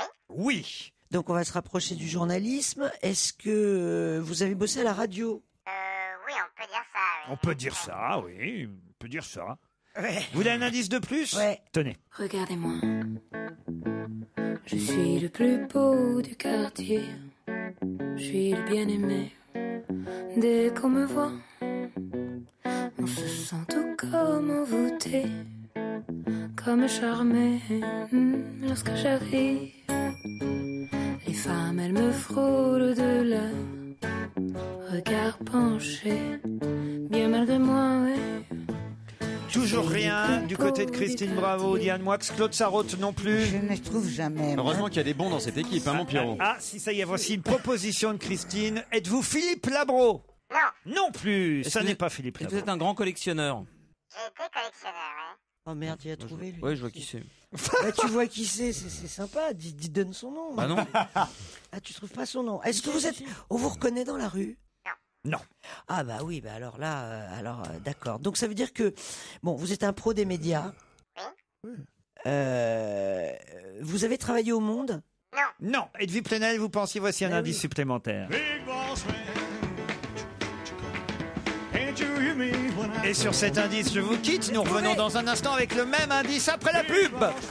Oui. Donc, on va se rapprocher du journalisme. Est-ce que euh, vous avez bossé à la radio? Euh, oui, on peut dire ça, oui. On peut dire ça, oui. On peut dire ça. Ouais. Vous voulez un indice de plus? Ouais. Tenez. Regardez-moi, je suis le plus beau du quartier, je suis le bien-aimé. Dès qu'on me voit, on se sent tout comme envoûté, comme charmé. Hmm, Lorsque j'arrive, les femmes elles me frôlent de leur regard penché, bien malgré moi, ouais. Toujours rien du côté de Christine Bravo, Diane Moix, Claude Sarraute non plus. Je ne trouve jamais. moi. Heureusement qu'il y a des bons dans cette équipe, hein, mon Pierrot. Ah, si ça y est, voici une proposition de Christine. Êtes-vous Philippe Labro? Non. Non plus, Est-ce ça que vous n'est êtes- pas Philippe Est-ce que Labro. vous êtes un grand collectionneur? J'ai été collectionneur, oui. Oh merde, il a trouvé lui. Oui, je vois qui c'est. Bah, tu vois qui c'est, c'est c'est sympa. Dis, dis- donne son nom. Bah non. Ah, tu trouves pas son nom? Est-ce que vous êtes, on vous reconnaît dans la rue? Non. Ah bah oui, bah alors là, euh, alors euh, d'accord. Donc ça veut dire que bon, vous êtes un pro des médias. Euh, vous avez travaillé au Monde? Non. Edwy Plenel, vous pensiez, voici un Ah indice oui. supplémentaire. Et sur cet indice, je vous quitte. Nous revenons dans un instant avec le même indice après la pub.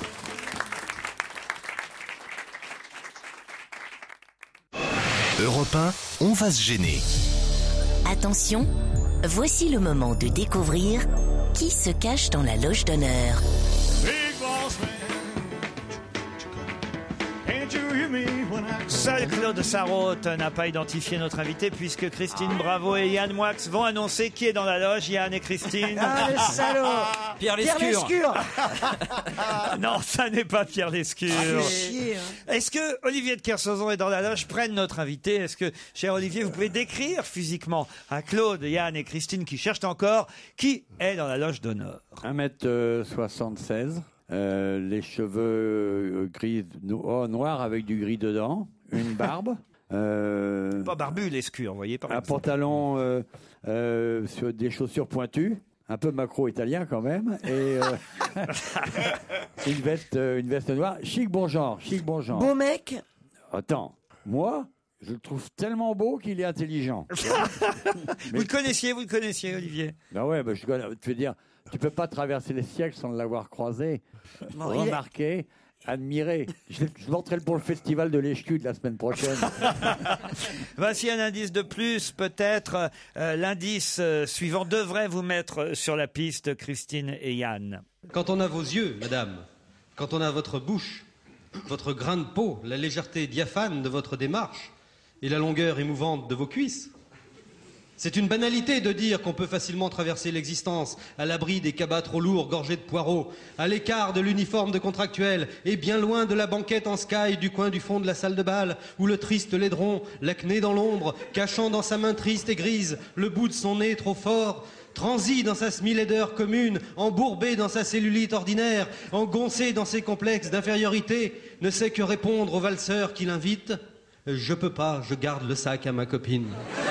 Europe un, on va se gêner. Attention, voici le moment de découvrir qui se cache dans la loge d'honneur. Can't you hear me when I call? Seul Claude Sarraute n'a pas identifié notre invité puisque Christine Bravo et Yann Moix vont annoncer qui est dans la loge. Yann et Christine. Ah, le salaud. Pierre Pierre Lescure. Lescure. Non, ça n'est pas Pierre Lescure. Ah, fait chier, hein. Est-ce que Olivier de Kersauzon est dans la loge? Prenne notre invité. Est-ce que, cher Olivier, vous pouvez décrire physiquement à Claude, Yann et Christine qui cherchent encore qui est dans la loge d'honneur? un mètre soixante-seize, euh, les cheveux euh, gris no- oh, noirs avec du gris dedans, une barbe. euh, Pas barbu, Lescure, vous voyez, par un exemple. pantalon euh, euh, sur des chaussures pointues, un peu macro-italien quand même, et euh, une, veste, euh, une veste noire. Chic bon genre, chic bon genre. Beau mec. Attends, moi, je le trouve tellement beau qu'il est intelligent. Vous le connaissiez, vous le connaissiez, Olivier? Ben ouais, ben je connais- tu veux dire, tu peux pas traverser les siècles sans l'avoir croisé, Bon, il est- remarqué, admiré. Je, je l'entraîne pour le festival de l'E H Q de la semaine prochaine. Voici un indice de plus, peut-être. Euh, L'indice euh, suivant devrait vous mettre sur la piste, Christine et Yann. Quand on a vos yeux, madame, quand on a votre bouche, votre grain de peau, la légèreté diaphane de votre démarche et la longueur émouvante de vos cuisses, c'est une banalité de dire qu'on peut facilement traverser l'existence à l'abri des cabas trop lourds gorgés de poireaux, à l'écart de l'uniforme de contractuel et bien loin de la banquette en sky du coin du fond de la salle de bal où le triste laidron, l'acné dans l'ombre, cachant dans sa main triste et grise le bout de son nez trop fort, transi dans sa semi-laideur commune, embourbé dans sa cellulite ordinaire, engoncé dans ses complexes d'infériorité, ne sait que répondre au valseur qui l'invite « Je peux pas, je garde le sac à ma copine ».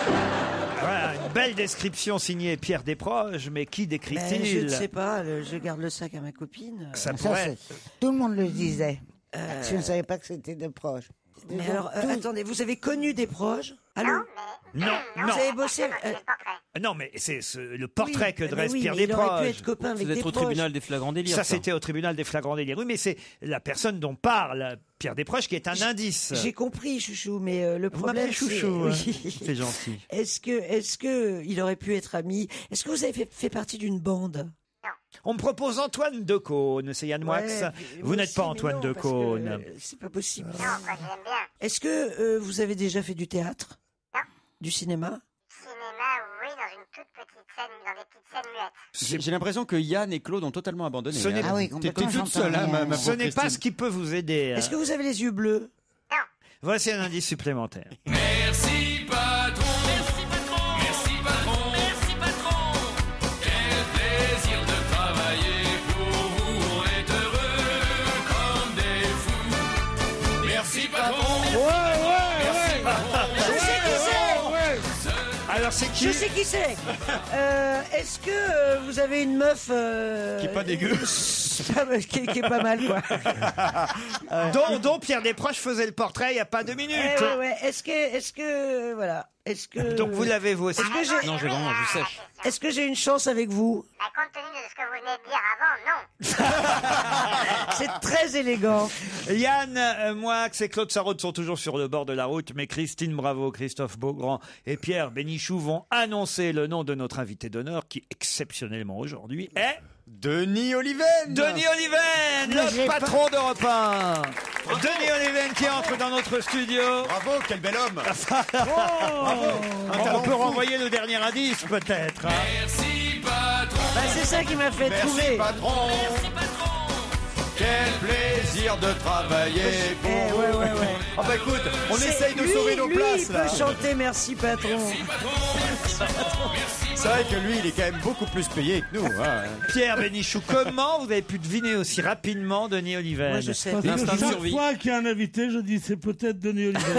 Voilà, une belle description signée Pierre Desproges, mais qui Ben, décrit-il? je ne sais pas, le- je garde le sac à ma copine. Ça Ça, pourrait. c'est- tout le monde le disait. Euh, Je ne savais pas que c'était de proche. Mais alors, euh, attendez, vous avez connu des proches? Allô? Non, Vous non. avez bossé euh, Non, mais c'est ce- le portrait Oui, que mais dresse oui, Pierre mais il aurait pu Desproges. être copain avec C'est d'être des au proches. tribunal des flagrants délires. Ça, c'était au tribunal des flagrants délires. Oui, mais c'est la personne dont parle Pierre Desproges qui est un indice. J'ai compris, chouchou, mais euh, le Vous problème, m'appelez c'est... chouchou, hein. Oui. C'est gentil. Est-ce que, est-ce que il aurait pu être ami? Est-ce que vous avez fait, fait partie d'une bande? On me propose Antoine Decaune, c'est Yann Moix. Ouais, Vous moi n'êtes aussi, pas mais Antoine non, parce que, Decaune. euh, C'est pas possible. Non, moi j'aime bien. Est-ce que euh, vous avez déjà fait du théâtre? Non. Du cinéma? Cinéma, oui, dans une toute petite scène, dans des petites scènes muettes. J'ai j'ai l'impression que Yann et Claude ont totalement abandonné. Ce n'est- hein. Ah oui, T'es- complètement, T'es toute j'entends seule, hein, ma, rien. ma Ce pauvre n'est pas Christine. ce qui peut vous aider. hein. Est-ce que vous avez les yeux bleus? Voici un indice supplémentaire. Merci patron, merci patron, merci patron, merci patron. Quel plaisir de travailler pour vous, on est heureux comme des fous. Merci patron. Ouais, ouais, ouais. Je sais qui c'est! Alors c'est qui Je sais qui c'est. Euh, Est-ce que euh, vous avez une meuf euh, Qui est pas dégueu. pas- qui, est- qui est pas mal, quoi. dont, dont Pierre Desproges faisait le portrait il n'y a pas deux minutes. Eh ouais, ouais. Est-ce que, est-ce que, voilà, est-ce que. Donc vous l'avez vous aussi. Est-ce que j'ai, Non, j'ai vraiment, je sèche. est-ce que j'ai une chance avec vous? Bah, compte tenu de ce que vous venez de dire avant, non. C'est très élégant. Yann euh, Moix et Claude Sarraute sont toujours sur le bord de la route, mais Christine Bravo, Christophe Beaugrand et Pierre Bénichou vont annoncer le nom de notre invité d'honneur qui, exceptionnellement aujourd'hui, est... Denis Oliven. Denis Oliven, Mais le j'ai patron d'Europe un. Denis Oliven qui entre dans notre studio. Bravo, quel bel homme. On peut renvoyer le dernier indice peut-être. hein. Merci patron. Bah, c'est ça qui m'a fait Merci trouver. patron. Merci patron. Quel plaisir de travailler pour Eh, ouais, vous. ouais, ouais. Ah bah écoute, on C'est- essaye de lui, sauver nos lui, places il là. peut chanter merci patron. C'est vrai que lui, il est quand même beaucoup plus payé que nous. hein. Pierre Bénichou, comment vous avez pu deviner aussi rapidement Denis Oliven? Moi, je sais. Parce que L'instinct de chaque survie. fois qu'il y a un invité, je dis c'est peut-être Denis Oliven.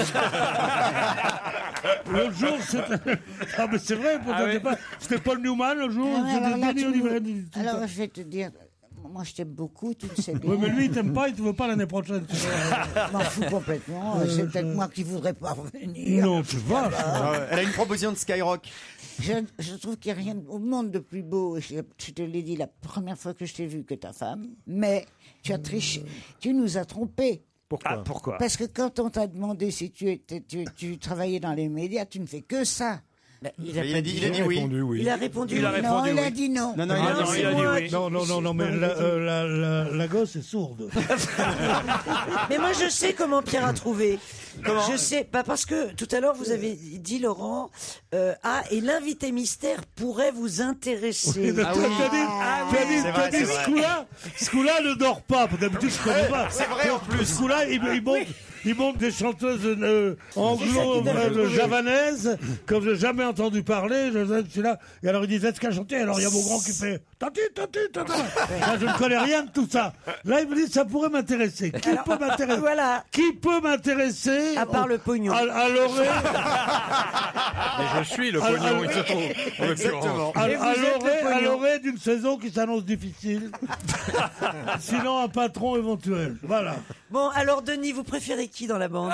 L'autre jour, c'était. Ah, mais c'est vrai, pourtant, Ah ouais. c'était pas- c'était Paul Newman le jour, Ah ouais, c'était alors là, Denis tu Oliven. me- tout alors, ça. je vais te dire, moi je t'aime beaucoup, tu le sais bien. Oui, mais lui, il t'aime pas, il te veut pas l'année prochaine. Je m'en fous complètement. Euh, C'est peut-être je- moi qui voudrais pas revenir. Non, tu vas. Ah ouais, Elle a une proposition de Skyrock. Je, je trouve qu'il n'y a rien au monde de plus beau, je, je te l'ai dit la première fois que je t'ai vu, que ta femme, mais tu as triché, tu nous as trompés. Pourquoi ah, pourquoi Parce que quand on t'a demandé si tu, étais, tu, tu travaillais dans les médias, tu ne fais que ça. Il a, Il a dit- il a dit oui. répondu oui. Il a répondu Il a oui. répondu Non, il oui. a dit non. Non, non, Ah, il a non, dit il a oui. dit moi oui. qui- Non, non, non, non, mais la, euh, la, la, la gosse est sourde. Mais moi, je sais comment Pierre a trouvé. Comment Je sais, pas parce que tout à l'heure vous avez dit, Laurent, euh, ah, et l'invité mystère pourrait vous intéresser. Tu as dit, Ah tu as oui, dit, c'est tu as vrai, dit, c'est ce vrai. coup-là, ce coup-là ne dort pas. D'habitude, je connais pas. C'est vrai, en plus. Ce coup-là, il, il monte, il monte des chanteuses euh, C'est ça qui anglo donne euh, le bruit. javanaises, comme je n'ai jamais entendu parler. Je, je suis là. Et alors, ils disent, est-ce qu'à chanter? Alors, il y a mon grand qui fait, tati, tati, tati. Là, je ne connais rien de tout ça. Là, il me dit, ça pourrait m'intéresser. Qui Alors, peut m'intéresser? voilà. Qui peut m'intéresser? À part le pognon. À, à l'oreille. Mais je suis le Ah, pognon, ah, il se trouve. En l'occurrence. À, Et vous à êtes le l'orée- à pognon. l'orée d'une saison qui s'annonce difficile. Sinon, un patron éventuel. Voilà. Bon, alors Denis, vous préférez qui dans la bande?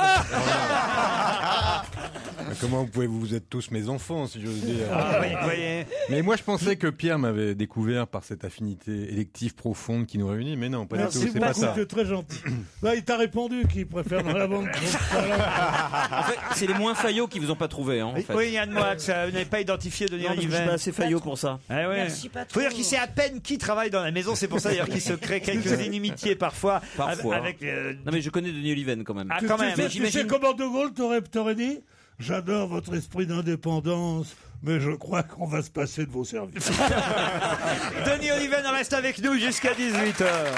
Comment vous pouvez, vous êtes tous mes enfants, si j'ose dire. Ah oui, vous voyez. Mais moi, je pensais que Pierre m'avait découvert par cette affinité élective profonde qui nous réunit, mais non, pas Merci du tout, c'est beaucoup, pas ça. tu es très gentil. Là, il t'a répondu qu'il préfère dans la bande. En fait, c'est les moins faillots qui vous ont pas trouvé. Hein, en fait. Oui, Yann Moix, euh, vous n'avez pas identifié Denis Non, parce que je suis Oliven. pas assez faillot pour ça. Ah ouais. Merci, patron. Faut dire qu'il sait à peine qui travaille dans la maison, c'est pour ça d'ailleurs qu'il se crée quelques inimitiés parfois, Parfois. avec euh, Non, mais je connais Denis Oliven quand même. ah Tu, quand tu même. sais, tu sais comment De Gaulle t'aurait, t'aurait dit? J'adore votre esprit d'indépendance, mais je crois qu'on va se passer de vos services. Denis Oliven reste avec nous jusqu'à dix-huit heures.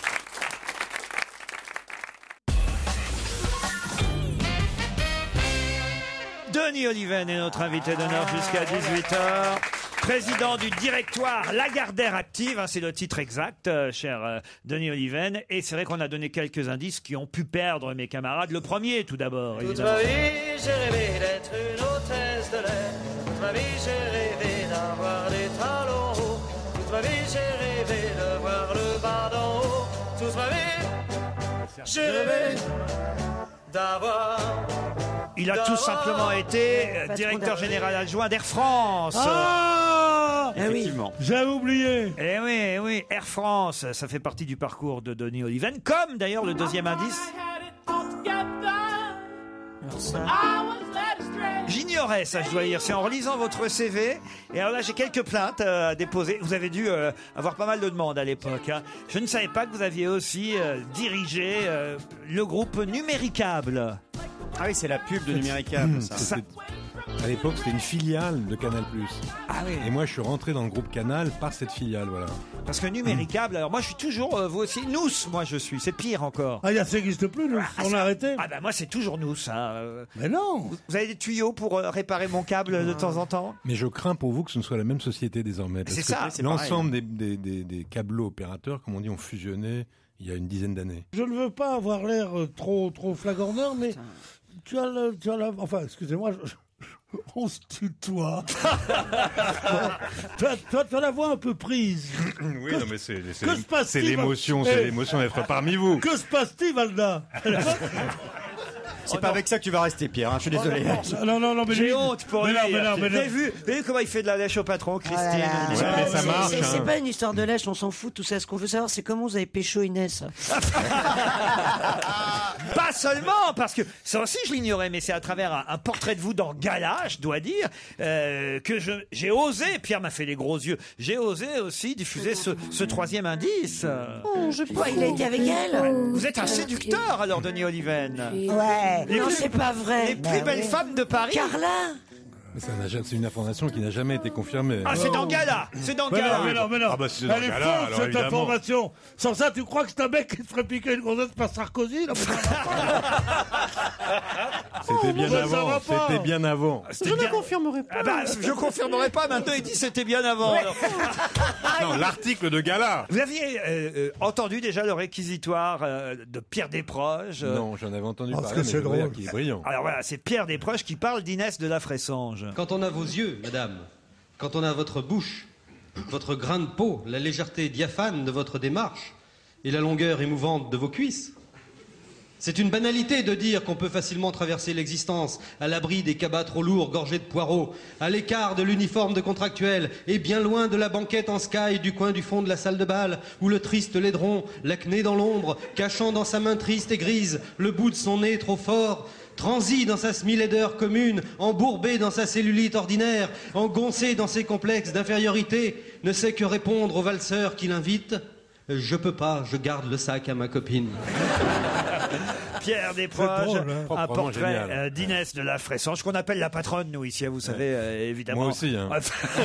Denis Oliven est notre invité d'honneur jusqu'à dix-huit heures. Président du directoire Lagardère Active, hein, c'est le titre exact, euh, cher euh, Denis Oliven. Et c'est vrai qu'on a donné quelques indices qui ont pu perdre mes camarades. Le premier, tout d'abord, Toute évidemment. ma vie, j'ai rêvé d'être une hôtesse de l'air. Toute ma vie, j'ai rêvé d'avoir des talons hauts. Toute ma vie, j'ai rêvé de voir le bas d'en haut. Toute ma vie, j'ai rêvé d'avoir. Il a tout simplement été euh, directeur général adjoint d'Air France. Ah Effectivement. J'avais oublié. Eh oui, eh oui, Air France, ça fait partie du parcours de Denis Oliven, comme d'ailleurs le deuxième indice. J'ignorais ça, je dois dire. C'est en relisant votre C V. Et alors là, j'ai quelques plaintes euh, à déposer. Vous avez dû euh, avoir pas mal de demandes à l'époque. Hein. Je ne savais pas que vous aviez aussi euh, dirigé euh, le groupe Numéricable. Ah oui, c'est la pub de Numéricable, ça. Ça- À l'époque, c'était une filiale de Canal+. Ah oui. Et moi, je suis rentré dans le groupe Canal par cette filiale, voilà. Parce que Numéricable, alors moi je suis toujours, euh, vous aussi, nous, moi je suis, c'est pire encore. Ah, ça n'existe plus, nous. On a arrêté. Ah bah moi c'est toujours nous, ça. euh. Mais non. Vous avez des tuyaux pour euh, réparer mon câble de temps en temps? Mais je crains pour vous que ce ne soit la même société désormais. Parce C'est que ça, c'est l'ensemble des, des, des, des câbleaux opérateurs, comme on dit, ont fusionné il y a une dizaine d'années. Je ne veux pas avoir l'air euh, trop, trop flagorneur, mais tu as, le, tu as la... Enfin, excusez-moi, je- je- on se tutoie. toi, toi, tu as la voix un peu prise. Oui, non, mais c'est c'est- Que se passe-t-il, c'est l'émotion, eh, c'est l'émotion d'être parmi vous. Que se passe-t-il, Valda? C'est pas avec ça que tu vas rester, Pierre, hein, je suis désolé. Non, non, non, mais J'ai lui- honte pour mais lui. non, mais non, mais Vous avez non. vu, vous avez vu comment il fait de la lèche au patron, Christine? Oh là là. Ouais, mais ça C'est- marche, c'est- C'est hein. pas une histoire de lèche, on s'en fout de tout ça. Ce qu'on veut savoir, c'est comment vous avez pécho Inès. Pas seulement, parce que ça aussi je l'ignorais, mais c'est à travers un, un portrait de vous dans Gala, je dois dire, euh, que je- j'ai osé, Pierre m'a fait les gros yeux, j'ai osé aussi diffuser ce, ce troisième indice. Oh, je crois il a été avec elle. Vous êtes un séducteur alors, Denis Oliven. Ouais. Les Non, plus- c'est pas vrai. Les plus belles femmes de Paris. Carla. Mais ça n'a ja- C'est une information qui n'a jamais été confirmée. Ah, c'est dans Gala, c'est dans Mais Gala. non, mais non, mais non. Ah bah, si c'est dans Elle est Gala, fausse, alors cette évidemment. information. Sans ça, tu crois que c'est un mec qui te ferait piquer une gonzesse par Sarkozy là? C'était bien Oh, ça avant. va pas. C'était bien avant. C'était bien- confirmerai Ah bah, je confirmerai pas, maintenant il dit c'était bien avant. alors. Non, l'article de Gala. Vous aviez euh, euh, entendu déjà le réquisitoire euh, de Pierre Desproges euh, Non, j'en avais entendu Parce parler, que mais c'est je dois dire drôle. qu'il est brillant. Alors voilà, c'est Pierre Desproges qui parle d'Inès de la Fressange. Quand on a vos yeux, madame, quand on a votre bouche, votre grain de peau, la légèreté diaphane de votre démarche et la longueur émouvante de vos cuisses, C'est une banalité de dire qu'on peut facilement traverser l'existence à l'abri des cabas trop lourds gorgés de poireaux, à l'écart de l'uniforme de contractuel et bien loin de la banquette en sky du coin du fond de la salle de bal où le triste laidron, l'acné dans l'ombre, cachant dans sa main triste et grise le bout de son nez trop fort, transi dans sa semi-laideur commune, embourbé dans sa cellulite ordinaire, engoncé dans ses complexes d'infériorité, ne sait que répondre au valseur qui l'invite. Je peux pas, je garde le sac à ma copine. Pierre Desproges, drôle, hein. un Proprement portrait génial. euh, d'Inès de la Fressange, qu'on appelle la patronne, nous, ici, vous savez, euh, évidemment. Moi aussi, hein.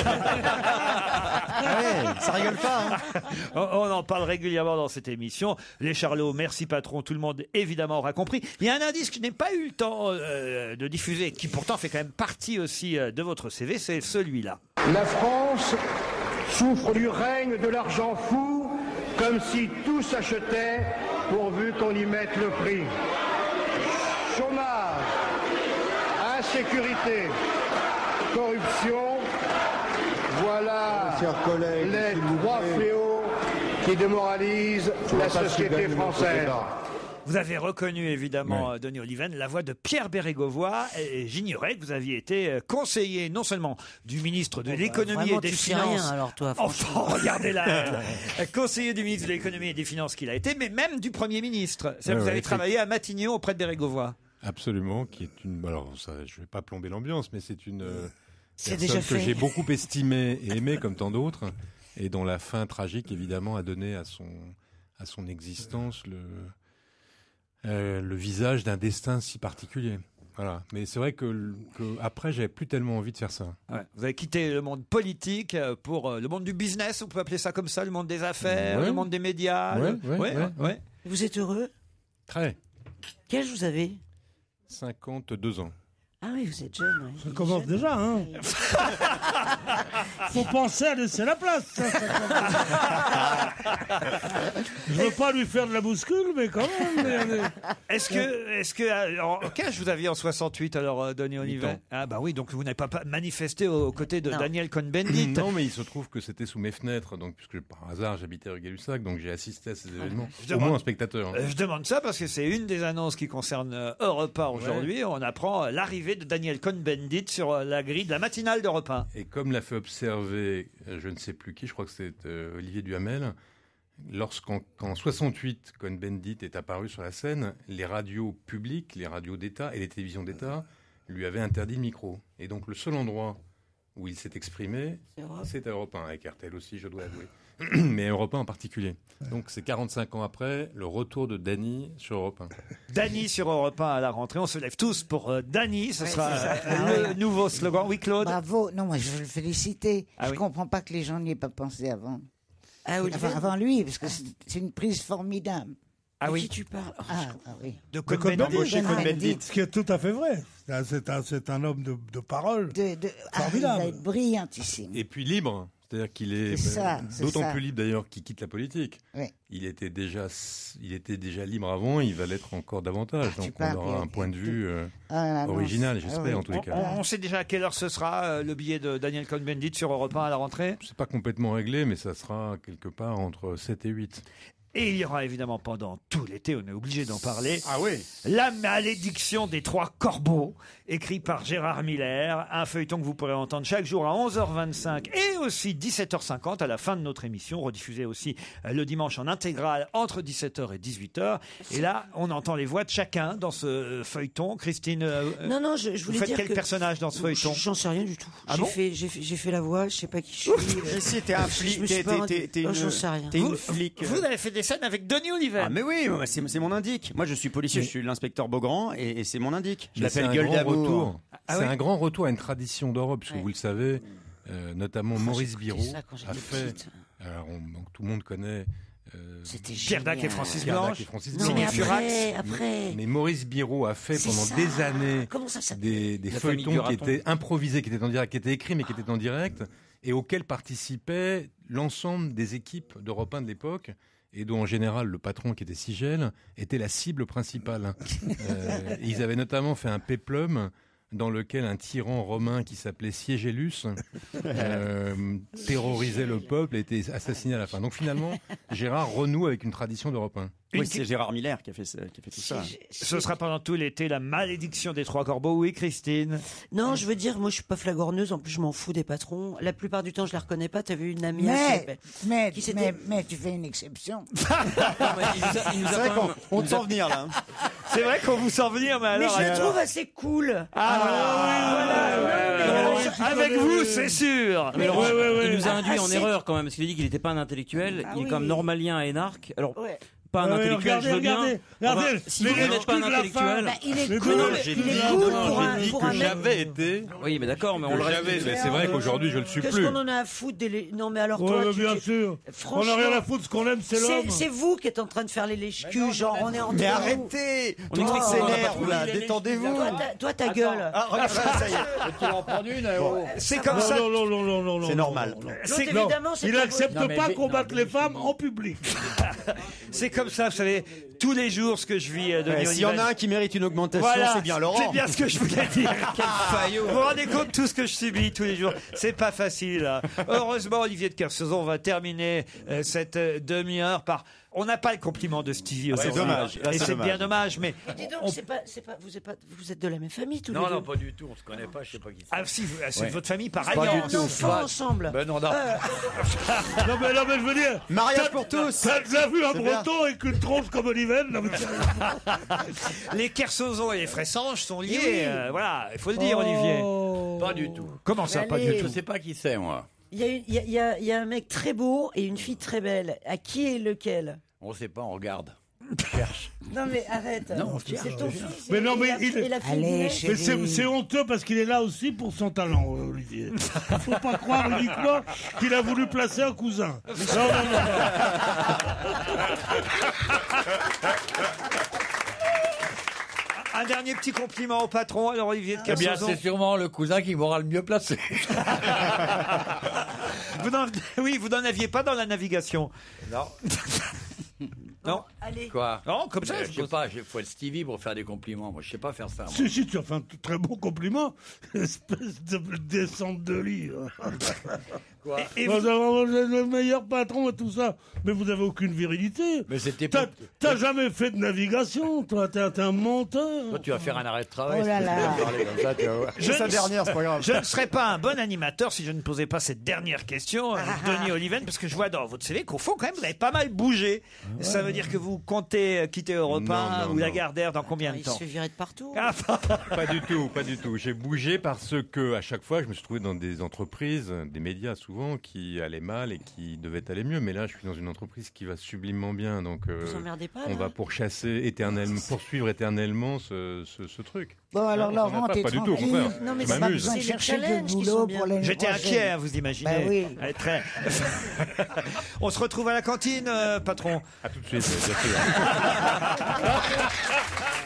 Ouais, ça rigole pas. Hein. on, on en parle régulièrement dans cette émission. Les Charlots, merci patron, tout le monde, évidemment, aura compris. Il y a un indice que je n'ai pas eu le temps euh, de diffuser, qui pourtant fait quand même partie aussi euh, de votre C V, c'est celui-là. La France souffre du règne de l'argent fou, comme si tout s'achetait pourvu qu'on y mette le prix. Chômage, insécurité, corruption, voilà les trois fléaux qui démoralisent la société française. Vous avez reconnu évidemment, ouais. Denis Oliven, la voix de Pierre Bérégovoy, et j'ignorais que vous aviez été conseiller non seulement du ministre de oh l'économie bah, et des tu finances. sais rien, alors toi, enfin, regardez-la, conseiller du ministre de l'économie et des finances qu'il a été, mais même du Premier ministre. C'est-à-dire que vous ouais, avez travaillé à Matignon auprès de Bérégovoy. Absolument, qui est une. Alors, ça, je ne vais pas plomber l'ambiance, mais c'est une euh, c'est personne déjà que fait. j'ai beaucoup estimée et aimée comme tant d'autres, et dont la fin tragique, évidemment, a donné à son à son existence le euh, le visage d'un destin si particulier. Voilà. Mais c'est vrai que, que après, j'avais plus tellement envie de faire ça. Ouais. Vous avez quitté le monde politique pour le monde du business, on peut appeler ça comme ça, le monde des affaires, ouais. le monde des médias. Ouais, le... ouais, ouais, ouais. ouais. Vous êtes heureux? Très. Quel âge vous avez? cinquante-deux ans. Ah oui, vous êtes jeune. Ouais. Ça commence jeune. déjà, hein. Faut penser à laisser la place. Ça, ça Je veux pas lui faire de la bouscule, mais quand même. Est-ce que, est-ce que, alors, quel âge vous aviez en soixante-huit alors, euh, Denis Oliven? Ah bah oui, donc vous n'avez pas manifesté aux côtés de non. Daniel Cohn-Bendit. Non, mais il se trouve que c'était sous mes fenêtres, donc puisque par hasard j'habitais rue Gay-Lussac, donc j'ai assisté à ces événements. Je Au demande- moins un spectateur. hein. Euh, Je demande ça parce que c'est une des annonces qui concerne euh, Europe un aujourd'hui. On apprend euh, l'arrivée de Daniel Cohn-Bendit sur euh, la grille de la matinale d'Europe un. Et comme l'a fait observer, euh, je ne sais plus qui, je crois que c'est euh, Olivier Duhamel, lorsqu'en qu'en soixante-huit, Cohn-Bendit est apparu sur la scène, les radios publiques, les radios d'État et les télévisions d'État lui avaient interdit le micro. Et donc le seul endroit où il s'est exprimé, c'est à Europe un, avec R T L aussi, je dois avouer. Mais Europe un en particulier. Donc c'est quarante-cinq ans après, le retour de Dany sur Europe un. Dany sur Europe un à la rentrée. On se lève tous pour euh, Dany. Ce Ouais, sera c'est ça. euh, Ah le ouais. nouveau slogan. Oui, Claude. Bravo. Non, moi, je veux le féliciter. Ah je oui. comprends pas que les gens n'y aient pas pensé avant. Ah, Olivier Avant, avant lui, parce que c'est c'est une prise formidable. Ah De oui. qui tu parles? Oh, Ah, ah oui. De De Cohn-Bendit. Cohn-Bendit. Cohn-Bendit. Ce qui est tout à fait vrai. C'est un- C'est un, c'est un homme de, de parole. De, de, ah, il Formidable. va être brillantissime. Et puis libre, c'est-à-dire qu'il est, C'est ça, ben, c'est d'autant ça. plus libre d'ailleurs qu'il quitte la politique. Oui. Il était déjà, il était déjà libre avant, il va l'être encore davantage. Ah, tu Donc parles, on aura puis- un point de vue euh, Ah, là, non, original, c'est- j'espère ah oui. en tous les On, cas. on- on sait déjà à quelle heure ce sera euh, le billet de Daniel Cohn-Bendit sur Europe un à la rentrée. C'est pas complètement réglé, mais ça sera quelque part entre sept et huit. Et il y aura évidemment pendant tout l'été, on est obligé d'en parler, Ah oui. La malédiction des trois corbeaux, écrit par Gérard Miller, un feuilleton que vous pourrez entendre chaque jour à onze heures vingt-cinq et aussi dix-sept heures cinquante à la fin de notre émission, rediffusée aussi euh, le dimanche en intégrale entre dix-sept heures et dix-huit heures. Et là, on entend les voix de chacun dans ce euh, feuilleton. Christine, euh, Non, non, je, je vous voulais faites dire quel que- personnage dans ce feuilleton? J'en sais rien du tout. Ah j'ai bon fait, j'ai fait, j'ai fait la voix, je sais pas qui je suis. Mais si, t'es un Je flic, me suis t'es- pas t'es- rendu- t'es- t'es Oh, une- j'en sais rien. t'es une Vous- flic. Vous avez fait des scènes avec Denis Oliven. Ah mais oui, moi, c'est c'est mon indique. Moi je suis policier, je suis l'inspecteur Beaugrand et, et c'est mon indique. Je Mais c'est l'appelle un gueule grand d'amour. retour. Ah c'est oui un grand retour à une tradition d'Europe, puisque Ouais. vous le savez, euh, notamment Enfin, Maurice j'écoutais Biraud ça quand j'étais a fait. petite. Alors, on- donc, tout le monde connaît. euh, C'était Pierre Dac et génial. Francis Pierre Dac Blanche. et Francis Non, Blanche. mais Signé après, Furax. après. Mais Maurice Biraud a fait C'est pendant ça. des années Comment ça s'appelle? des, des La famille feuilletons qui Duraton. étaient improvisés, qui étaient en direct, qui étaient écrits mais qui étaient en direct, et auxquels participaient l'ensemble des équipes d'Europe un de l'époque, et dont en général le patron qui était Sigel était la cible principale. Euh, et ils avaient notamment fait un péplum dans lequel un tyran romain qui s'appelait Siegellus euh, terrorisait le peuple et était assassiné à la fin. Donc finalement, Gérard renoue avec une tradition d'Europe un. Oui, c'est Gérard Miller qui a fait, ça- qui a fait tout ça. Ce sera pendant tout l'été la malédiction des trois corbeaux. Oui, Christine. Non, je veux dire, moi je suis pas flagorneuse, en plus je m'en fous des patrons. La plupart du temps je les reconnais pas, t'as vu une amie Mais, qui- mais, qui s'était- mais, mais tu fais une exception. C'est vrai qu'on on te sent venir là. C'est vrai qu'on vous sent venir, mais Mais alors. je le alors- trouve assez cool. Avec vous, c'est sûr. Mais alors, Ouais, ouais, ouais. il nous a induit Ah, en c'est- erreur quand même, parce qu'il a dit qu'il n'était pas un intellectuel. Ah il est oui. comme normalien et énarque. Alors, pas un Ouais, intellectuel, regardez, je veux bien. regardez, regardez, Enfin, si les vous n'êtes pas un excuses de la intellectuel. femme. Bah, il est Mais cool, non, j'ai il dit- est cool non, pour j'ai un, dit pour que un mec. j'avais été. Oui, mais d'accord, mais on Que le reste. j'avais, mais c'est vrai qu'aujourd'hui je le suis Qu'est-ce plus. qu'on en a à foutre des... lé- Non, mais alors toi, Ouais, mais tu- bien tu- sûr. Franchement, On n'a rien à foutre, ce qu'on aime, c'est l'homme. C'est vous qui êtes en train de faire les lèche-culs, genre on est en Mais arrêtez. On Tout le monde explique qu'on en a s'énerve pas là, trouvé. détendez-vous. Toi, ta- toi, ta gueule. Ah, regarde, ça y est. Tu vas en prendre une, héros. C'est comme Non, ça. non, non, non, non, non, non, C'est non, normal. non, non. L'autre, Non, évidemment, c'est il pas- n'accepte Non, mais pas mais- qu'on batte non, les mais- femmes en public. C'est comme ça, vous savez, tous les jours, ce que je vis euh, de Ouais, Lyon S'il y en Nivelle. a un qui mérite une augmentation, Voilà, c'est bien Laurent. c'est bien ce que je voulais dire. Vous vous rendez compte de tout ce que je subis tous les jours. C'est pas facile. hein. Heureusement, Olivier de Kersauzon va terminer euh, cette euh, demi-heure par. On n'a pas le compliment de Stevie c'est aujourd'hui. dommage. Là, Et c'est c'est dommage. bien dommage, mais. Dis donc, c'est pas, c'est pas, vous êtes pas, vous êtes de la même famille tous Non, les deux. non, pas du tout. On se connaît pas, je sais pas qui c'est. Ah si, vous- c'est Ouais. votre famille par Pas ailleurs. du tout. enfants Pas- ensemble. Ben non, non. Euh, Non, mais, non, mais je veux dire. Mariage t'as- pour tous. T'as déjà vu un C'est bien. breton avec une tronche comme Oliven? Non, mais- Les Kersauzon et les Fressanges sont liés. Eh oui. euh, voilà, il faut le dire, Olivier. Pas du tout. Comment ça, Mais pas allez. du Je tout sais pas qui c'est, moi. Il y, a une- il y a- il y a- il y a un mec très beau et une fille très belle. À qui est lequel? On sait pas, on regarde. On cherche. Non mais arrête. Non, c'est tiens, ton je- fils. Mais et- non, et mais la, il- et la fille Allez, du mec. chérie. Mais c'est c'est honteux parce qu'il est là aussi pour son talent, euh, Olivier. Il faut pas croire uniquement qu'il a voulu placer un cousin. Non, non, non. Un dernier petit compliment au patron, alors Olivier de Eh bien, Kersauzon. c'est sûrement le cousin qui m'aura le mieux placé. Vous n'en- oui, vous n'en aviez pas dans la navigation. Non. Non. Allez. Quoi Non, comme ça. Mais je Je sais pose- pas, il faut être Stevie pour faire des compliments. Moi, je sais pas faire ça. moi. Si, si, tu as fait un très bon compliment. Espèce de descente de lit. Quoi Et Vous vous- avez le meilleur patron et tout ça. Mais vous avez aucune virilité. Mais c'était T'as pour... t'as jamais fait de navigation, toi. T'es t'es un menteur. Toi, tu vas faire un arrêt de travail. Oh là si tu là. veux parler comme ça, tu vas voir. Je sa ne- dernière, c'est pas grave. Je ne serais pas un bon animateur si je ne posais pas cette dernière question, euh, Denis Oliven, parce que je vois dans votre C V qu'au fond, quand même, vous avez pas mal bougé. Ça veut dire que vous comptez euh, quitter Europe Non, un non, ou la non. Gardère dans combien de Il se temps fait virer de partout. Ah, Pas du tout, pas du tout. J'ai bougé parce que à chaque fois, je me suis trouvé dans des entreprises, des médias souvent, qui allaient mal et qui devaient aller mieux. Mais là, je suis dans une entreprise qui va sublimement bien, donc euh, Vous emmerdez pas, on là va pourchasser éternellement, poursuivre éternellement ce, ce, ce truc. Bon, alors, Non, on s'emmerde Laurent, pas, t'es pas du tout, au tranquille. contraire. Non, mais Je c'est Pas m'amuse. besoin de C'est les chercher du challenges qui sont boulot bien. pour l'année J'étais prochaine. inquiet, hein, vous imaginez. Bah oui. Elle est très- On se retrouve à la cantine, euh, patron. À tout de suite, bien sûr.